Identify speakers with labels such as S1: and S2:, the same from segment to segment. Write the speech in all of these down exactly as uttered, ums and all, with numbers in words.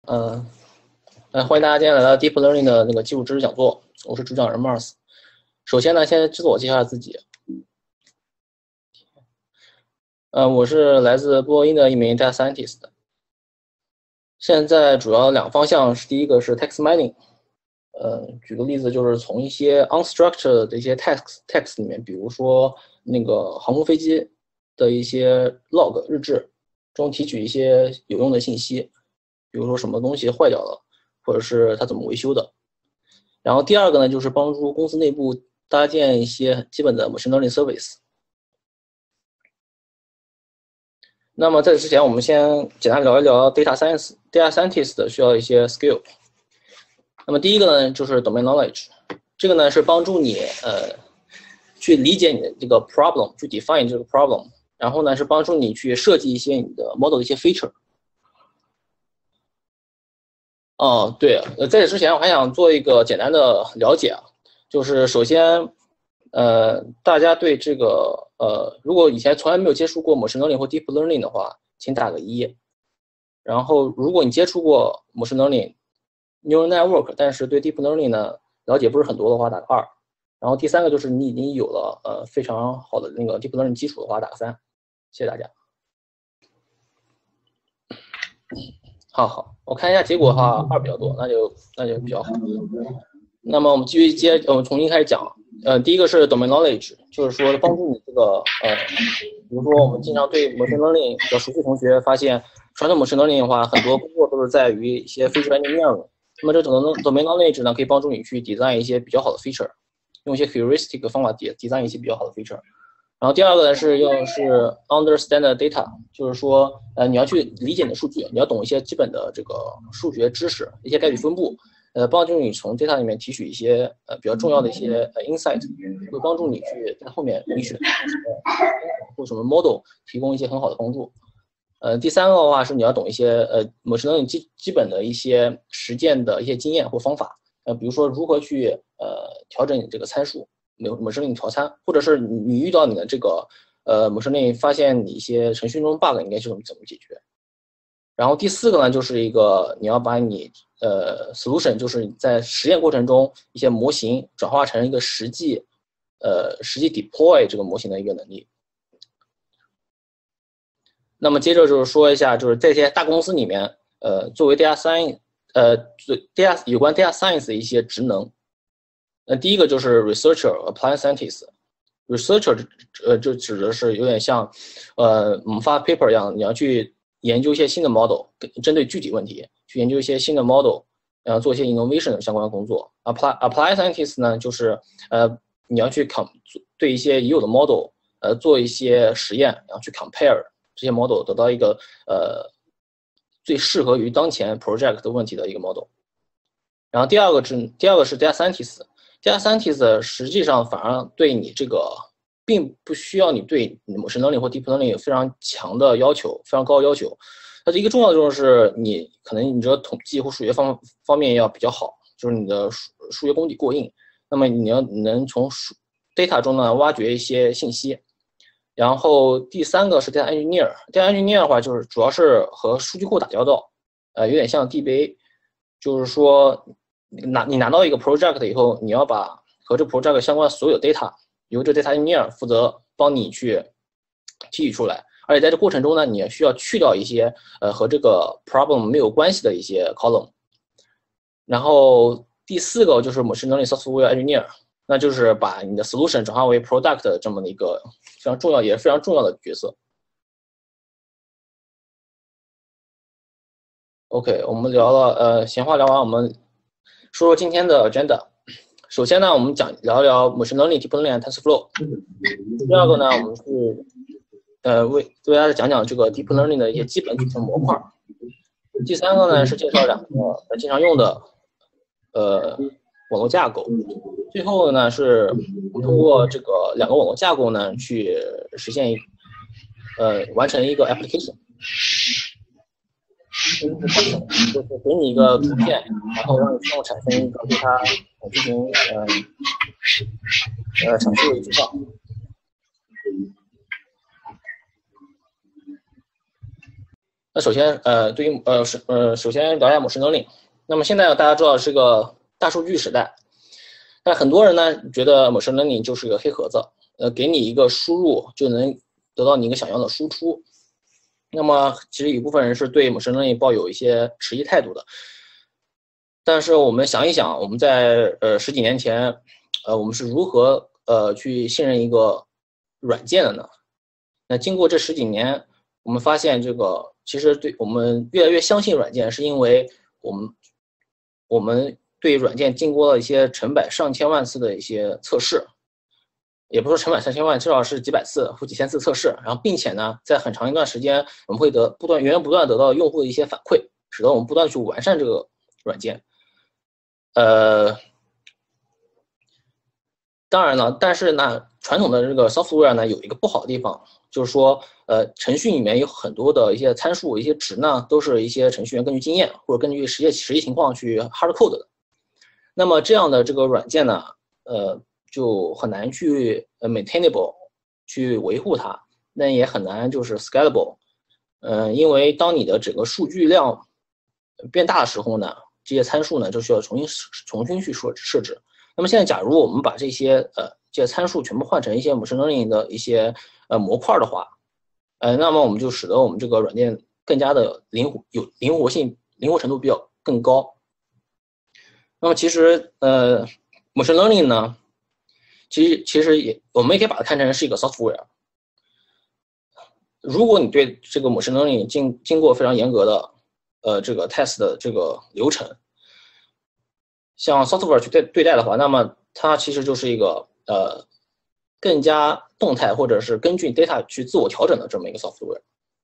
S1: 嗯，呃，欢迎大家今天来到 Deep Learning 的那个技术知识讲座，我是主讲人 Mars。首先呢，先自我介绍一下自己。呃，我是来自波音的一名 Data Scientist。现在主要两个方向是，第一个是 Text Mining。呃，举个例子，就是从一些 unstructured 的一些 text text 里面，比如说那个航空飞机的一些 log 日志中提取一些有用的信息，比如说什么东西坏掉了，或者是它怎么维修的。然后第二个呢，就是帮助公司内部搭建一些基本的 machine learning service。那么在此之前，我们先简单聊一聊 data science data scientist 需要一些 skill。那么第一个呢，就是 domain knowledge， 这个呢是帮助你呃去理解你的这个 problem， 去 define 这个 problem， 然后呢是帮助你去设计一些你的 model 的一些 feature。哦，对，呃，在此之前我还想做一个简单的了解啊，就是首先，呃，大家对这个呃，如果以前从来没有接触过 machine learning 或 deep learning 的话，请打个一。然后，如果你接触过 machine learning、neural network， 但是对 deep learning 呢了解不是很多的话，打个二。然后第三个就是你已经有了呃非常好的那个 deep learning 基础的话，打个三。谢谢大家。好好，我看一下结果的话，二比较多，那就那就比较好。那么我们继续接，我们重新开始讲。呃，第一个是 domain knowledge， 就是说帮助你这个呃，比如说我们经常对 machine learning 比较熟悉同学发现，传统 machine learning 的话，很多工作都是在于一些 feature engineering。那么这种 domain knowledge 呢，可以帮助你去 design 一些比较好的 feature， 用一些 heuristic 方法 design 一些比较好的 feature。然后第二个呢是要是 understand the data， 就是说呃你要去理解你的数据，你要懂一些基本的这个数学知识，一些概率分布，呃帮助你从 data 里面提取一些呃比较重要的一些呃 insight， 会帮助你去在后面你选或什么 model 提供一些很好的帮助。呃第三个的话是你要懂一些呃 machine learning 基基本的一些实践的一些经验或方法，呃比如说如何去呃调整你这个参数。machine learning 调参，或者是你遇到你的这个呃 machine learning 发现你一些程序中 bug 应该是怎么怎么解决。然后第四个呢，就是一个你要把你呃 solution， 就是在实验过程中一些模型转化成一个实际呃实际 deploy 这个模型的一个能力。那么接着就是说一下，就是这些大公司里面，呃，作为 data science， 呃，data 有关 data science 的一些职能。那第一个就是 researcher、applied scientist。researcher 呃就指的是有点像，呃，我们发 paper 一样，你要去研究一些新的 model， 针对具体问题去研究一些新的 model， 然后做一些 innovation 的相关的工作。apply applied scientist 呢，就是呃你要去 com 对一些已有的 model， 呃做一些实验，然后去 compare 这些 model， 得到一个呃最适合于当前 project 的问题的一个 model。然后第二个是第二个是 data scientist。data scientist 实际上反而对你这个并不需要你对 machine learning 或 deep learning 有非常强的要求，非常高的要求。它的一个重要的就是你可能你这个统计或数学方方面要比较好，就是你的数数学功底过硬。那么你要能从 data 中呢挖掘一些信息。然后第三个是 data engineer。data engineer 的话就是主要是和数据库打交道，呃，有点像 D B A， 就是说。拿你拿到一个 project 以后，你要把和这 project 相关的所有 data 由这 data engineer 负责帮你去提取出来，而且在这过程中呢，你也需要去掉一些呃和这个 problem 没有关系的一些 column。然后第四个就是 machine learning software engineer， 那就是把你的 solution 转化为 product 这么的一个非常重要也是非常重要的角色。OK， 我们聊了呃闲话聊完，我们说说今天的 agenda。首先呢，我们讲聊一聊 machine learning、deep learning、TensorFlow。第二个呢，我们是呃为为大家讲讲这个 deep learning 的一些基本组成模块。第三个呢是介绍两个呃经常用的呃网络架构。最后呢是我们通过这个两个网络架构呢去实现一呃完成一个 application。就是给你一个图片，然后让你自动产生一个对它进行呃呃阐述的一句话。 那首先，呃，对于呃是呃，首先聊一下 machine learning。那么现在大家知道是个大数据时代，但很多人呢觉得 machine learning 就是个黑盒子，呃，给你一个输入就能得到你一个想要的输出。那么其实有一部分人是对 machine learning 抱有一些迟疑态度的。但是我们想一想，我们在呃十几年前，呃，我们是如何呃去信任一个软件的呢？那经过这十几年，我们发现这个其实对我们越来越相信软件，是因为我们我们对软件经过了一些成百上千万次的一些测试，也不是说成百上千万，至少是几百次或几千次测试。然后并且呢，在很长一段时间，我们会得不断源源不断得到用户的一些反馈，使得我们不断去完善这个软件。呃，当然了，但是呢，传统的这个 software 呢有一个不好的地方，就是说，呃，程序里面有很多的一些参数、一些值呢，都是一些程序员根据经验或者根据实际实际情况去 hard code 的。那么这样的这个软件呢，呃，就很难去 maintainable 去维护它，那也很难就是 scalable。呃，因为当你的整个数据量变大的时候呢，这些参数呢就需要重新重新去设设置。那么现在，假如我们把这些呃这些参数全部换成一些 machine learning 的一些呃模块的话，呃，那么我们就使得我们这个软件更加的灵活，有灵活性，灵活程度比较更高。那么其实呃 machine learning 呢，其实其实也我们也可以把它看成是一个 software。如果你对这个 machine learning 经经过非常严格的呃这个 test 的这个流程，像 software 去对对待的话，那么它其实就是一个呃更加动态或者是根据 data 去自我调整的这么一个 software。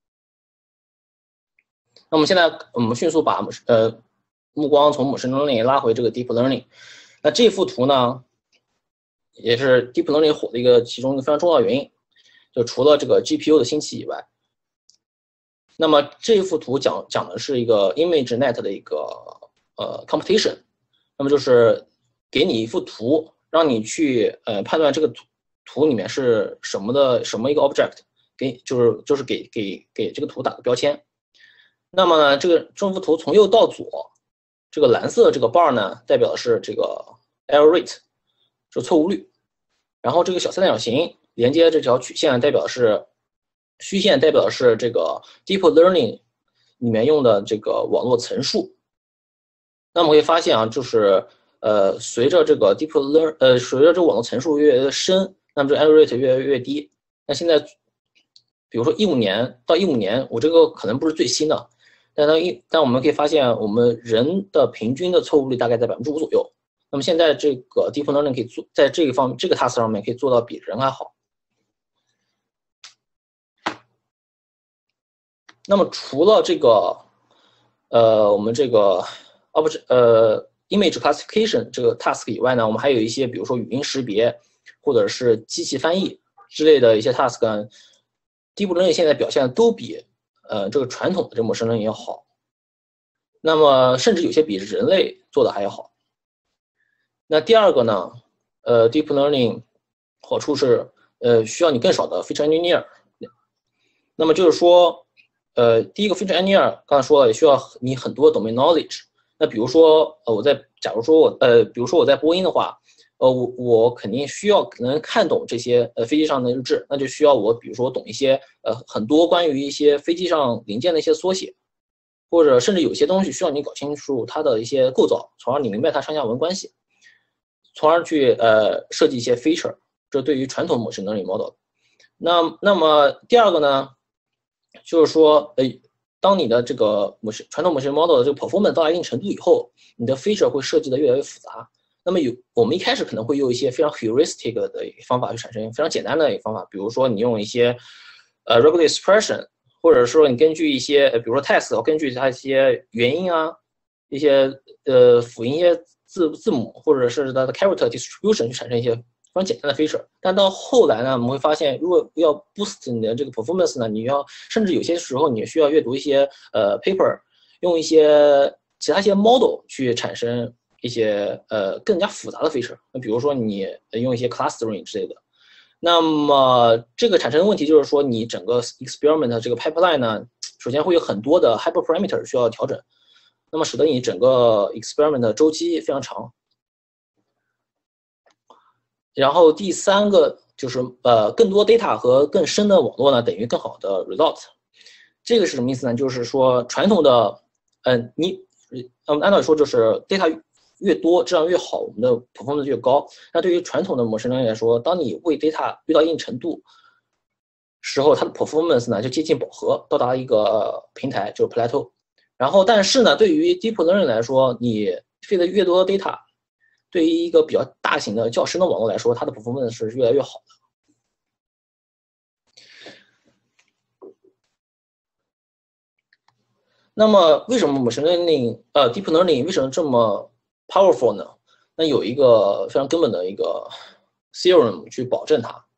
S1: 那么现在我们迅速把呃目光从 machine learning 拉回这个 deep learning。那这幅图呢，也是 deep learning 火的一个其中一个非常重要的原因，就除了这个 G P U 的兴起以外。那么这幅图讲讲的是一个 ImageNet 的一个呃 computation。那么就是给你一幅图，让你去呃判断这个图图里面是什么的什么一个 object， 给就是就是给给给这个图打个标签。那么呢，这个这幅图从右到左，这个蓝色这个 bar 呢，代表的是这个 error rate， 就是错误率。然后这个小三角形连接这条曲线代表的是虚线，代表的是这个 deep learning 里面用的这个网络层数。那么会发现啊，就是呃，随着这个 deep learn， 呃，随着这个网络层数越来越深，那么这 error rate 越来越低。那现在，比如说一五年到一五年，我这个可能不是最新的，但当一但我们可以发现，我们人的平均的错误率大概在百分之五左右。那么现在这个 deep learning 可以做在这个方这个 task 上面可以做到比人还好。那么除了这个，呃，我们这个。Object 呃 image classification 这个 task 以外呢，我们还有一些比如说语音识别或者是机器翻译之类的一些 task， deep learning 现在表现都比呃这个传统的这个 machine learning 要好。那么甚至有些比人类做的还要好。那第二个呢，呃 deep learning 好处是呃需要你更少的 feature engineer。那么就是说，呃第一个 feature engineer 刚才说了，也需要你很多 domain knowledge。那比如说，呃，我在假如说我呃，比如说我在播音的话，呃，我我肯定需要可能看懂这些呃飞机上的日志，那就需要我比如说懂一些呃很多关于一些飞机上零件的一些缩写，或者甚至有些东西需要你搞清楚它的一些构造，从而你明白它上下文关系，从而去呃设计一些 feature。这对于传统 machine learning model。那那么第二个呢，就是说呃。当你的这个传统 machine model 的这个 performance 到达一定程度以后，你的 feature 会设计的越来越复杂。那么有我们一开始可能会用一些非常 heuristic 的方法去产生非常简单的一个方法，比如说你用一些呃 regular expression， 或者说你根据一些比如说 text， 根据它一些元音啊，一些呃辅音一些字字母，或者是它的 character distribution 去产生一些非常简单的 feature。但到后来呢，我们会发现，如果要 boost 你的这个 performance 呢，你要甚至有些时候你需要阅读一些呃 paper， 用一些其他一些 model 去产生一些呃更加复杂的 feature。那比如说你用一些 clustering 之类的， 那么这个产生的问题就是说，你整个 experiment 这个 pipeline 呢，首先会有很多的 hyperparameter 需要调整，那么使得你整个 experiment 的周期非常长。然后第三个就是呃，更多 data 和更深的网络呢，等于更好的 result。这个是什么意思呢？就是说传统的，嗯、呃，你，嗯，按道理说就是 data 越多，质量越好，我们的 performance 越高。那对于传统的模式来说，当你喂 data 喂到一定程度时候，它的 performance 呢就接近饱和，到达一个平台，就是 plateau。然后，但是呢，对于 deep learning 来说，你 feed 的越多的 data，对于一个比较大型的、较深的网络来说，它的 performance 是越来越好的。那么，为什么 machine learning 呃 deep learning 为什么这么 powerful 呢？那有一个非常根本的一个 theorem 去保证它。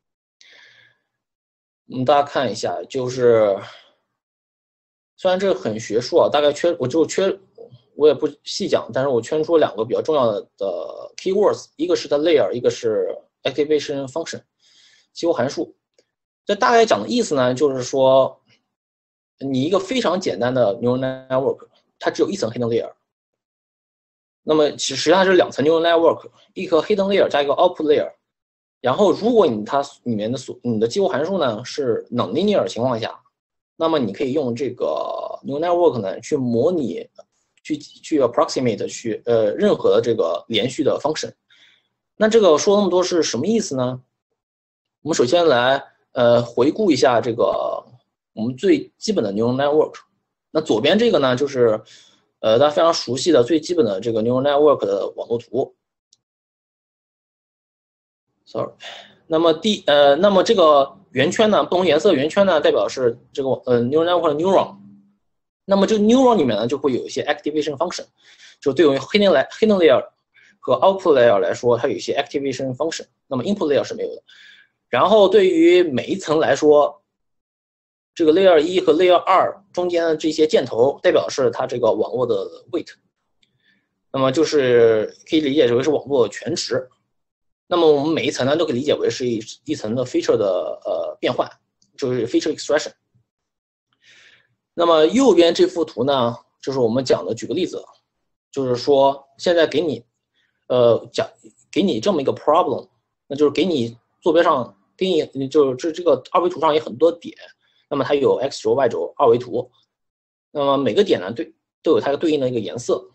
S1: 嗯，大家看一下，就是虽然这个很学术啊，大概缺我就缺我也不细讲，但是我圈出两个比较重要的的 keywords， 一个是它 layer， 一个是 activation function， 激活函数。这大概讲的意思呢，就是说你一个非常简单的 neural network， 它只有一层 hidden layer。那么实际上是两层 neural network， 一个 hidden layer 加一个 output layer。然后如果你它里面的所你的激活函数呢是 nonlinear 情况下，那么你可以用这个 neural network 呢去模拟，去去 approximate 去呃任何的这个连续的 function。那这个说那么多是什么意思呢？我们首先来呃回顾一下这个我们最基本的 neural network。那左边这个呢就是呃大家非常熟悉的最基本的这个 neural network 的网络图。Sorry， 那么第呃，那么这个圆圈呢，不同颜色圆圈呢，代表是这个呃 neural network 的 neuron。那么这个 neuron 里面呢，就会有一些 activation function， 就对于 hidden layer hidden layer 和 output layer 来说，它有一些 activation function。那么 input layer 是没有的。然后对于每一层来说，这个 layer 一和 layer 二中间的这些箭头，代表是它这个网络的 weight。那么就是可以理解为是网络全值。那么我们每一层呢都可以理解为是一一层的 feature 的呃变换，就是 feature extraction。那么右边这幅图呢，就是我们讲的，举个例子，就是说现在给你呃讲给你这么一个 problem， 那就是给你坐标上给你就是这这个二维图上有很多点，那么它有 x 轴 y 轴二维图，那么每个点呢对都有它对应的一个颜色。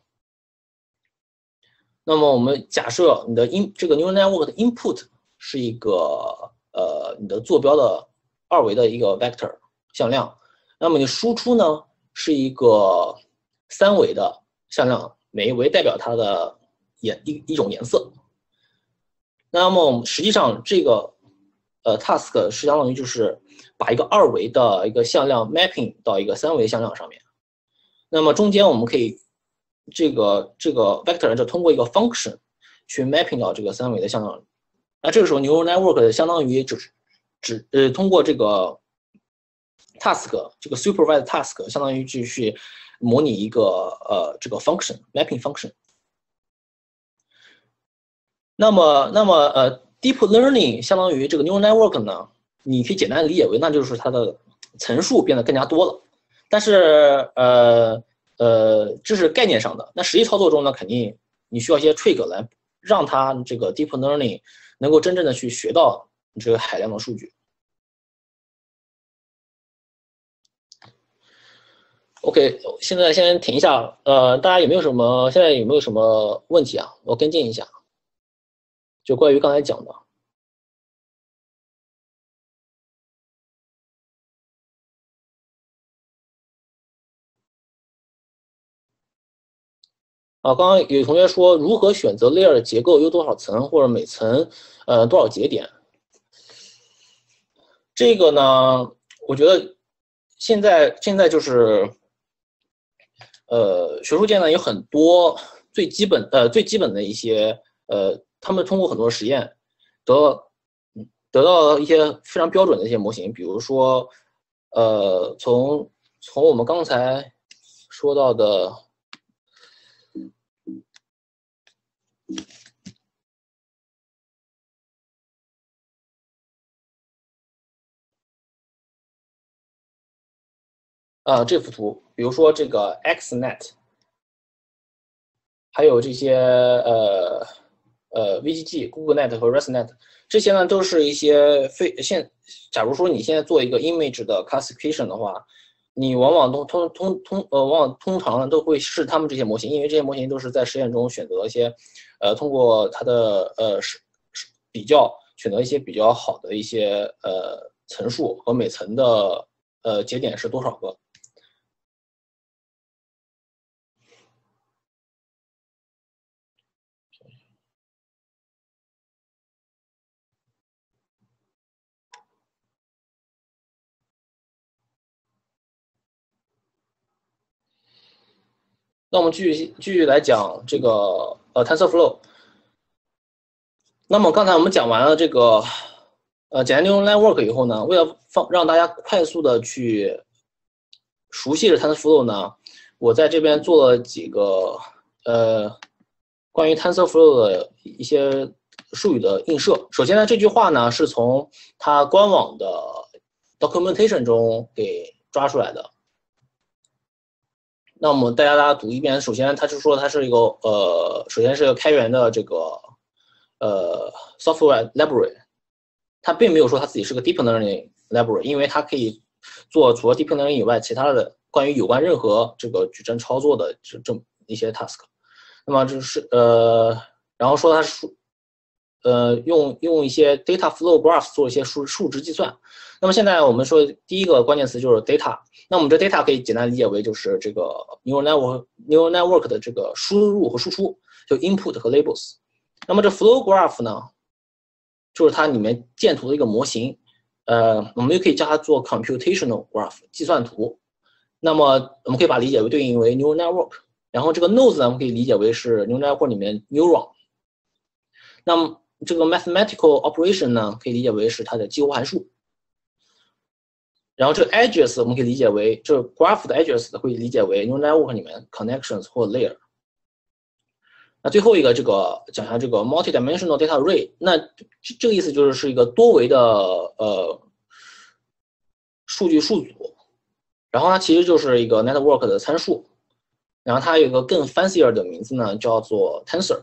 S1: 那么我们假设你的 in 这个 neural network 的 input 是一个呃你的坐标的二维的一个 vector 向量，那么你输出呢是一个三维的向量，每一维代表它的颜一一种颜色。那么我们实际上这个呃 task 是相当于就是把一个二维的一个向量 mapping 到一个三维向量上面，那么中间我们可以这个这个 vector 就通过一个 function 去 mapping 到这个三维的向量。那这个时候 neural network 相当于只只呃通过这个 task 这个 supervised task 相当于就去模拟一个呃这个 function mapping function。那么那么呃 deep learning 相当于这个 neural network 呢，你可以简单理解为那就是它的层数变得更加多了。但是呃呃，这是概念上的。那实际操作中呢，肯定你需要一些 trick 来让它这个 deep learning 能够真正的去学到这个海量的数据。OK， 现在先停一下。呃，大家有没有什么现在有没有什么问题啊？我跟进一下，就关于刚才讲的。啊，刚刚有同学说如何选择 layer 的结构有多少层，或者每层呃多少节点？这个呢，我觉得现在现在就是呃学术界呢有很多最基本呃最基本的一些呃，他们通过很多实验得到得到一些非常标准的一些模型，比如说呃从从我们刚才说到的。 呃这幅图，比如说这个 XNet， 还有这些呃呃 V G G、GoogleNet 和 ResNet， 这些呢都是一些非现，假如说你现在做一个 image 的 classification 的话，你往往都通通通呃往往通常都会试他们这些模型，因为这些模型都是在实验中选择一些呃通过它的呃是比较选择一些比较好的一些呃层数和每层的呃节点是多少个。那我们继续继续来讲这个呃 TensorFlow。那么刚才我们讲完了这个呃简单 neural network 以后呢，为了放让大家快速的去熟悉这 TensorFlow 呢，我在这边做了几个呃关于 TensorFlow 的一些术语的映射。首先呢，这句话呢是从它官网的 documentation 中给抓出来的。那我们大家大家读一遍。首先，它是说它是一个呃，首先是一个开源的这个呃 software library， 它并没有说它自己是个 deep learning library， 因为它可以做除了 deep learning 以外，其他的关于有关任何这个矩阵操作的这这一些 task。那么就是呃，然后说它是呃用用一些 data flow graph 做一些数数值计算。那么现在我们说第一个关键词就是 data。那我们这 data 可以简单理解为就是这个 neural network neural network 的这个输入和输出，就 input 和 labels。那么这 flow graph 呢，就是它里面建图的一个模型，呃，我们也可以叫它做 computational graph 计算图。那么我们可以把它理解为对应为 neural network。然后这个 nodes 呢，我们可以理解为是 neural network 里面 neuron。那么这个 mathematical operation 呢，可以理解为是它的激活函数。然后这个 edges 我们可以理解为，这 graph 的 edges 会理解为 neural network 里面 connections 或 layer。那最后一个这个讲一下这个 multi-dimensional data array， 那这个意思就是是一个多维的呃数据数组，然后它其实就是一个 network 的参数，然后它有一个更 fancier 的名字呢，叫做 tensor。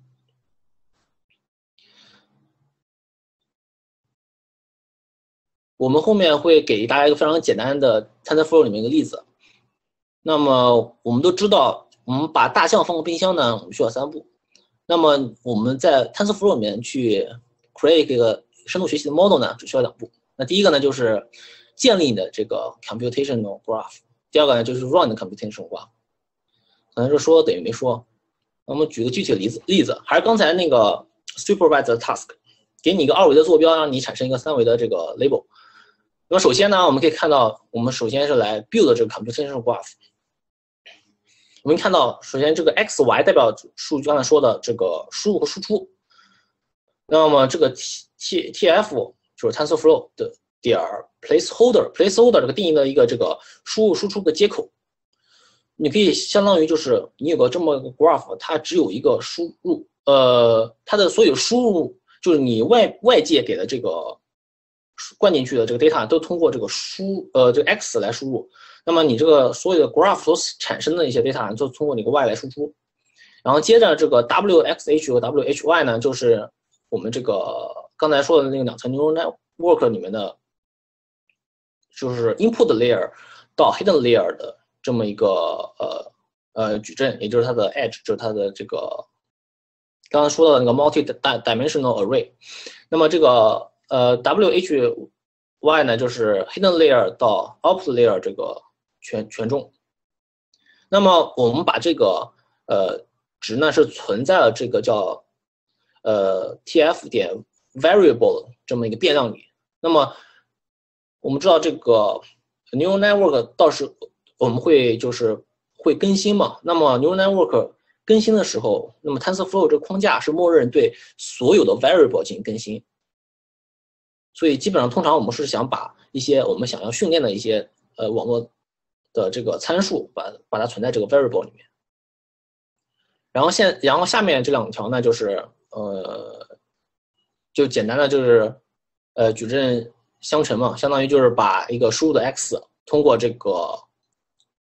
S1: 我们后面会给大家一个非常简单的 TensorFlow 里面一个例子。那么我们都知道，我们把大象放到冰箱呢，我们需要三步。那么我们在 TensorFlow 里面去 create 一个深度学习的 model 呢，只需要两步。那第一个呢，就是建立你的这个 computational graph， 第二个呢，就是 run 的 computational graph。可能是说等于没说。我们举个具体的例子，例子还是刚才那个 supervised task， 给你一个二维的坐标，让你产生一个三维的这个 label。那么首先呢，我们可以看到，我们首先是来 build 这个 computational graph。我们看到，首先这个 x y 代表数据刚才说的这个输入和输出。那么这个 t t f 就是 TensorFlow 的点 placeholder placeholder 这个定义的一个这个输入输出的接口。你可以相当于就是你有个这么一个 graph， 它只有一个输入，呃，它的所有输入就是你外外界给的这个。灌进去的这个 data 都通过这个输呃这个 x 来输入，那么你这个所有的 graph 所产生的一些 data 就通过你个 y 来输出，然后接着这个 w x h 和 w h y 呢，就是我们这个刚才说的那个两层 neural network 里面的，就是 input layer 到 hidden layer 的这么一个呃呃矩阵，也就是它的 edge， 就是它的这个刚刚说到的那个 multi-dimensional array。那么这个呃 W H Y 呢，就是 hidden layer 到 output layer 这个权权重。那么我们把这个呃值呢是存在了这个叫呃 T F 点 variable 这么一个变量里。那么我们知道这个 neural network 倒是我们会就是会更新嘛。那么 neural network 更新的时候，那么 TensorFlow 这个框架是默认对所有的 variable 进行更新。所以基本上通常我们是想把一些我们想要训练的一些呃网络的这个参数把把它存在这个 variable 里面。然后现然后下面这两条呢就是呃就简单的就是呃矩阵相乘嘛，相当于就是把一个输入的 x 通过这个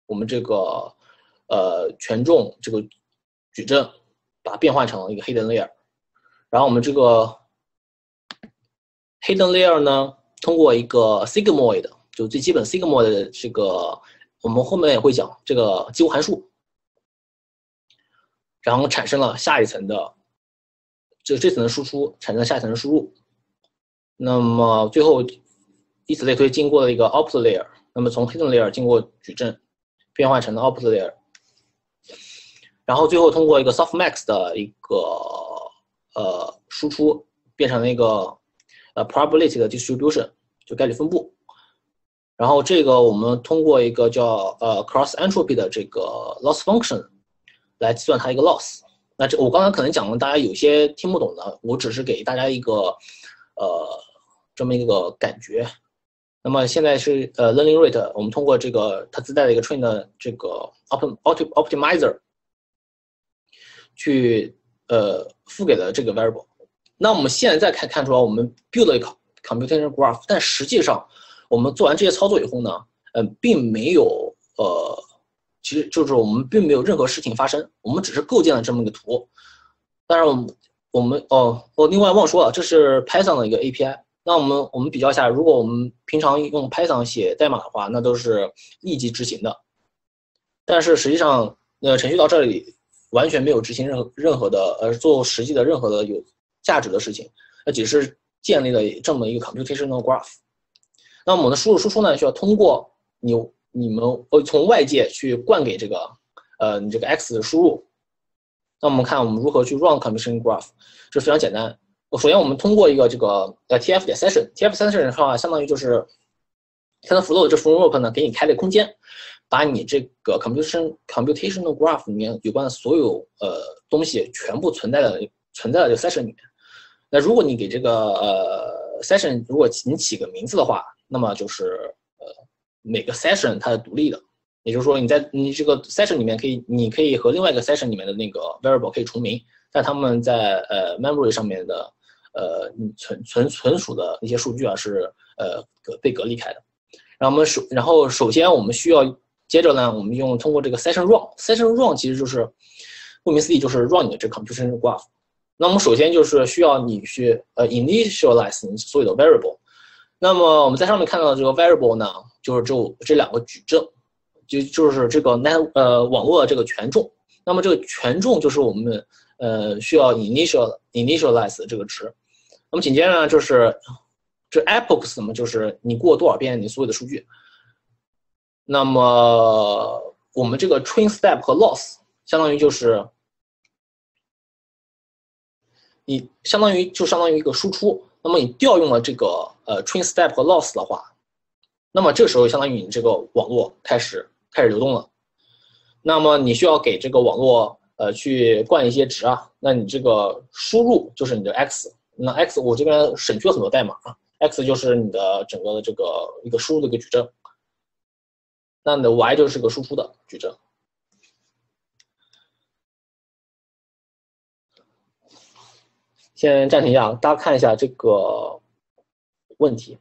S1: 我们这个呃权重这个矩阵，把它变换成一个 hidden layer。然后我们这个 hidden layer 呢，通过一个 sigmoid， 就最基本 sigmoid 的这个，我们后面也会讲这个激活函数，然后产生了下一层的这这层的输出，产生了下一层的输入。那么最后以此类推，经过了一个 output layer， 那么从 hidden layer 经过矩阵变换成了 output layer， 然后最后通过一个 softmax 的一个呃输出变成了一个呃 probability 的 distribution， 就概率分布。然后这个我们通过一个叫呃 cross entropy 的这个 loss function 来计算它一个 loss。那这我刚才可能讲了，大家有些听不懂的，我只是给大家一个呃这么一个感觉。那么现在是呃 learning rate， 我们通过这个它自带的一个 train 的这个 optimizer 去呃赋给了这个 variable。那我们现在再看看出来，我们 build 了一个 computation graph， 但实际上我们做完这些操作以后呢，嗯、呃，并没有呃，其实就是我们并没有任何事情发生，我们只是构建了这么一个图。当然我们我们哦，我另外忘说了，这是 Python 的一个 A P I。那我们我们比较一下，如果我们平常用 Python 写代码的话，那都是立即执行的。但是实际上，呃，程序到这里完全没有执行任何任何的呃做实际的任何的有价值的事情，那只是建立了这么一个 computational graph。那我们的输入输出呢，需要通过你你们呃从外界去灌给这个呃你这个 x 的输入。那我们看我们如何去 run computational graph， 这非常简单。首先我们通过一个这个呃 tf 点 session，tf session 的话，相当于就是它的 flow 这 framework 呢给你开了空间，把你这个 computation computational graph 里面有关的所有呃东西全部存在的存在的这个 session 里面。那如果你给这个呃 session 如果你起个名字的话，那么就是呃每个 session 它是独立的，也就是说你在你这个 session 里面可以你可以和另外一个 session 里面的那个 variable 可以重名，但他们在呃 memory 上面的呃存存存储的一些数据啊是呃被隔离开的。然后我们首然后首先我们需要接着呢，我们用通过这个 session run，session run 其实就是顾名思义就是 run 你的这个 computation graph。那我们首先就是需要你去呃 initialize 你所有的 variable。那么我们在上面看到的这个 variable 呢，就是这这两个矩阵，就就是这个 net 呃网络的这个权重。那么这个权重就是我们呃需要 initial initialize 这个值。那么紧接着呢，就是这 epochs 嘛，就是你过多少遍你所有的数据。那么我们这个 train step 和 loss 相当于就是你相当于就相当于一个输出。那么你调用了这个呃 train step 和 loss 的话，那么这时候相当于你这个网络开始开始流动了。那么你需要给这个网络呃去灌一些值啊，那你这个输入就是你的 x， 那 x 我这边省去了很多代码啊 ，x 就是你的整个的这个一个输入的一个矩阵，那你的 y 就是个输出的矩阵。先暂停一下，大家看一下这个问题。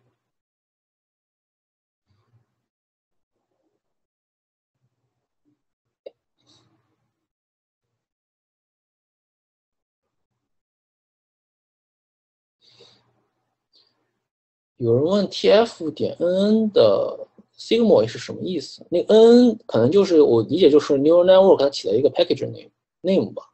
S1: 有人问 tf 点 nn 的 sigmoid 是什么意思？那个 nn 可能就是我理解就是 neural network 它起了一个 package name name 吧。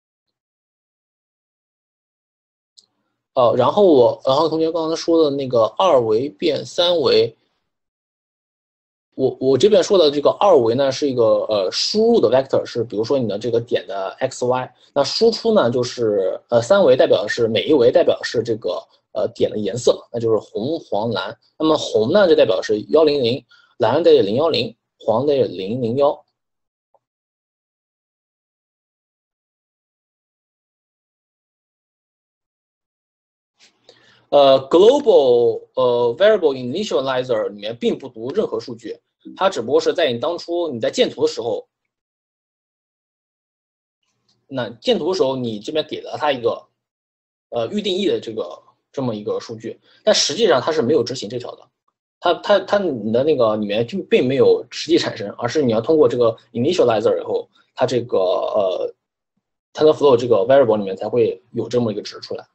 S1: 哦，然后我，然后同学刚才说的那个二维变三维，我我这边说的这个二维呢是一个呃输入的 vector， 是比如说你的这个点的 x y， 那输出呢就是呃三维代表的是每一维代表是这个呃点的颜色，那就是红黄蓝。那么红呢就代表是一零零，蓝的零一零，黄的零零一。呃 ，global 呃 variable initializer 里面并不读任何数据，它只不过是在你当初你在建图的时候，那建图的时候你这边给了它一个呃预定义的这个这么一个数据，但实际上它是没有执行这条的。 它它它你的那个里面就并没有实际产生，而是你要通过这个 initializer 以后，它这个呃 TensorFlow 这个 variable 里面才会有这么一个值出来。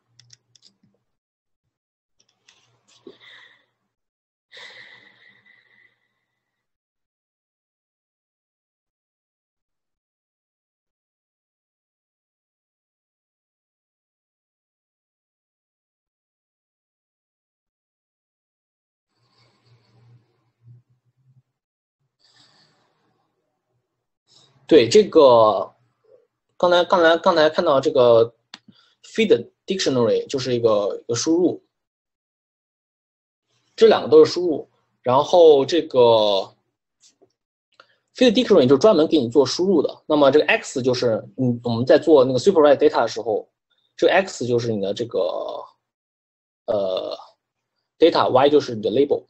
S1: 对这个，刚才刚才刚才看到这个 feed dictionary 就是一个一个输入，这两个都是输入，然后这个 feed dictionary 就专门给你做输入的。那么这个 x 就是嗯我们在做那个 superwrite data 的时候，这个 x 就是你的这个呃 data，y 就是你的 label。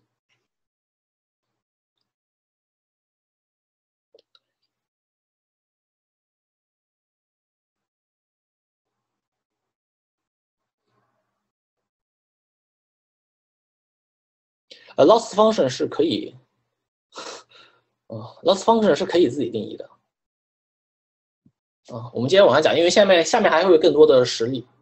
S1: 呃 loss function 是可以，呃 loss function 是可以自己定义的。啊，我们接着往下讲，因为下面下面还会有更多的实例。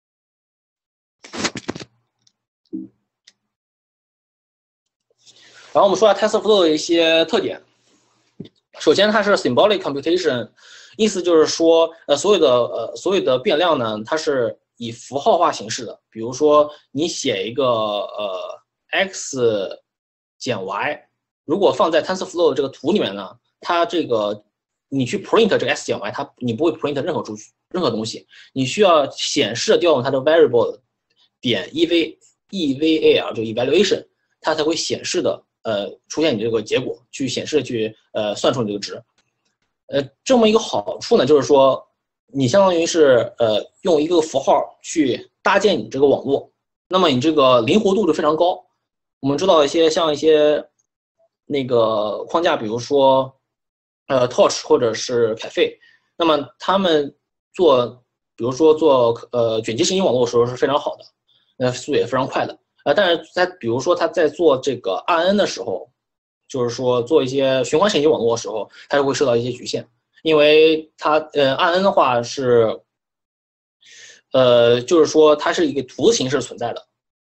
S1: 然后我们说下 TensorFlow 的一些特点。首先，它是 symbolic computation， 意思就是说，呃，所有的呃所有的变量呢，它是以符号化形式的。比如说，你写一个呃 x 减 y， 如果放在 TensorFlow 这个图里面呢，它这个你去 print 这个 x 减 y， 它你不会 print 任何数据任何东西，你需要显示调用它的 variable 点 ev eval 就 evaluation， 它才会显示的。呃，出现你这个结果，去显示去呃算出你这个值，呃，这么一个好处呢，就是说你相当于是呃用一个符号去搭建你这个网络，那么你这个灵活度就非常高。我们知道一些像一些那个框架，比如说呃 Torch 或者是 Caffe， 那么他们做，比如说做呃卷积神经网络的时候是非常好的，那速度也非常快的。呃，但是在比如说他在做这个 R N 的时候，就是说做一些循环神经网络的时候，它就会受到一些局限，因为它呃 R N 的话是，呃，就是说它是一个图的形式存在的。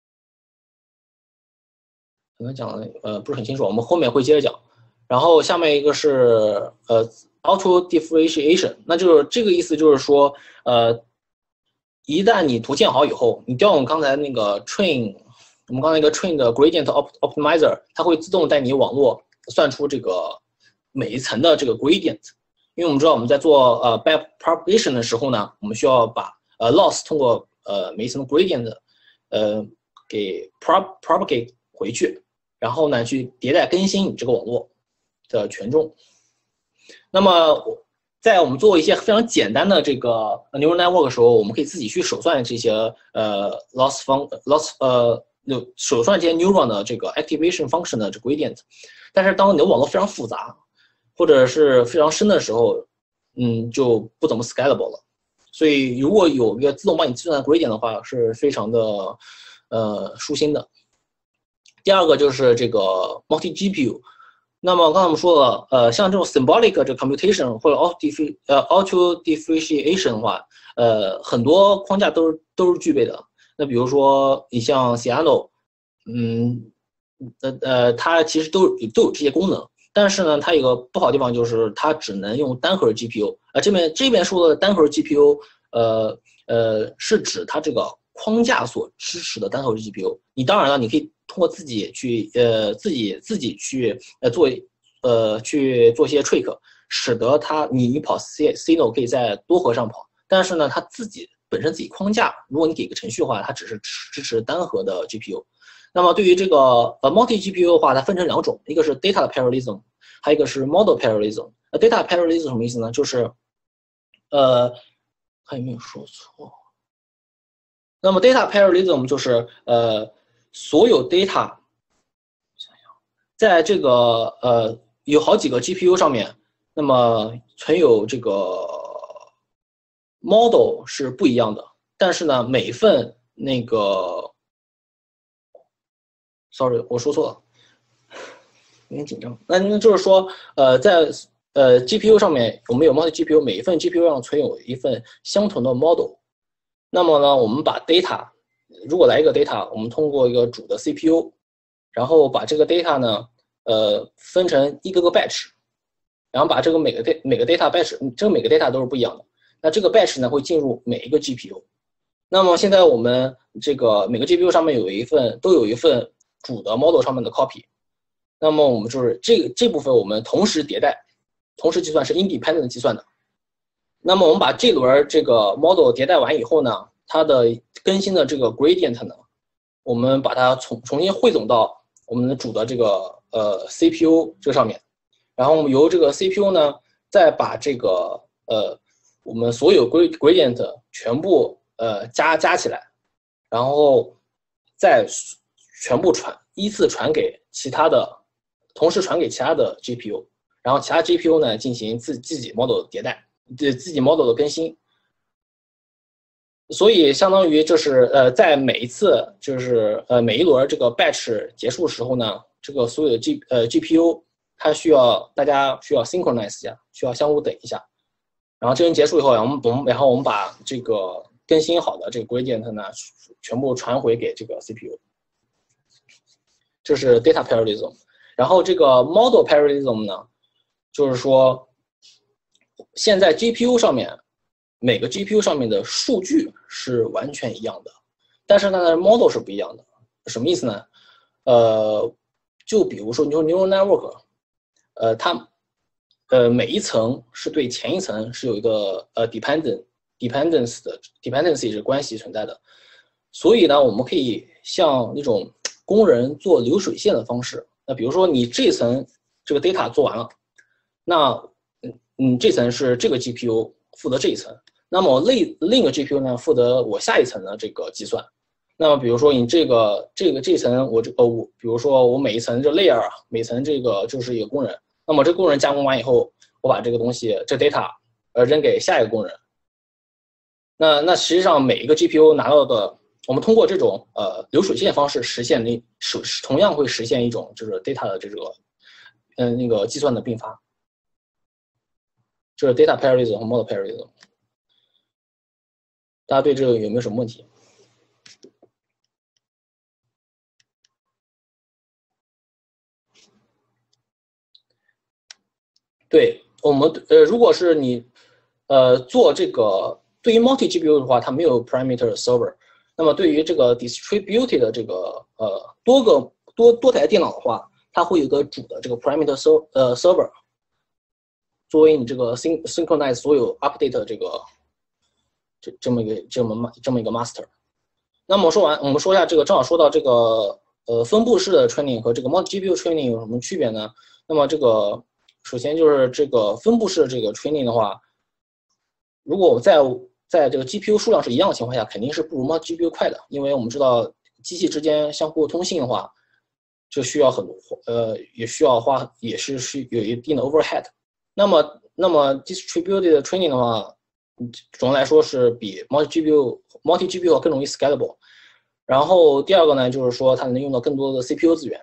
S1: 可能讲的呃不是很清楚，我们后面会接着讲。然后下面一个是呃 auto differentiation， 那就是这个意思就是说，呃，一旦你图建好以后，你调用刚才那个 train。我们刚才一个 train 的 gradient optimizer， 它会自动带你网络算出这个每一层的这个 gradient， 因为我们知道我们在做呃 backpropagation 的时候呢，我们需要把呃 loss 通过呃每一层的 gradient 呃给 prop propagate 回去，然后呢去迭代更新你这个网络的权重。那么在我们做一些非常简单的这个 neural network 的时候，我们可以自己去手算这些呃 loss fun loss 呃就手算这些 neuron 的这个 activation function 的这 gradient， 但是当你的网络非常复杂或者是非常深的时候，嗯，就不怎么 scalable 了。所以如果有一个自动帮你计算 gradient 的话，是非常的呃舒心的。第二个就是这个 multi G P U。那么刚才我们说了，呃，像这种 symbolic 这个 computation 或者 auto 呃 auto differentiation 的话，呃，很多框架都是都是具备的。那比如说你像 Ciano， 嗯，呃呃，它其实都都有这些功能，但是呢，它有个不好的地方就是它只能用单核 G P U， 啊，这边这边说的单核 G P U， 呃呃，是指它这个框架所支持的单核 G P U。你当然了，你可以通过自己去呃自己自己去呃做呃去做一些 trick， 使得它你你跑 C Cino 可以在多核上跑，但是呢，它自己本身自己框架，如果你给个程序的话，它只是支持单核的 G P U。那么对于这个呃 multi G P U 的话，它分成两种，一个是 data parallelism， 还有一个是 model parallelism。呃 data parallelism 什么意思呢？就是呃看有没有说错。那么 data parallelism 就是呃所有 data 在这个呃有好几个 G P U 上面，那么存有这个 model 是不一样的，但是呢，每份那个 sorry 我说错了， 有点紧张。那那就是说，呃，在呃 G P U 上面，我们有 multi G P U， 每一份 G P U 上存有一份相同的 model。那么呢，我们把 data， 如果来一个 data， 我们通过一个主的 C P U， 然后把这个 data 呢，呃，分成一个个 batch， 然后把这个每个 data 每个 data batch， 这个每个 data 都是不一样的。那这个 batch 呢会进入每一个 G P U。那么现在我们这个每个 G P U 上面有一份都有一份主的 model 上面的 copy。那么我们就是这个这部分我们同时迭代，同时计算是 independent 计算的。那么我们把这轮这个 model 迭代完以后呢，它的更新的这个 gradient 呢，我们把它重重新汇总到我们的主的这个呃 C P U 这上面，然后我们由这个 C P U 呢，再把这个呃我们所有 gradient 全部呃加加起来，然后再全部传依次传给其他的，同时传给其他的 G P U， 然后其他 G P U 呢进行自自己 model 的迭代，对自己 model 的更新。所以相当于就是呃，在每一次就是呃每一轮这个 batch 结束的时候呢，这个所有的 G 呃 G P U 它需要大家需要 synchronize 一下，需要相互等一下。然后这轮结束以后，我们我们然后我们把这个更新好的这个 gradient 呢全部传回给这个 C P U。这是 data parallelism。然后这个 model parallelism 呢，就是说现在 G P U 上面。每个 G P U 上面的数据是完全一样的，但是呢 model 是不一样的。什么意思呢？呃，就比如说你说 neural network， 呃，它呃每一层是对前一层是有一个呃 dependent dependence 的 dependency 是关系存在的，所以呢，我们可以像那种工人做流水线的方式。那比如说你这层这个 data 做完了，那嗯嗯这层是这个 G P U 负责这一层。那么另另一个 G P U 呢，负责我下一层的这个计算。那么比如说你这个这个这一层我这呃我比如说我每一层这 layer 啊，每层这个就是一个工人。那么这工人加工完以后，我把这个东西这 data 呃扔给下一个工人。那那实际上每一个 G P U 拿到的，我们通过这种呃流水线方式实现那是同样会实现一种就是 data 的这个嗯、呃、那个计算的并发。这是 data parallelism 和 model parallelism。大家对这个有没有什么问题？对我们呃，如果是你呃做这个对于 multi G P U 的话，它没有 parameter server。那么对于这个 distributed 的这个呃多个多多台电脑的话，它会有个主的这个 parameter server 呃 server， 作为你这个 syn synchronize 所有 update 这个。这这么一个这么这么一个 master。那么说完，我们说一下这个，正好说到这个呃分布式的 training 和这个 multi G P U training 有什么区别呢？那么这个首先就是这个分布式的这个 training 的话，如果我在在这个 G P U 数量是一样的情况下，肯定是不如 multi G P U 快的，因为我们知道机器之间相互通信的话，就需要很多呃也需要花也是是有一定的 overhead。那么那么 distributed training 的话。总的来说是比 multi G P U multi G P U 更容易 scalable。然后第二个呢，就是说它能用到更多的 C P U 资源。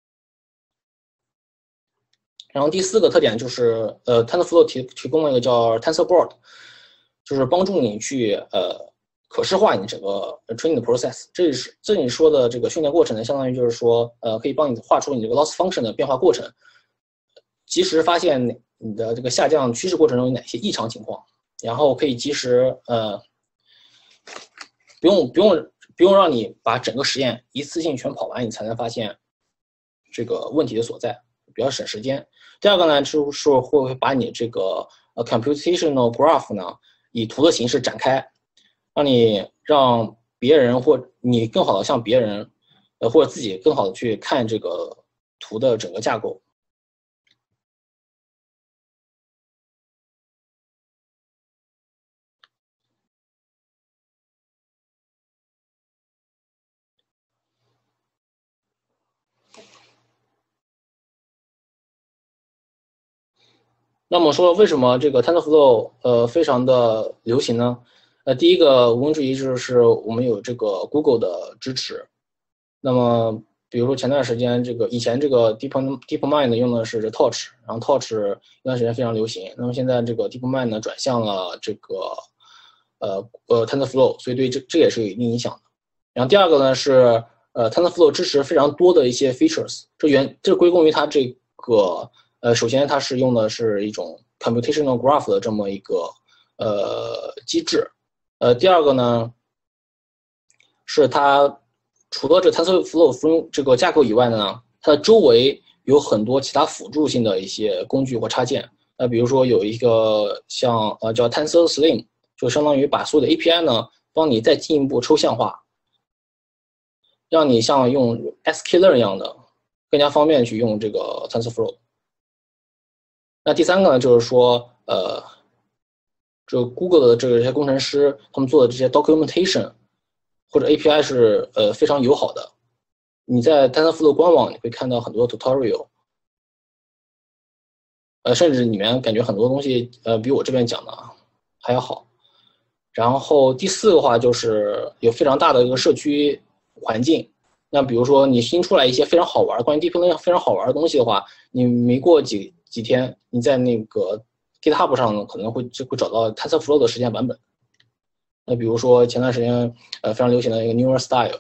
S1: 然后第四个特点就是呃 TensorFlow 提提供了一个叫 TensorBoard， 就是帮助你去呃可视化你整个 training 的 process。这是这里说的这个训练过程呢，相当于就是说呃可以帮你画出你这个 loss function 的变化过程，及时发现你的这个下降趋势过程中有哪些异常情况。然后可以及时呃，不用不用不用让你把整个实验一次性全跑完，你才能发现这个问题的所在，比较省时间。第二个呢，就是会把你这个呃 computational graph 呢以图的形式展开，让你让别人或你更好的向别人呃或者自己更好的去看这个图的整个架构。那么说为什么这个 TensorFlow 呃非常的流行呢？呃，第一个毋庸置疑就是我们有这个 Google 的支持。那么比如说前段时间这个以前这个 Deep DeepMind 用的是 Torch， 然后 Torch 一段时间非常流行，那么现在这个 DeepMind 呢转向了这个呃呃 TensorFlow， 所以对这这也是有一定影响的。然后第二个呢是呃 TensorFlow 支持非常多的一些 features， 这原这归功于它这个呃首先它是用的是一种 computational graph 的这么一个呃机制，呃第二个呢是它除了这 TensorFlow 这个架构以外呢，它的周围有很多其他辅助性的一些工具或插件。那比如说有一个像呃叫 TensorSlim， 就相当于把所有的 A P I 呢帮你再进一步抽象化，让你像用 sklearn 一样的更加方便去用这个 TensorFlow。那第三个呢，就是说呃，这 Google 的这些工程师他们做的这些 documentation。或者 A P I 是呃非常友好的，你在 TensorFlow 官网你会看到很多 tutorial， 呃，甚至里面感觉很多东西呃比我这边讲的还要好。然后第四个话就是有非常大的一个社区环境，那比如说你新出来一些非常好玩关于 Deep Learning 非常好玩的东西的话，你没过几几天，你在那个 GitHub 上可能会就会找到 TensorFlow 的实践版本。那比如说前段时间呃非常流行的一个 Neural Style，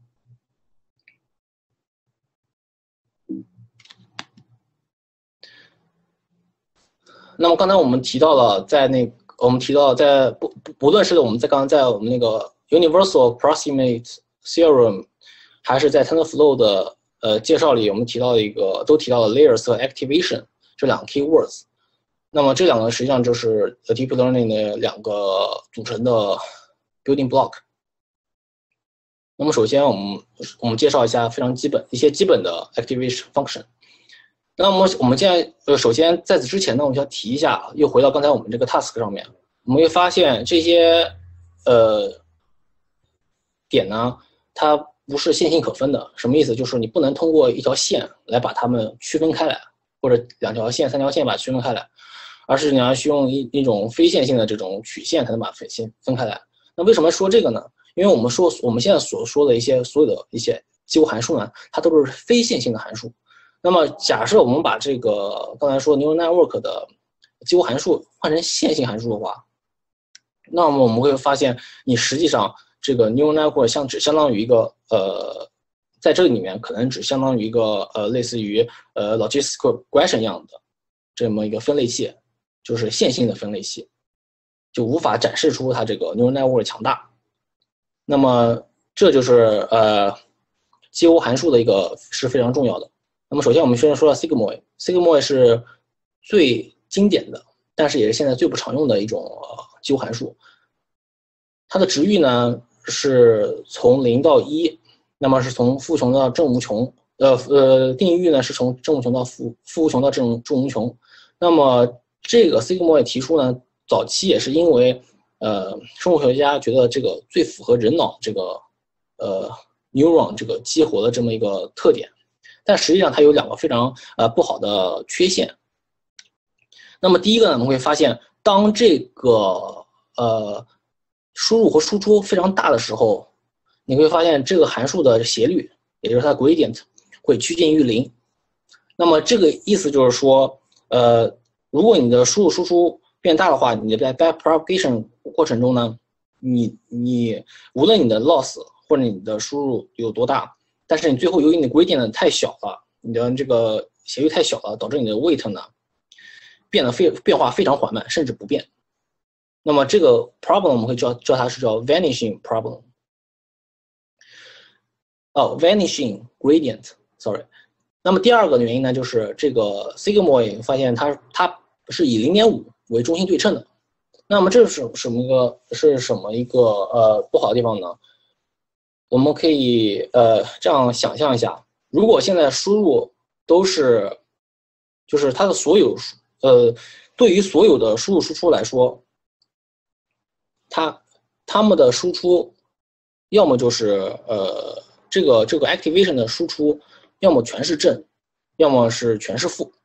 S1: 那么刚才我们提到了，在那我们提到在不不不论是我们在刚刚在我们那个 Universal Approximate Theorem， 还是在 TensorFlow 的呃介绍里，我们提到了一个都提到了 Layers 和 Activation 这两个 keywords。那么这两个实际上就是 Deep Learning 的两个组成的 building block。那么首先我们我们介绍一下非常基本一些基本的 activation function。那么我们现在呃首先在此之前呢，我们要提一下，又回到刚才我们这个 task 上面，我们会发现这些呃点呢，它不是线性可分的。什么意思？就是你不能通过一条线来把它们区分开来，或者两条线、三条线把它区分开来。而是你要去用一一种非线性的这种曲线才能把分线分开来。那为什么说这个呢？因为我们说我们现在所说的一些所有的一些几何函数呢，它都是非线性的函数。那么假设我们把这个刚才说 neural network 的几何函数换成线性函数的话，那么我们会发现你实际上这个 neural network 相只相当于一个呃，在这里面可能只相当于一个呃类似于呃 logistical regression 一样的这么一个分类器。就是线性的分类器，就无法展示出它这个 neural network 的强大。那么这就是呃几何函数的一个是非常重要的。那么首先我们先说到 sigmoid，sigmoid 是最经典的，但是也是现在最不常用的一种呃几何函数。它的值域呢是从零到一，那么是从负无穷到正无穷，呃呃定义域呢是从正无穷到负负无穷到正正无穷。那么这个 sigmoid 提出呢，早期也是因为，呃，生物学家觉得这个最符合人脑这个，呃 neuron 这个激活的这么一个特点，但实际上它有两个非常呃不好的缺陷。那么第一个呢，我们会发现，当这个呃输入和输出非常大的时候，你会发现这个函数的斜率，也就是它的 gradient 会趋近于零。那么这个意思就是说，呃。如果你的输入输出变大的话，你在 backpropagation 过程中呢，你你无论你的 loss 或者你的输入有多大，但是你最后由于你的 gradient 太小了，你的这个斜率太小了，导致你的 weight 呢变得非变化非常缓慢，甚至不变。那么这个 problem 我们会叫叫它是叫 vanishing problem。哦 ，vanishing gradient，sorry。那么第二个原因呢，就是这个 sigmoid 发现它它是以 零点五 为中心对称的。那么这是什么一个是什么一个呃不好的地方呢？我们可以呃这样想象一下，如果现在输入都是就是它的所有呃对于所有的输入输出来说，它它们的输出要么就是呃这个这个 activation 的输出。要么全是正，要么是全是负。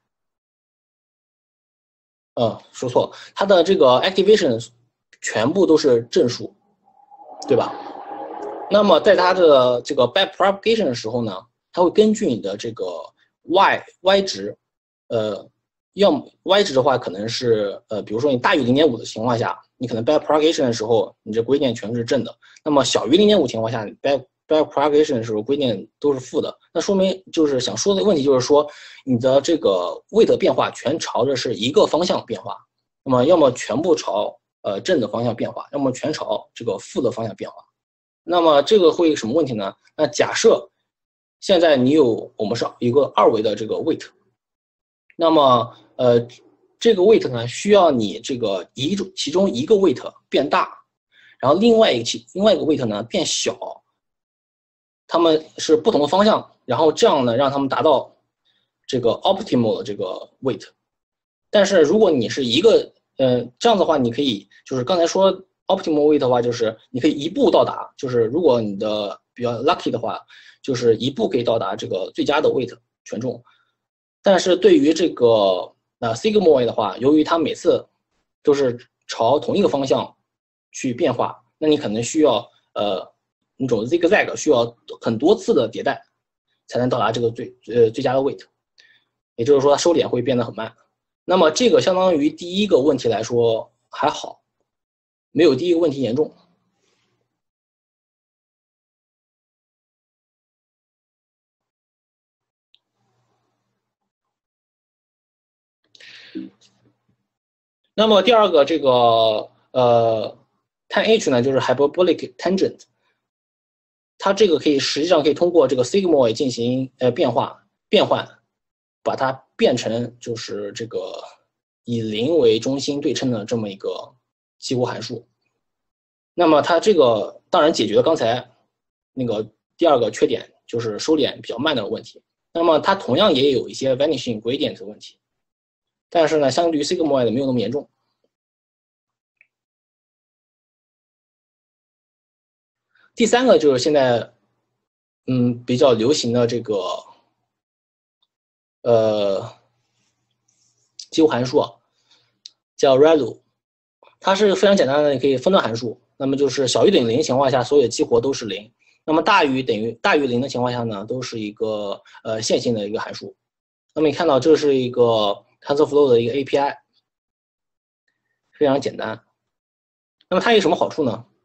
S1: 呃，说错了，它的这个 activation 全部都是正数，对吧？那么在它的这个 backpropagation 的时候呢， 它会根据你的这个 y y 值，呃，要么 y 值的话可能是呃，比如说你大于 零点五 的情况下，你可能 backpropagation 的时候，你这 gradient 全是正的。那么小于 零点五 情况下，你 back backpropagation 的时候 gradient 都是负的。那说明就是想说的问题就是说，你的这个 weight 变化全朝着是一个方向变化，那么要么全部朝呃正的方向变化，要么全朝这个负的方向变化。那么这个会有什么问题呢？那假设现在你有我们是一个二维的这个 weight， 那么呃这个 weight 呢需要你这个一种其中一个 weight 变大，然后另外一个其另外一个 weight 呢变小，它们是不同的方向，然后这样呢让它们达到这个 optimal 的这个 weight。但是如果你是一个呃这样的话，你可以就是刚才说 optimal weight 的话，就是你可以一步到达，就是如果你的比较 lucky 的话，就是一步可以到达这个最佳的 weight 权重。但是对于这个呃 sigmoid 的话，由于它每次都是朝同一个方向去变化，那你可能需要呃那种 zigzag 需要很多次的迭代才能到达这个最呃最佳的 weight， 也就是说它收敛会变得很慢。那么这个相当于第一个问题来说还好，没有第一个问题严重。那么第二个这个呃 tan h 呢，就是 hyperbolic tangent， 它这个可以实际上可以通过这个 sigmoid 进行呃变化变换，把它变成就是这个以零为中心对称的这么一个几乎函数。那么它这个当然解决了刚才那个第二个缺点，就是收敛比较慢的问题。那么它同样也有一些 vanishing gradient 的问题，但是呢，相对于 sigmoid 没有那么严重。第三个就是现在嗯比较流行的这个呃几乎函数啊，叫 R E L U， 它是非常简单的可以分段函数。那么就是小于等于零情况下，所有的激活都是零。那么大于等于大于零的情况下呢，都是一个呃线性的一个函数。那么你看到这是一个 TensorFlow 的一个 A P I， 非常简单。那么它有什么好处呢？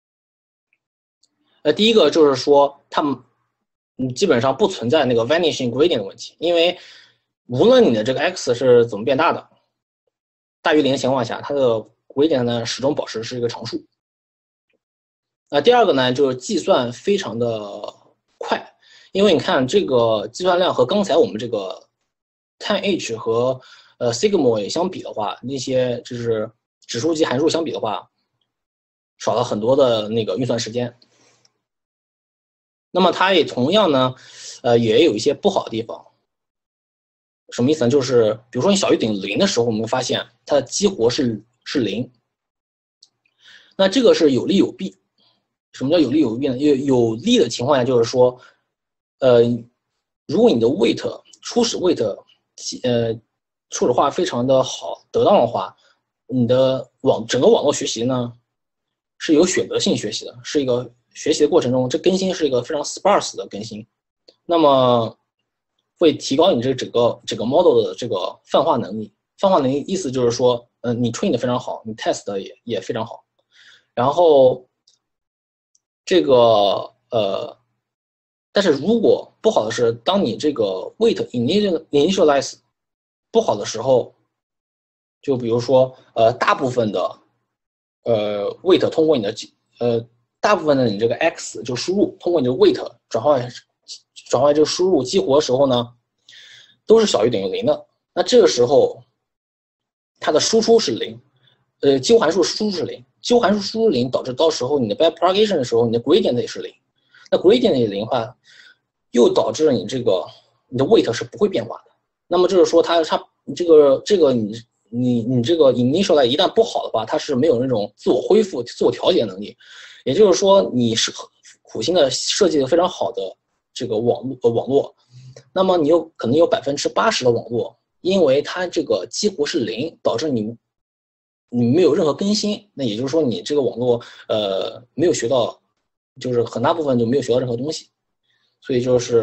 S1: 呃，第一个就是说它们嗯基本上不存在那个 vanishing gradient 的问题，因为无论你的这个 x 是怎么变大的，大于零的情况下，它的 gradient 呢始终保持是一个常数。那第二个呢，就是计算非常的快，因为你看这个计算量和刚才我们这个 tan h 和呃 sigmoid 相比的话，那些就是指数级函数相比的话，少了很多的那个运算时间。那么它也同样呢，呃，也有一些不好的地方。什么意思呢？就是比如说你小于等于零的时候，我们发现它的激活是是零。那这个是有利有弊。什么叫有利有弊呢？有有利的情况下就是说，呃，如果你的 weight 初始 weight 呃初始化非常的好得当的话，你的网整个网络学习呢是有选择性学习的，是一个学习的过程中，这更新是一个非常 sparse 的更新，那么会提高你这整个整个 model 的这个泛化能力。泛化能力意思就是说，嗯、呃，你 train 的非常好，你 test 的也也非常好，然后。这个呃，但是如果不好的是，当你这个 weight initialize 不好的时候，就比如说呃，大部分的呃 weight 通过你的呃大部分的你这个 x 就输入通过你的 weight 转换转换这个输入激活的时候呢，都是小于等于零的。那这个时候它的输出是零，呃，激活函数输出是零。激活函数输入零，导致到时候你的 backpropagation 的时候，你的 gradient 也是零。那 gradient 也零的话，又导致了你这个你的 weight 是不会变化的。那么就是说它，它它这个这个你你你这个 initialize 一旦不好的话，它是没有那种自我恢复、自我调节能力。也就是说，你是苦心的设计的非常好的这个网络呃网络，那么你有可能有百分之八十的网络，因为它这个激活是零，导致你。你没有任何更新，那也就是说你这个网络呃没有学到，就是很大部分就没有学到任何东西，所以就是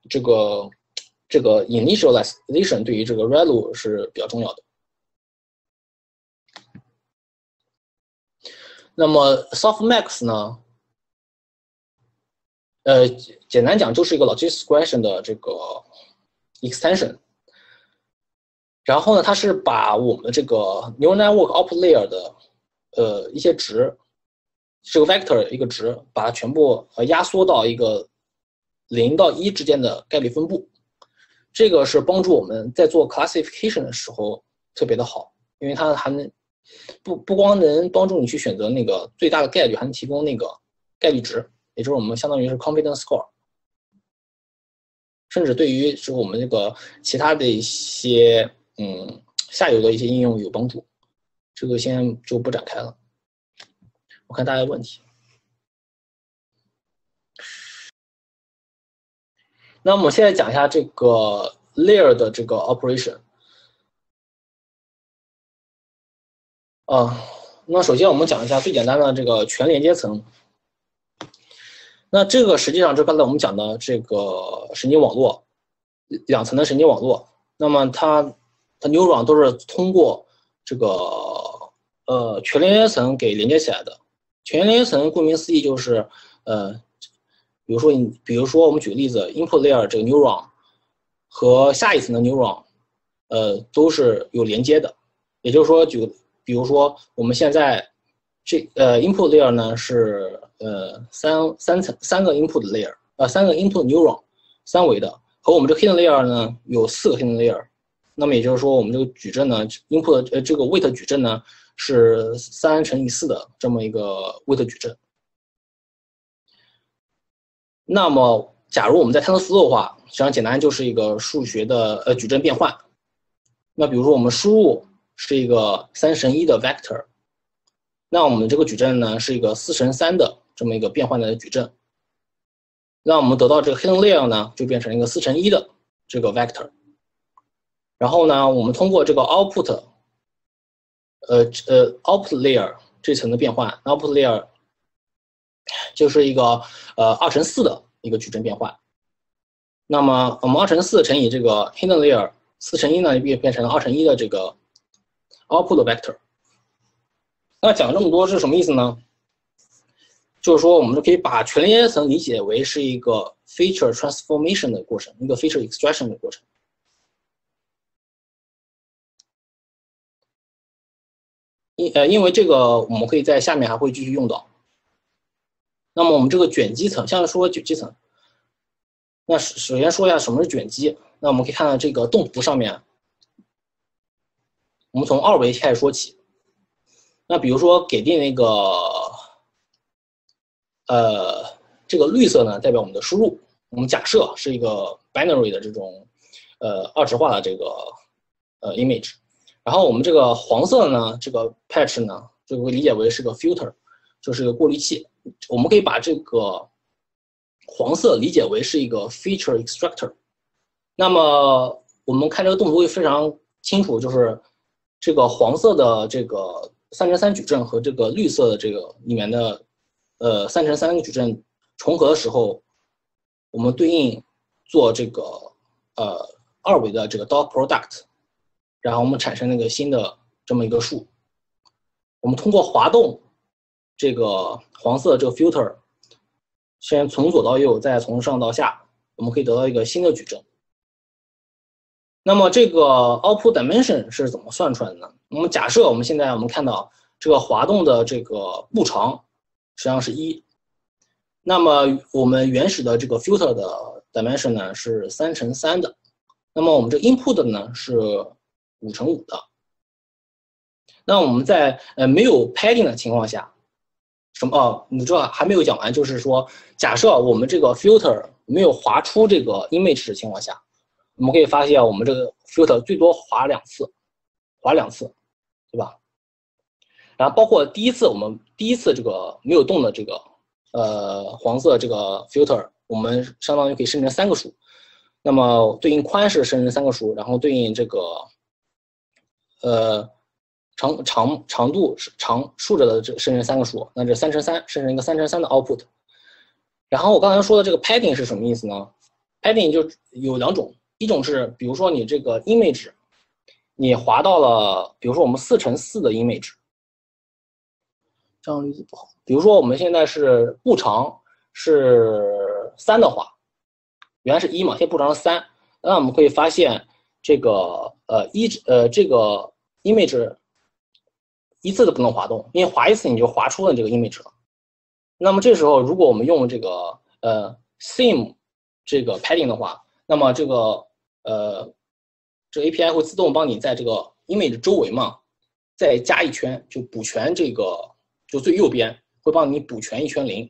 S1: 这个这个 initialization 对于这个 ReLU 是比较重要的。那么 softmax 呢，呃，简单讲就是一个 logistic regression 的这个 extension。然后呢，它是把我们这个 neural network output layer 的呃一些值，这个 vector 一个值，把它全部呃压缩到一个零到一之间的概率分布。这个是帮助我们在做 classification 的时候特别的好，因为它还能不不光能帮助你去选择那个最大的概率，还能提供那个概率值，也就是我们相当于是 confidence score。甚至对于是我们这个其他的一些嗯下游的一些应用有帮助，这个先就不展开了。我看大家的问题。那么我现在讲一下这个 layer 的这个 operation。啊，那首先我们讲一下最简单的这个全连接层。那这个实际上就刚才我们讲的这个神经网络，两层的神经网络。那么它它 neuron 都是通过这个呃全连接层给连接起来的。全连接层顾名思义就是呃，比如说你比如说我们举个例子 ，input layer 这个 neuron 和下一层的 neuron， 呃都是有连接的。也就是说，举比如说我们现在这呃 input layer 呢是呃三三层三个 input layer， 呃三个 input neuron 三维的，和我们这个 hidden layer 呢有四个 hidden layer。那么也就是说，我们这个矩阵呢 input 呃这个 weight 矩阵呢是三乘以四的这么一个 weight 矩阵。那么假如我们在 TensorFlow 的话，实际上简单就是一个数学的呃矩阵变换。那比如说我们输入是一个三乘一的 vector。那我们这个矩阵呢是一个四乘三的这么一个变换的矩阵，那我们得到这个 hidden layer 呢就变成一个四乘一的这个 vector， 然后呢我们通过这个 output， 呃呃 output layer 这层的变换 ，output layer 就是一个呃二乘四的一个矩阵变换，那么我们二乘四乘以这个 hidden layer 四乘一呢变变成二乘一的这个 output vector。那讲了这么多是什么意思呢？就是说，我们就可以把全连接层理解为是一个 feature transformation 的过程，一个 feature extraction 的过程。因呃，因为这个我们可以在下面还会继续用到。那么我们这个卷积层，像说卷积层，那首先说一下什么是卷积。那我们可以看到这个动图上面，我们从二维开始说起。那比如说给定那个，呃，这个绿色呢代表我们的输入，我们假设是一个 binary 的这种，呃，二值化的这个呃 image， 然后我们这个黄色呢，这个 patch 呢就会理解为是个 filter， 就是一个过滤器。我们可以把这个黄色理解为是一个 feature extractor。那么我们看这个动图会非常清楚，就是这个黄色的这个三乘三矩阵和这个绿色的这个里面的呃三乘三个矩阵重合的时候，我们对应做这个呃二维的这个 dot product， 然后我们产生那个新的这么一个数。我们通过滑动这个黄色的这个 filter， 先从左到右，再从上到下，我们可以得到一个新的矩阵。那么这个 output dimension 是怎么算出来的呢？我们假设我们现在我们看到这个滑动的这个步长实际上是一，那么我们原始的这个 filter 的 dimension 呢是三乘三的，那么我们这 input 呢是五乘五的。那我们在呃没有 padding 的情况下，什么哦？你这还没有讲完，就是说，假设我们这个 filter 没有滑出这个 image 的情况下，我们可以发现我们这个 filter 最多滑两次，滑两次，对吧？然后包括第一次我们第一次这个没有动的这个呃黄色这个 filter， 我们相当于可以生成三个数，那么对应宽是生成三个数，然后对应这个呃长长长度是长竖着的这生成三个数，那这三乘三生成一个三乘三的 output。然后我刚才说的这个 padding 是什么意思呢 padding 就有两种，一种是比如说你这个 image， 你划到了，比如说我们四乘四的 image， 这样例子不好。比如说我们现在是步长是三的话，原来是一嘛，现在步长是三，那我们可以发现这个呃一呃这个 image 一次都不能滑动，因为滑一次你就滑出了这个 image 了。那么这时候如果我们用这个呃 sim 这个 padding 的话，那么这个呃这个 A P I 会自动帮你在这个 image 周围嘛再加一圈，就补全这个，就最右边会帮你补全一圈零。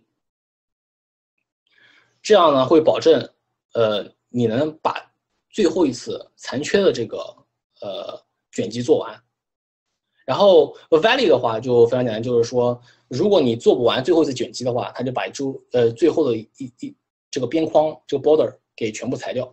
S1: 这样呢会保证呃你能把最后一次残缺的这个呃卷积做完。然后 valid 的话就非常简单，就是说如果你做不完最后一次卷积的话，它就把周呃最后的一一这个边框这个 border 给全部裁掉。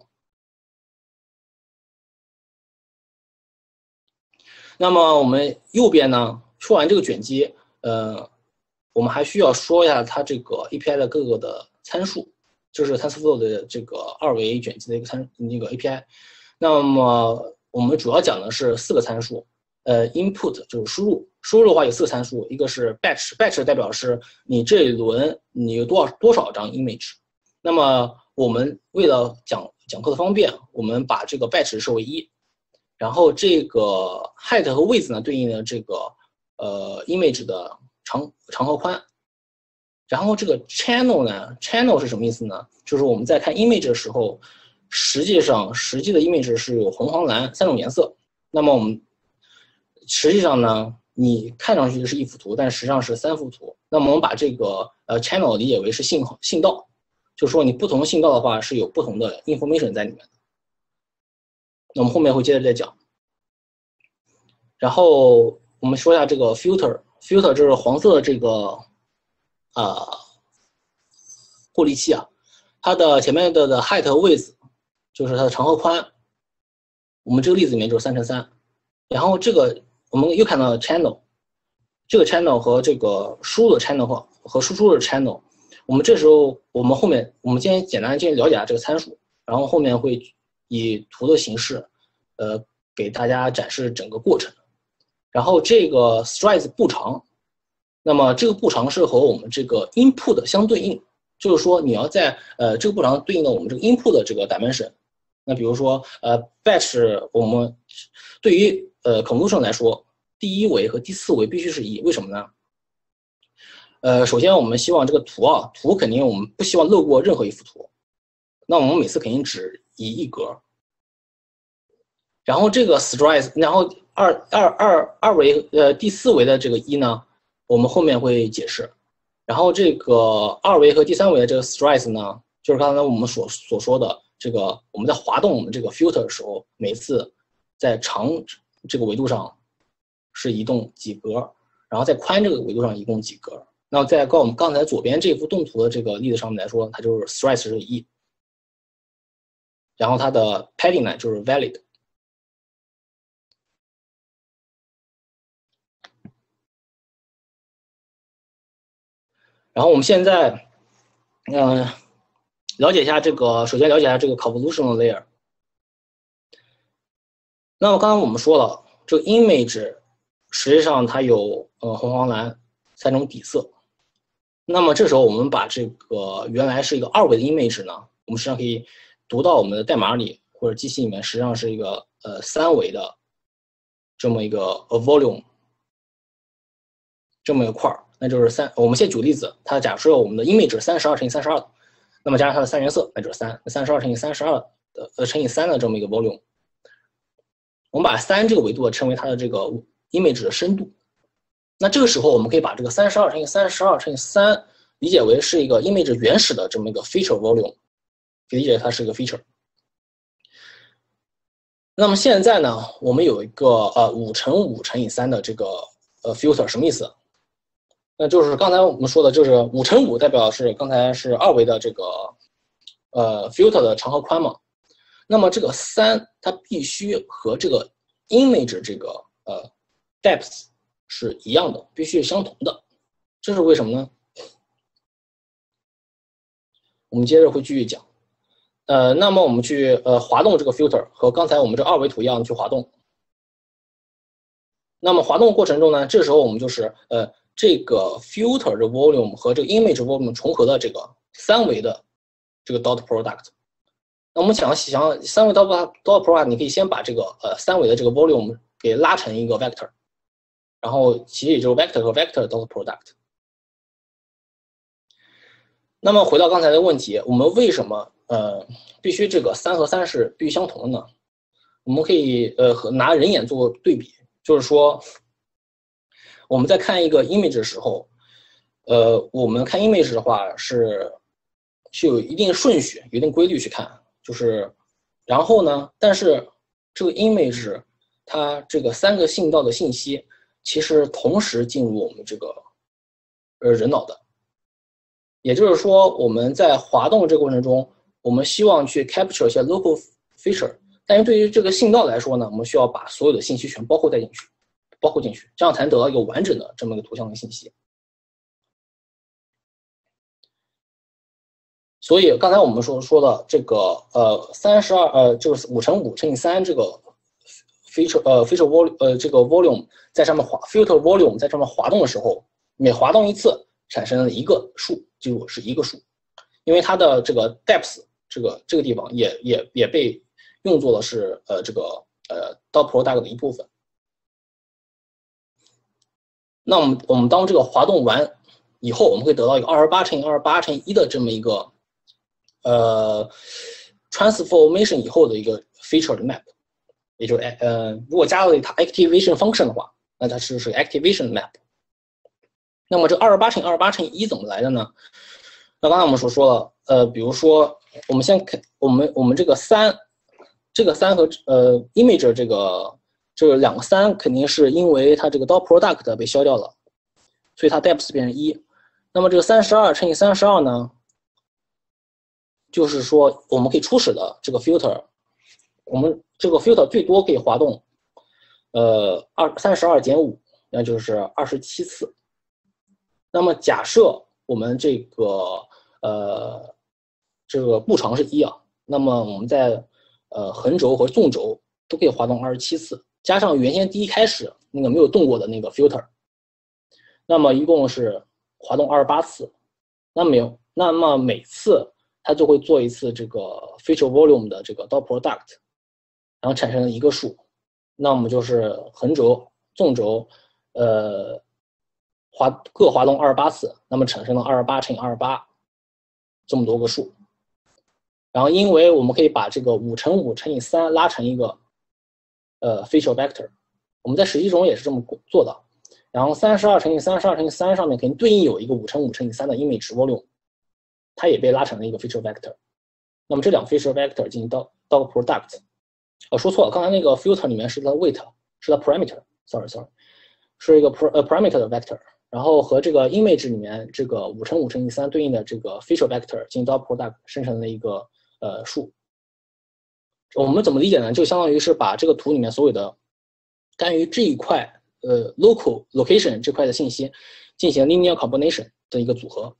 S1: 那么我们右边呢说完这个卷积，呃我们还需要说一下它这个 A P I 的各个的参数，就是 TensorFlow 的这个二维卷积的一个参那个 A P I。那么我们主要讲的是四个参数。呃 ，input 就是输入，输入的话有四个参数，一个是 batch，batch 代表是你这一轮你有多少多少张 image。那么我们为了讲讲课的方便，我们把这个 batch 设为一，然后这个 height 和 width 呢对应的这个呃 image 的长长和宽。然后这个 channel 呢 ，channel 是什么意思呢？就是我们在看 image 的时候，实际上实际的 image 是有红、黄、蓝三种颜色。那么我们实际上呢，你看上去是一幅图，但实际上是三幅图。那么我们把这个呃 channel 理解为是信号信道，就是说你不同信道的话是有不同的 information 在里面的。那我们后面会接着再讲。然后我们说一下这个 filter，filter 就是黄色的这个啊、呃、过滤器啊，它的前面的的 height 和 width 就是它的长和宽。我们这个例子里面就是三乘三，然后这个。我们又看到了 channel， 这个 channel 和这个输入的 channel 和和输出的 channel， 我们这时候我们后面我们今天简单先了解一下这个参数，然后后面会以图的形式，呃，给大家展示整个过程。然后这个 strides 步长，那么这个步长是和我们这个 input 相对应，就是说你要在呃这个步长对应的我们这个 input 的这个 dimension。那比如说呃 batch 我们对于呃 conclusion 来说，第一维和第四维必须是一，为什么呢？呃，首先我们希望这个图啊，图肯定我们不希望漏过任何一幅图，那我们每次肯定只移一格。然后这个 strides， 然后二二二二维呃第四维的这个一呢，我们后面会解释。然后这个二维和第三维的这个 strides 呢，就是刚才我们所所说的这个我们在滑动我们这个 filter 的时候，每次在长这个维度上是移动几格，然后在宽这个维度上移动几格。那么在跟我们刚才左边这幅动图的这个例子上面来说，它就是 strides 是一，然后它的 padding 呢就是 valid。然后我们现在，嗯、呃，了解一下这个，首先了解一下这个 convolutional layer。那么刚刚我们说了，这个 image 实际上它有呃红、黄、蓝三种底色。那么这时候我们把这个原来是一个二维的 image 呢，我们实际上可以读到我们的代码里或者机器里面，实际上是一个呃三维的这么一个 a volume 这么一个块儿。那就是三，我们先举个例子，它假设我们的 image 三十二乘以三十二，那么加上它的三原色，那就是三，那三十二乘以三十二的呃乘以三的这么一个 volume， 我们把三这个维度称为它的这个 image 的深度。那这个时候我们可以把这个三十二乘以三十二乘以三理解为是一个 image 原始的这么一个 feature volume， 理解它是一个 feature。那么现在呢，我们有一个呃五乘五乘以三的这个呃 filter， 什么意思？那就是刚才我们说的，就是五乘五代表是刚才是二维的这个呃 filter 的长和宽嘛。那么这个三它必须和这个 image 这个呃 depth 是一样的，必须是相同的。这是为什么呢？我们接着会继续讲。 呃，那么我们去呃滑动这个 filter， 和刚才我们这二维图一样去滑动。那么滑动过程中呢，这时候我们就是呃这个 filter 的 volume 和这个 image volume 重合的这个三维的这个 dot product。那我们想想三维 dot dot product， 你可以先把这个呃三维的这个 volume 给拉成一个 vector， 然后其实也就是 vector 和 vector dot product。那么回到刚才的问题，我们为什么呃必须这个三和三是必须相同的呢？我们可以呃和拿人眼做对比，就是说我们在看一个 image 的时候，呃我们看 image 的话是是有一定顺序、有一定规律去看。就是然后呢，但是这个 image 它这个三个信道的信息其实同时进入我们这个呃人脑的，也就是说我们在滑动这个过程中，我们希望去 capture 一些 local feature， 但是对于这个信道来说呢，我们需要把所有的信息全包括带进去，包括进去，这样才能得到一个完整的这么一个图像的信息。所以刚才我们说说的这个呃三十二呃就是五乘五乘以三这个 feature 呃 feature volume 呃这个 volume 在上面滑 filter volume 在上面滑动的时候，每滑动一次产生了一个数，记住是一个数，因为它的这个 depth 这个这个地方也也也被用作的是呃这个呃 dot product 的一部分。那我们我们当这个滑动完以后，我们会得到一个二十八乘以二十八乘以一的这么一个。呃 transformation 以后的一个 feature 的 map， 也就是呃如果加了它 activation function 的话，那它是是 activation map。那么这二十八乘以二十八乘以一怎么来的呢？那刚才我们所说了，呃比如说我们先看我们我们这个三这个三和呃 image 这个这两个三肯定是因为它这个 dot product 被消掉了，所以它 depth 变成一。那么这个三十二乘以三十二呢，就是说我们可以初始的这个 filter， 我们这个 filter 最多可以滑动呃二三十二减五，那就是二十七次。那么假设我们这个呃这个步长是一啊，那么我们在呃横轴和纵轴都可以滑动二十七次，加上原先第一开始那个没有动过的那个 filter， 那么一共是滑动二十八次。那么那么每次它就会做一次这个 feature volume 的这个 dot product， 然后产生了一个数。那我们就是横轴、纵轴，呃，滑各滑动二十八次，那么产生了二十八乘以二十八这么多个数。然后因为我们可以把这个五乘五乘以三拉成一个呃 feature vector， 我们在实际中也是这么做的。然后三十二乘以三十二乘以三上面肯定对应有一个五乘五乘以三的 image volume。它也被拉成了一个 feature vector， 那么这两个 feature vector 进行到 dot product， 呃说错了，刚才那个 filter 里面是它的 weight， 是它 parameter，sorry sorry， 是一个 parameter 的 vector， 然后和这个 image 里面这个五乘五乘以三对应的这个 feature vector 进行 dot product 生成了一个呃数。我们怎么理解呢？就相当于是把这个图里面所有的关于这一块呃 local location 这块的信息进行 linear combination 的一个组合。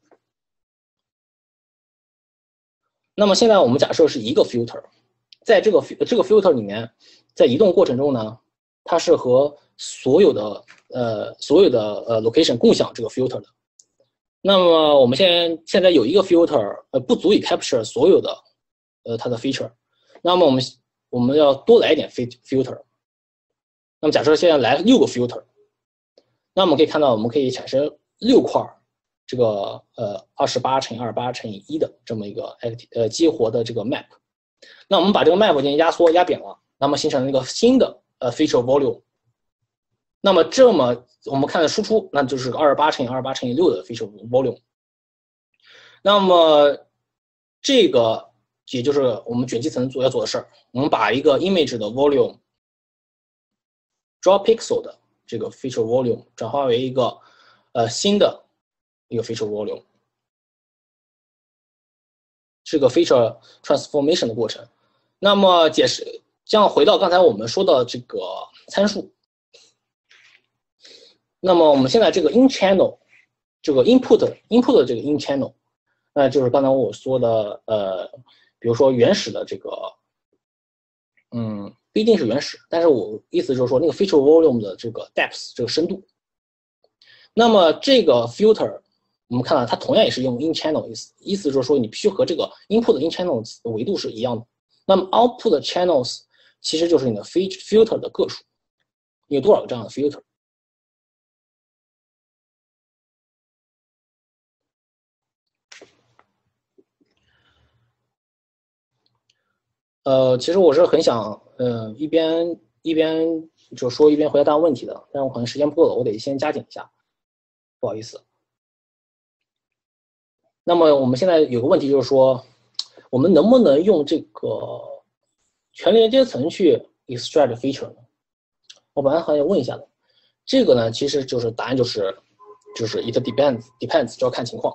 S1: 那么现在我们假设是一个 filter， 在这个这个 filter 里面，在移动过程中呢，它是和所有的呃所有的呃 location 共享这个 filter 的。那么我们现在现在有一个 filter， 呃不足以 capture 所有的呃它的 feature， 那么我们我们要多来一点 filter。那么假设现在来六个 filter， 那我们可以看到我们可以产生六块。这个呃二十八乘以二十八乘以一的这么一个呃激活的这个 map， 那我们把这个 map 进行压缩压扁了，那么形成了一个新的呃 feature volume。那么这么我们看的输出，那就是二十八乘以二十八乘以六的 feature volume。那么这个也就是我们卷积层做要做的事儿，我们把一个 image 的 volume draw pixel 的这个 feature volume 转化为一个呃新的。一个 feature volume， 是个 feature transformation 的过程。那么解释，这样回到刚才我们说的这个参数。那么我们现在这个 in channel， 这个 input input 的这个 in channel， 那就是刚才我说的呃比如说原始的这个，嗯，不一定是原始，但是我意思就是说那个 feature volume 的这个 depth 这个深度。那么这个 filter 我们看到它同样也是用 in channel 意思，意思就是说你必须和这个 input 的 in channel 的维度是一样的。那么 output 的 channels 其实就是你的 filter 的个数，你有多少个这样的 filter。呃，其实我是很想，呃，一边一边就说一边回答大家问题的，但是我可能时间不够了，我得先加紧一下，不好意思。那么我们现在有个问题就是说，我们能不能用这个全连接层去 extract feature 呢？我本来还想问一下的，这个呢，其实就是答案就是就是 it depends depends 就要看情况。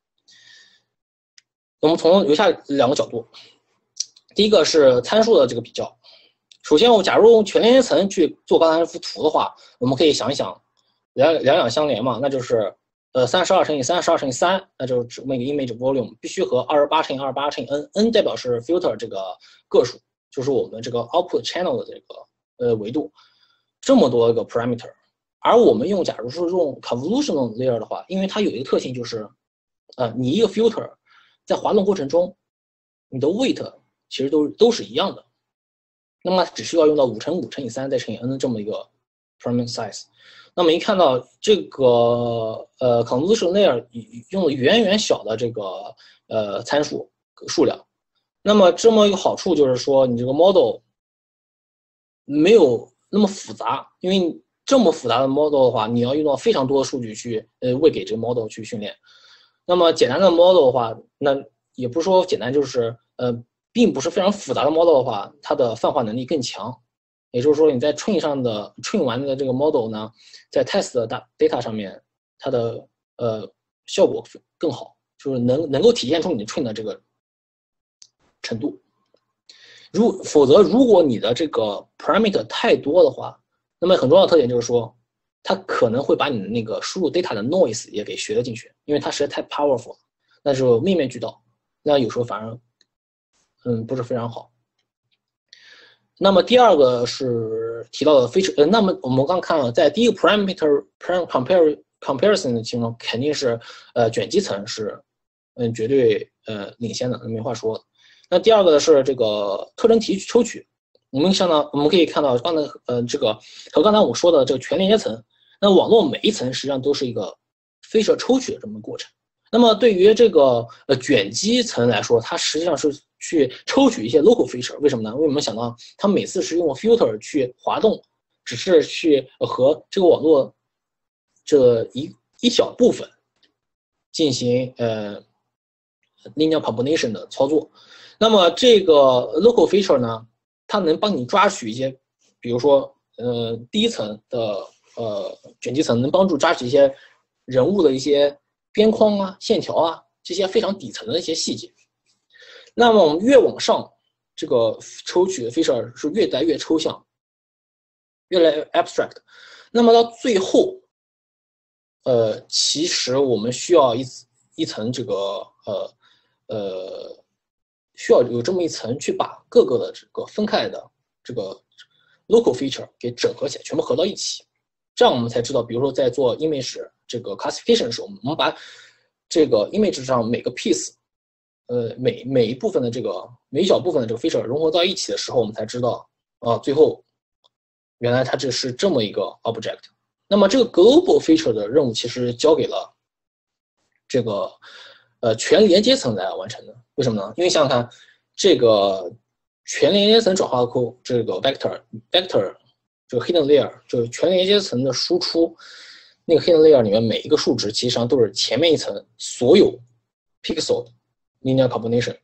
S1: 我们从留下两个角度。第一个是参数的这个比较。首先，我假如用全连接层去做刚才那幅图的话，我们可以想一想，两两两相连嘛，那就是呃三十二乘以三十二乘以三，那就是指那个 image volume 必须和二十八乘以二十八乘以 n，n 代表是 filter 这个个数，就是我们这个 output channel 的这个呃维度，这么多个 parameter。而我们用假如说用 convolutional layer 的话，因为它有一个特性就是，呃，你一个 filter 在滑动过程中，你的 weight 其实都都是一样的，那么只需要用到五乘五乘以三再乘以 n 这么一个 parameter size。那么一看到这个呃 convolutional layer 用了远远小的这个呃参数数量，那么这么一个好处就是说，你这个 model 没有那么复杂，因为这么复杂的 model 的话，你要用到非常多的数据去呃喂给这个 model 去训练。那么简单的 model 的话，那也不是说简单，就是呃。并不是非常复杂的 model 的话，它的泛化能力更强。也就是说，你在 train 上的 train 完的这个 model 呢，在 test 的 data 上面，它的呃效果更好，就是能能够体现出你的 train 的这个程度。如否则，如果你的这个 parameter 太多的话，那么很重要的特点就是说，它可能会把你的那个输入 data 的 noise 也给学了进去，因为它实在太 powerful 了，那就面面俱到，那有时候反而。嗯，不是非常好。那么第二个是提到的 feature，呃，那么我们刚看了，在第一个 parameter compare comparison 的情况，肯定是呃卷积层是嗯绝对呃领先的，没话说的。那第二个是这个特征提取抽取，我们看到我们可以看到刚才呃这个和刚才我说的这个全连接层，那网络每一层实际上都是一个 feature 抽取的这么过程。那么对于这个呃卷积层来说，它实际上是去抽取一些 local feature， 为什么呢？因为我们想到它每次是用 filter 去滑动，只是去和这个网络这一一小部分进行呃 linear combination 的操作。那么这个 local feature 呢，它能帮你抓取一些，比如说呃第一层的呃卷积层能帮助抓取一些人物的一些边框啊、线条啊这些非常底层的一些细节。那么我们越往上，这个抽取的 feature 是越来越抽象，越来越 abstract。那么到最后，呃，其实我们需要一一层这个呃呃，需要有这么一层去把各个的这个分开的这个 local feature 给整合起来，全部合到一起。这样我们才知道，比如说在做 image 这个 classification 的时候，我们把这个 image 上每个 piece。呃，每每一部分的这个每一小部分的这个 feature 融合到一起的时候，我们才知道啊，最后原来它这是这么一个 object。那么这个 global feature 的任务其实交给了这个呃全连接层来完成的。为什么呢？因为想想看，这个全连接层转化库这个 vector vector 这个 hidden layer 就是全连接层的输出，那个 hidden layer 里面每一个数值其实上都是前面一层所有 pixel linear combination。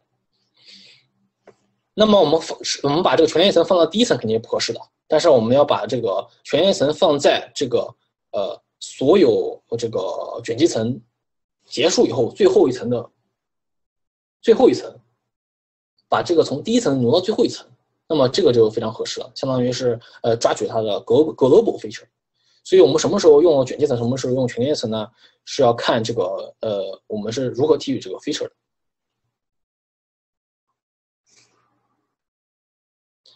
S1: 那么我们我们把这个全连接层放到第一层肯定是不合适的，但是我们要把这个全连接层放在这个呃所有这个卷积层结束以后最后一层的最后一层，把这个从第一层挪到最后一层，那么这个就非常合适了，相当于是呃抓取它的 global feature。所以我们什么时候用卷积层，什么时候用全连接层呢？是要看这个呃我们是如何提取这个 feature 的。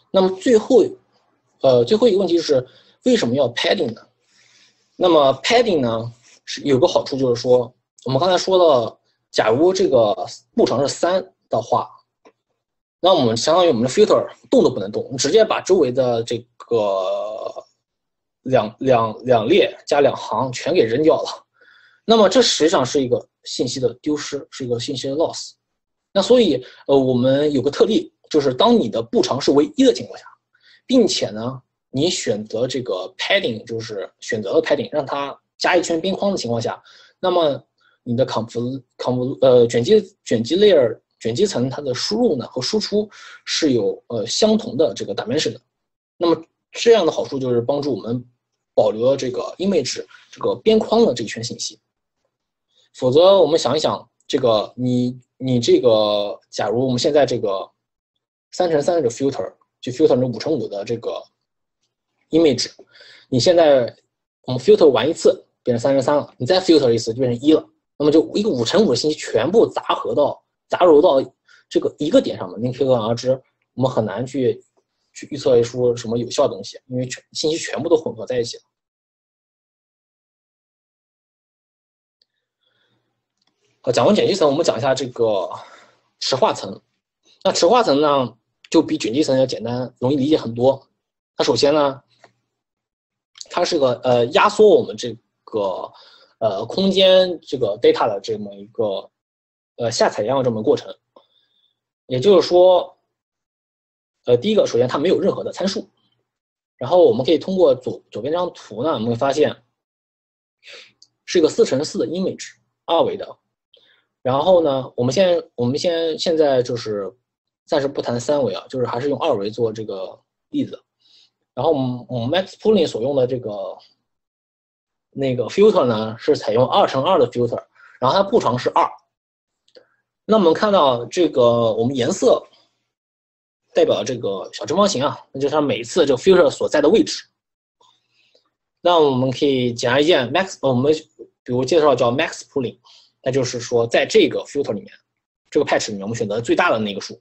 S1: 那么最后，呃，最后一个问题是为什么要 padding 呢？那么 padding 呢是有个好处，就是说我们刚才说了，假如这个步长是三的话，那我们相当于我们的 filter 动都不能动，直接把周围的这个两两两列加两行全给扔掉了。那么这实际上是一个信息的丢失，是一个信息的 loss。那所以呃，我们有个特例，就是当你的步长是唯一的情况下，并且呢，你选择这个 padding， 就是选择了 padding， 让它加一圈边框的情况下，那么你的 conv conv 呃卷积卷积 layer 卷积层它的输入呢和输出是有呃相同的这个 dimension 的。那么这样的好处就是帮助我们保留了这个 image 这个边框的这一圈信息。否则我们想一想，这个你你这个假如我们现在这个三乘三这个 filter 就 filter 这五乘五的这个 image， 你现在我们 filter 完一次变成三乘三了，你再 filter 一次就变成一了，那么就一个五乘五的信息全部杂合到杂糅到这个一个点上面，您可想而知，我们很难去去预测出什么有效的东西，因为全信息全部都混合在一起了。好，讲完卷积层，我们讲一下这个池化层。那池化层呢，就比卷积层要简单，容易理解很多。它首先呢，它是个呃压缩我们这个呃空间这个 data 的这么一个呃下采样这么过程。也就是说，呃第一个，首先它没有任何的参数。然后我们可以通过左左边这张图呢，我们会发现是一个四乘四的 image， 二维的。然后呢，我们现我们现现在就是暂时不谈三维啊，就是还是用二维做这个例子。然后我们我们 Max Pooling 所用的这个那个 filter 呢，是采用二乘二的 filter， 然后它步长是二。那我们看到这个我们颜色代表这个小正方形啊，那就是它每次这个 filter 所在的位置。那我们可以简而易见 ，Max 我们比如介绍叫 Max Pooling。那就是说，在这个 filter 里面，这个 patch 里面，我们选择最大的那个数。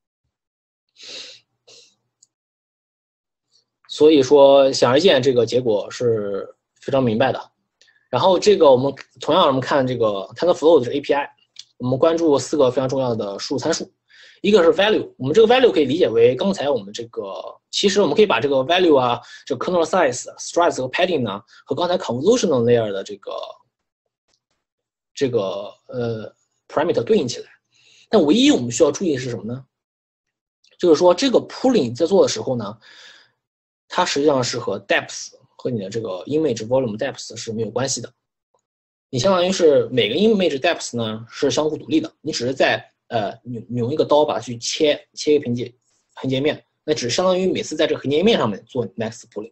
S1: 所以说，显而易见，这个结果是非常明白的。然后这个我们同样我们看这个 TensorFlow 的这个 A P I， 我们关注四个非常重要的输入参数。一个是 value， 我们这个 value 可以理解为刚才我们这个，其实我们可以把这个 value 啊，这个 kernel size、stress 和 padding 呢，和刚才 convolutional layer 的这个。这个呃 parameter 对应起来，但唯一我们需要注意的是什么呢？就是说这个 pooling 在做的时候呢，它实际上是和 depth 和你的这个 image volume depth 是没有关系的。你相当于是每个 image depth 呢是相互独立的，你只是在呃你你用一个刀把它去切切一个横截横截面，那只相当于每次在这个横截面上面做 max pooling。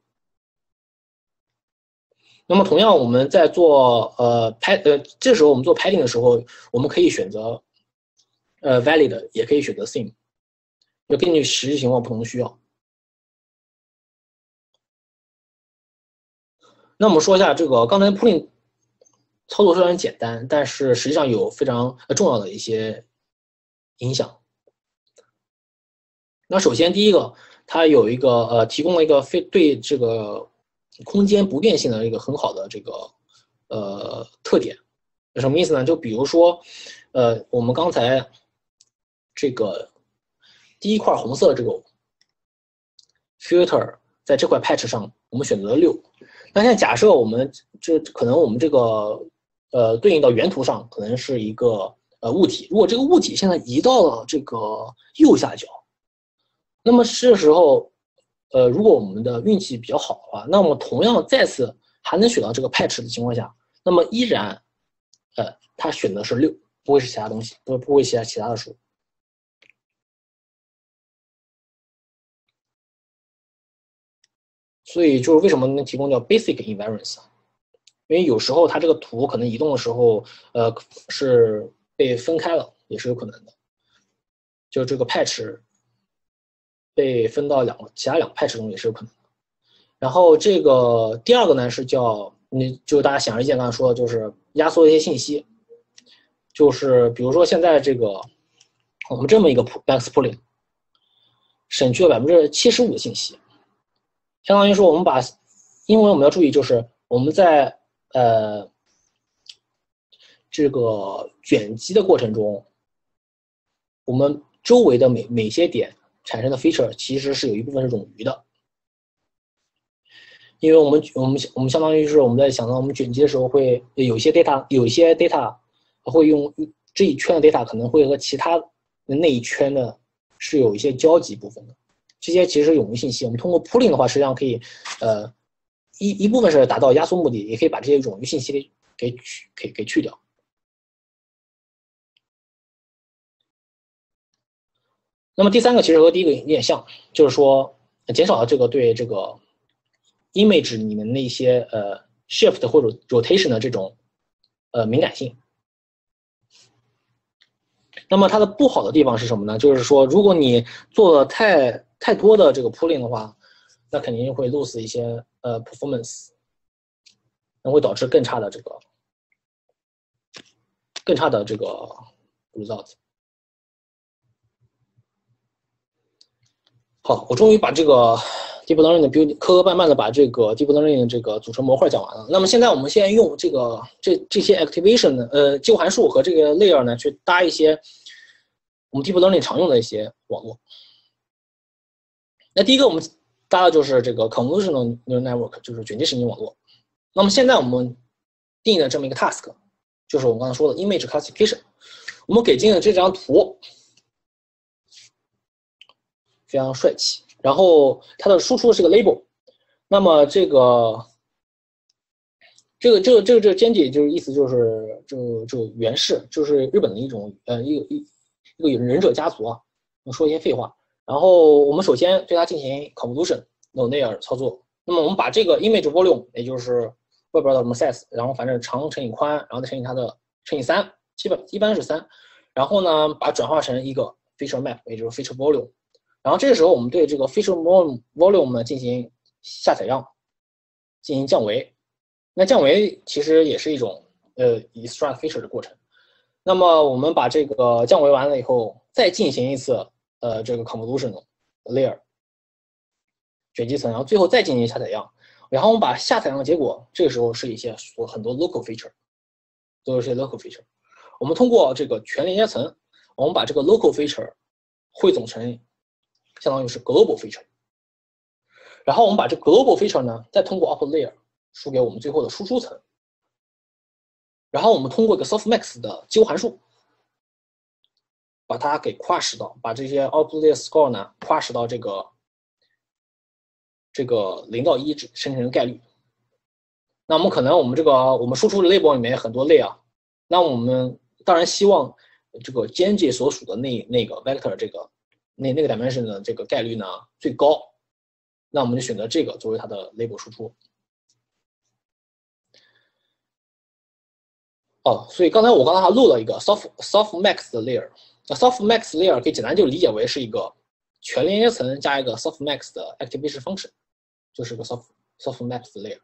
S1: 那么同样，我们在做呃拍呃这时候我们做 padding 的时候，我们可以选择呃 valid， 也可以选择 sim， 就根据实际情况不同的需要。那我们说一下这个刚才 pooling 操作虽然简单，但是实际上有非常重要的一些影响。那首先第一个，它有一个呃提供了一个非对这个空间不变性的一个很好的这个呃特点，什么意思呢？就比如说，呃，我们刚才这个第一块红色的这个 filter 在这块 patch 上，我们选择了六。那现在假设我们这可能我们这个呃对应到原图上可能是一个呃物体，如果这个物体现在移到了这个右下角，那么这时候。呃，如果我们的运气比较好的话，那么同样再次还能选到这个 patch 的情况下，那么依然，呃，它选的是六，不会是其他东西，不不会其他其他的数。所以就是为什么能提供叫 basic invariance， 因为有时候它这个图可能移动的时候，呃，是被分开了，也是有可能的。就这个 patch。被分到两个其他两个 patch 中也是有可能的。然后这个第二个呢是叫你就大家显而易见刚才说的就是压缩一些信息，就是比如说现在这个我们这么一个 max pooling， 省去了百分之七十五的信息，相当于说我们把，因为我们要注意，就是我们在呃这个卷积的过程中，我们周围的每每些点产生的 feature 其实是有一部分是冗余的，因为我们我们我们相当于是我们在想到我们卷积的时候会有一些 data 有一些 data 会用这一圈的 data 可能会和其他那一圈的是有一些交集部分的，这些其实是冗余信息。我们通过 pooling 的话，实际上可以呃一一部分是达到压缩目的，也可以把这些冗余信息给给去给给去掉。那么第三个其实和第一个有点像，就是说减少了这个对这个 image 里面的一些呃 shift 或者 rotation 的这种呃敏感性。那么它的不好的地方是什么呢？就是说如果你做了太太多的这个 pooling 的话，那肯定会 lose 一些呃 performance， 那会导致更差的这个更差的这个 result。好，我终于把这个 deep learning 的 build 磕磕绊绊的把这个 deep learning 的这个组成模块讲完了。那么现在我们先用这个这这些 activation 呢，呃，激活函数和这个 layer 呢，去搭一些我们 deep learning 常用的一些网络。那第一个我们搭的就是这个 convolutional neural network， 就是卷积神经网络。那么现在我们定义的这么一个 task， 就是我们刚才说的 image classification。我们给进了这张图。非常帅气，然后它的输出是个 label， 那么这个这个这个这个这个 Genji 就是意思就是就就源氏，就是日本的一种呃一个一一个忍者家族啊，我说一些废话。然后我们首先对它进行 convolution no layer 操作，那么我们把这个 image volume， 也就是我也不知道什么 size， 然后反正长乘以宽，然后再乘以它的乘以三，基本一般是三，然后呢把它转化成一个 feature map， 也就是 feature volume。然后这个时候，我们对这个 feature volume 呢进行下采样，进行降维。那降维其实也是一种呃 extract feature 的过程。那么我们把这个降维完了以后，再进行一次呃这个 convolution layer 卷积层，然后最后再进行下采样。然后我们把下采样的结果，这个时候是一些很多 local feature， 都是一些 local feature。我们通过这个全连接层，我们把这个 local feature 汇总成。相当于是 global feature， 然后我们把这 global feature 呢，再通过 output layer 输给我们最后的输出层，然后我们通过一个 softmax 的激活函数，把它给 crush 到，把这些 output layer score 呢 crush 到这个这个零到一生成概率。那我们可能我们这个我们输出的 label 里面有很多类啊，那我们当然希望这个 Genji 所属的那那个 vector 这个。那那个 dimension 的这个概率呢最高，那我们就选择这个作为它的 label 输出。哦，所以刚才我刚才还漏了一个 soft softmax 的 layer， 那 softmax layer 可以简单就理解为是一个全连接层加一个 softmax 的 activation function， 就是个 soft softmax layer。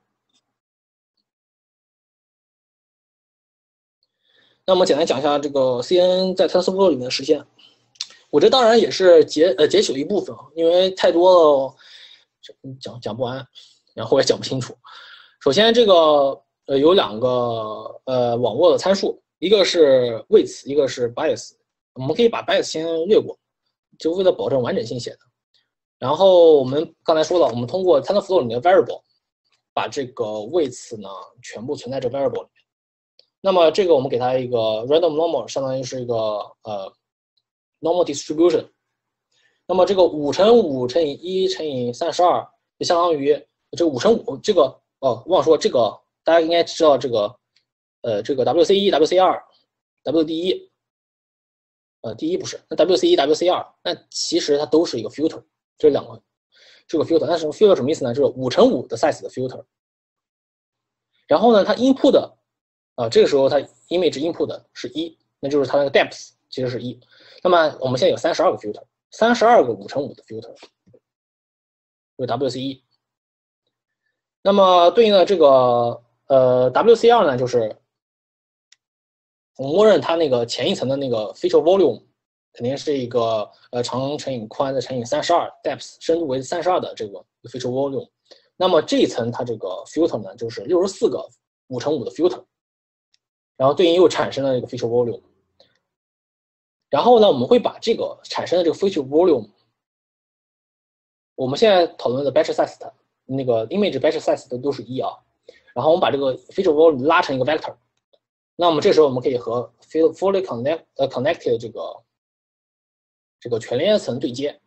S1: 那么简单讲一下这个 C N N 在 TensorFlow 里面的实现。我这当然也是截呃截取了一部分，因为太多了，讲讲不完，然后也讲不清楚。首先，这个呃有两个呃网络的参数，一个是 weights， 一个是 bias。我们可以把 bias 先略过，就为了保证完整性写的。然后我们刚才说了，我们通过 TensorFlow 里面的 variable， 把这个 weights 呢全部存在这 variable 里面。那么这个我们给它一个 random normal， 相当于是一个呃。normal distribution， 那么这个五乘五乘以一乘以三十二，就相当于这个五乘五，这个哦，忘了说这个，大家应该知道这个，呃，这个 W C 一、W C 二、W 第一，呃，第一不是，那 W C 一、W C 二，那其实它都是一个 filter， 这两个，这个 filter， 那什么 filter 什么意思呢？就是五乘五的 size 的 filter， 然后呢，它 input 的，啊、呃，这个时候它 image input 的是一，那就是它那个 depth 其实是一。那么我们现在有三十二个 filter， 三十二个五乘五的 filter， 就是 W C 一。那么对应的这个呃 W C 二呢，就是我们默认它那个前一层的那个 feature volume 肯定是一个呃长乘以宽的乘以三十二 depth 深度为三十二的这个 feature volume。那么这一层它这个 filter 呢，就是六十四个五乘五的 filter， 然后对应又产生了一个 feature volume。然后呢，我们会把这个产生的这个 feature volume， 我们现在讨论的 batch size 的那个 image batch size 的都是一啊。然后我们把这个 feature volume 拉成一个 vector， 那我们这时候我们可以和 fully connect 呃 connected 这个这个全连层对接。